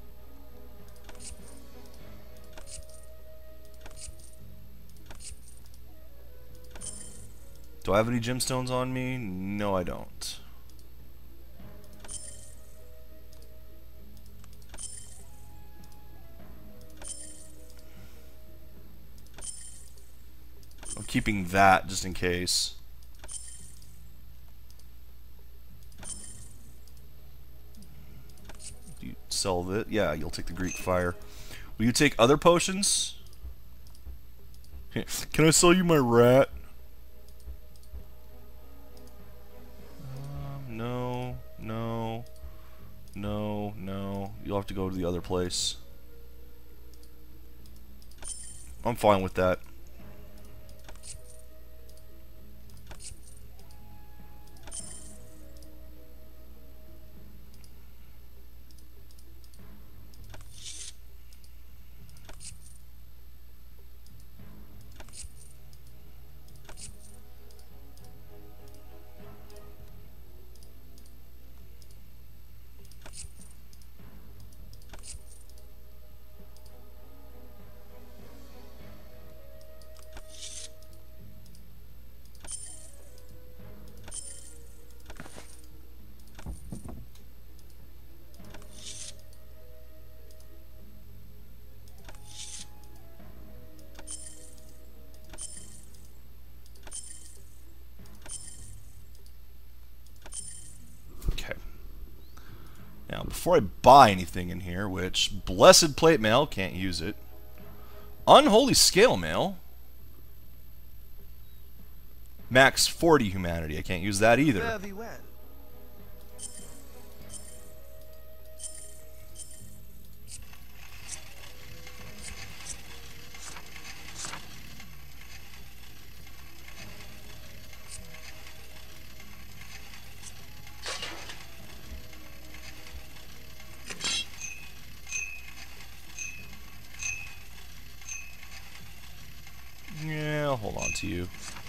Do I have any gemstones on me? No, I don't. keeping that just in case. Do you sell it? Yeah, you'll take the Greek fire. Will you take other potions? Can I sell you my rat? No, no, no, no. You'll have to go to the other place. I'm fine with that. Now, before I buy anything in here, which blessed plate mail, can't use it. Unholy scale mail. Max 40 humanity, I can't use that either. Fare thee well. Yeah, I'll hold on to you.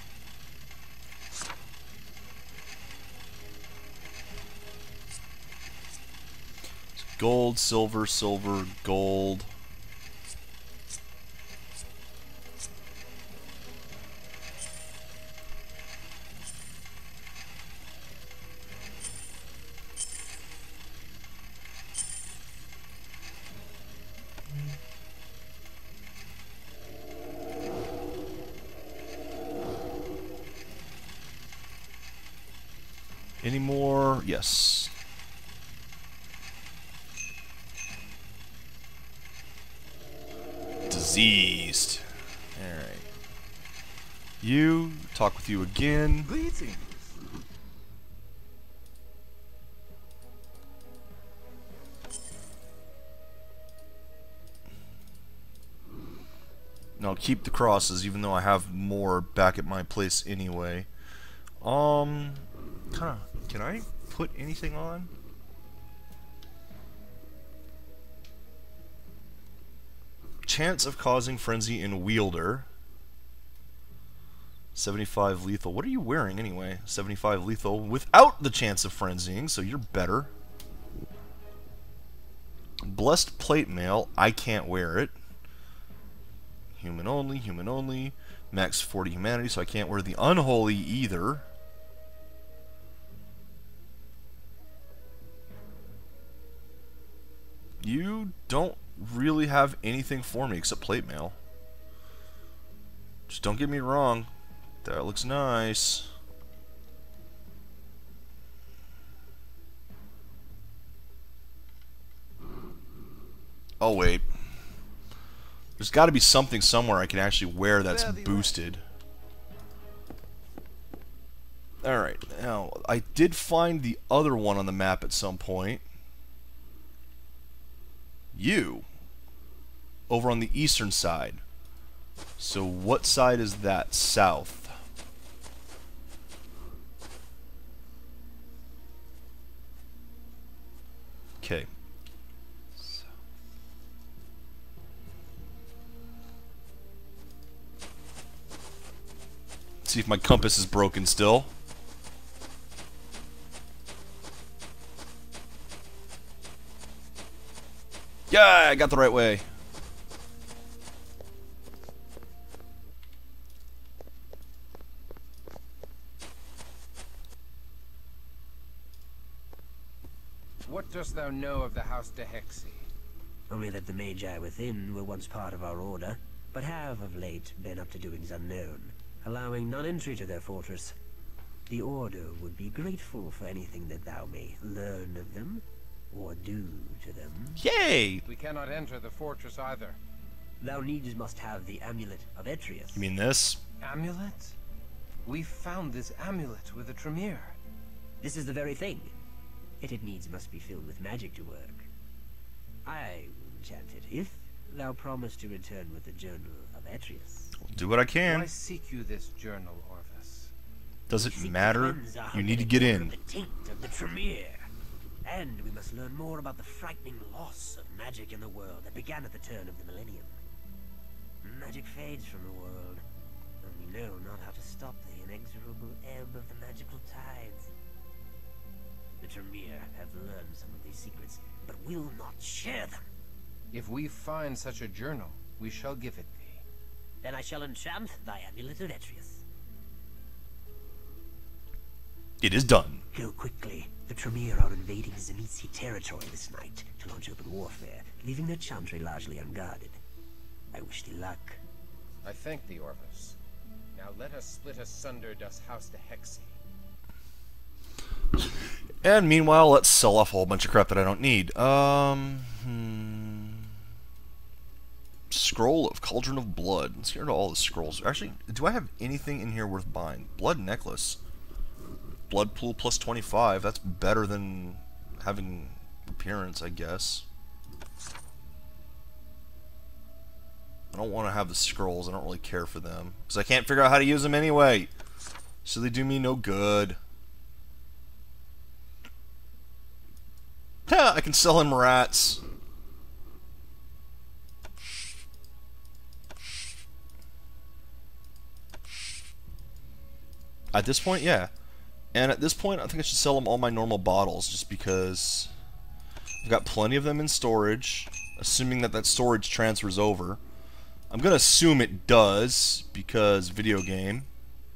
Gold, silver, silver, gold. Any more? Yes. Diseased. Alright. You, talk with you again. Greetings. And I'll keep the crosses, even though I have more back at my place anyway. Can I put anything on? Chance of causing frenzy in wielder. 75 lethal. What are you wearing anyway? 75 lethal without the chance of frenzying, so you're better. Blessed plate mail. I can't wear it. Human only, human only. Max 40 humanity, so I can't wear the unholy either. You don't really have anything for me except plate mail. Just don't get me wrong. That looks nice. Oh wait. There's got to be something somewhere I can actually wear that's boosted. Alright, now I did find the other one on the map at some point. You. Over on the eastern side. So what side is that? South. Okay. See if my compass is broken still. Yeah, I got the right way. What dost thou know of the House de Hexy? Only that the Magi within were once part of our order, but have of late been up to doings unknown. allowing none entry to their fortress. The Order would be grateful for anything that thou may learn of them, or do to them. Yay! We cannot enter the fortress either. Thou needs must have the amulet of Etrius. You mean this? Amulet? We found this amulet with the Tremere. This is the very thing. It needs must be filled with magic to work. I will enchant it, if thou promise to return with the journal of Etrius. Do what I can. Why seek you this journal, Orvis? Does it matter? You need to get in. The taint of the Tremere. And we must learn more about the frightening loss of magic in the world that began at the turn of the millennium. Magic fades from the world, and we know not how to stop the inexorable ebb of the magical tides. The Tremere have learned some of these secrets, but will not share them. If we find such a journal, we shall give it thee. Then I shall enchant thy amulet of Etrius. It is done. Go quickly. The Tremere are invading Zenitsi territory this night to launch open warfare, leaving their chantry largely unguarded. I wish thee luck. I thank thee, Orvis. Now let us split asunder das Haus de Hexi. And meanwhile, let's sell off a whole bunch of crap that I don't need. Scroll of Cauldron of Blood. Let's get rid of all the scrolls. Actually, do I have anything in here worth buying? Blood necklace. Blood pool plus 25. That's better than having appearance, I guess. I don't want to have the scrolls. I don't really care for them, because I can't figure out how to use them anyway. So they do me no good. I can sell him rats. At this point, yeah. And at this point, I think I should sell him all my normal bottles, just because I've got plenty of them in storage, assuming that that storage transfers over. I'm going to assume it does, because video game.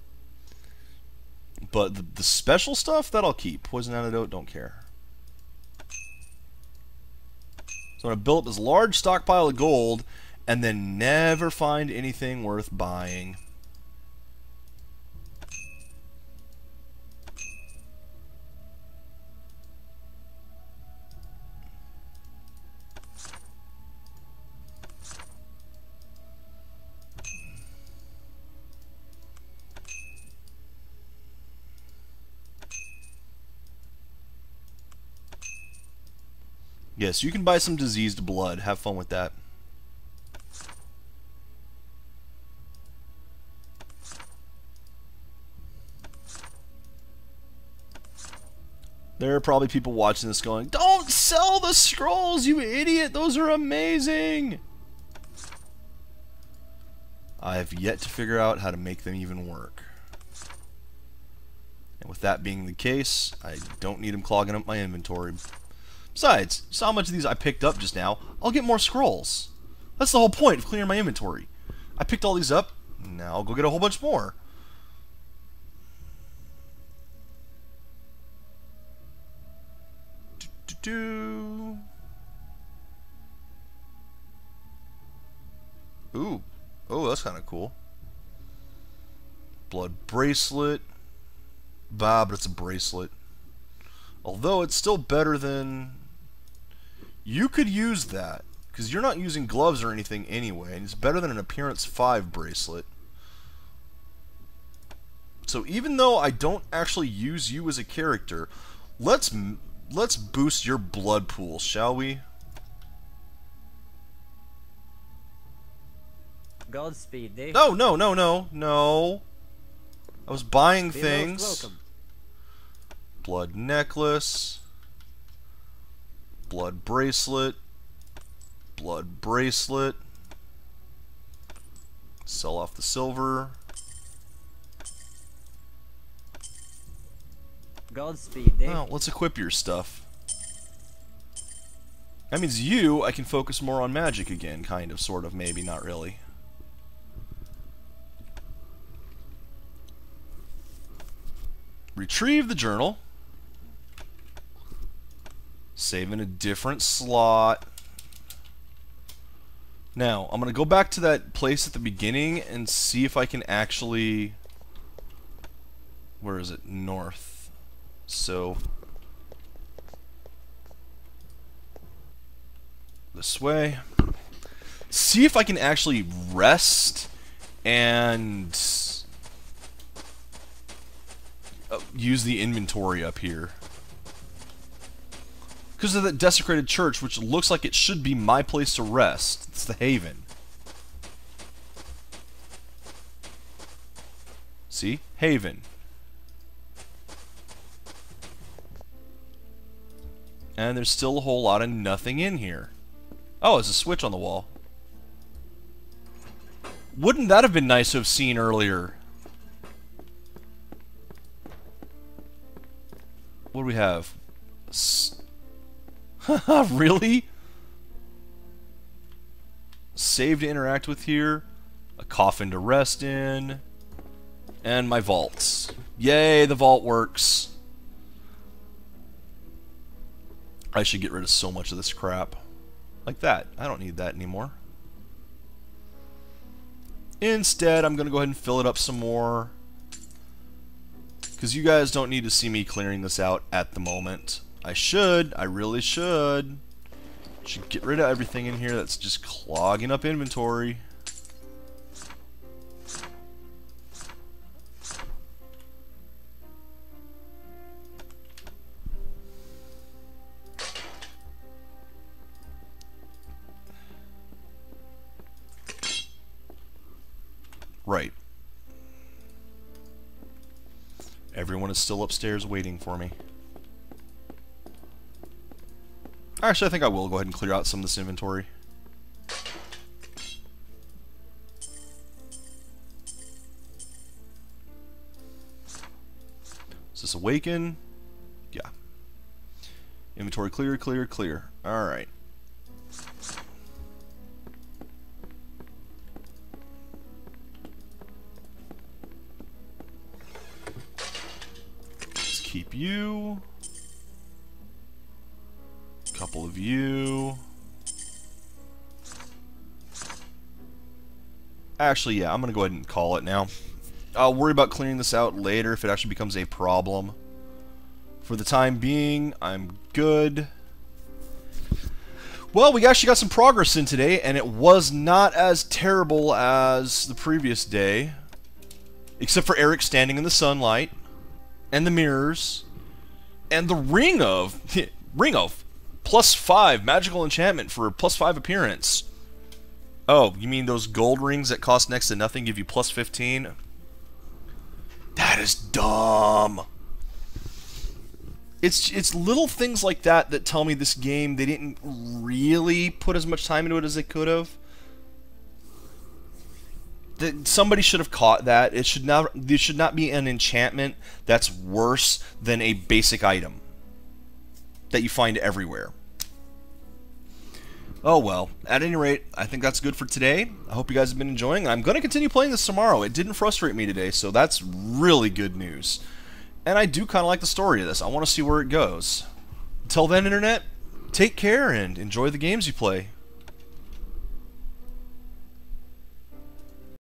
But the special stuff, that I'll keep. Poison antidote, don't care. So I'm going to build up this large stockpile of gold, and then never find anything worth buying. Yes, you can buy some diseased blood. Have fun with that. There are probably people watching this going, "Don't sell the scrolls, you idiot! Those are amazing!" I have yet to figure out how to make them even work. And with that being the case, I don't need them clogging up my inventory. Besides, see how much of these I picked up just now? I'll get more scrolls. That's the whole point of clearing my inventory. I picked all these up, now I'll go get a whole bunch more. Ooh. Oh, that's kind of cool. Blood bracelet. Bah, but it's a bracelet. Although it's still better than... You could use that, because you're not using gloves or anything anyway, and it's better than an appearance 5 bracelet. So even though I don't actually use you as a character, let's boost your blood pool, shall we? Godspeed, Dave. No, no, no, no, no. I was buying things. Blood necklace. Blood bracelet. Blood bracelet. Sell off the silver. Godspeed, Dave. Well, let's equip your stuff. That means you, I can focus more on magic again, kind of, sort of, maybe, not really. Retrieve the journal. Save in a different slot. Now, I'm going to go back to that place at the beginning and see if I can actually... Where is it? North. So... this way. See if I can actually rest and use the inventory up here. Because of that desecrated church, which looks like it should be my place to rest. It's the Haven. See? Haven. And there's still a whole lot of nothing in here. Oh, there's a switch on the wall. Wouldn't that have been nice to have seen earlier? What do we have? Really? Save to interact with here. A coffin to rest in. And my vaults. Yay, the vault works. I should get rid of so much of this crap. Like that. I don't need that anymore. Instead, I'm going to go ahead and fill it up some more. Because you guys don't need to see me clearing this out at the moment. I should. I really should. Should get rid of everything in here that's just clogging up inventory. Right. Everyone is still upstairs waiting for me. Actually, I think I will go ahead and clear out some of this inventory. Is this awaken? Yeah. Inventory clear, clear, clear. Alright. Let's keep you. Couple of you. Actually, yeah, I'm gonna go ahead and call it now. I'll worry about clearing this out later if it actually becomes a problem. For the time being, I'm good. Well, we actually got some progress in today, and it was not as terrible as the previous day. Except for Erik standing in the sunlight, and the mirrors, and the ring of +5 magical enchantment for +5 appearance. Oh, you mean those gold rings that cost next to nothing give you +15? That is dumb. It's little things like that that tell me this game, they didn't really put as much time into it as they could have. Somebody should have caught that. There should not be an enchantment that's worse than a basic item that you find everywhere. Oh well, at any rate, I think that's good for today. I hope you guys have been enjoying. I'm going to continue playing this tomorrow. It didn't frustrate me today, so that's really good news. And I do kind of like the story of this. I want to see where it goes. Until then, Internet, take care and enjoy the games you play.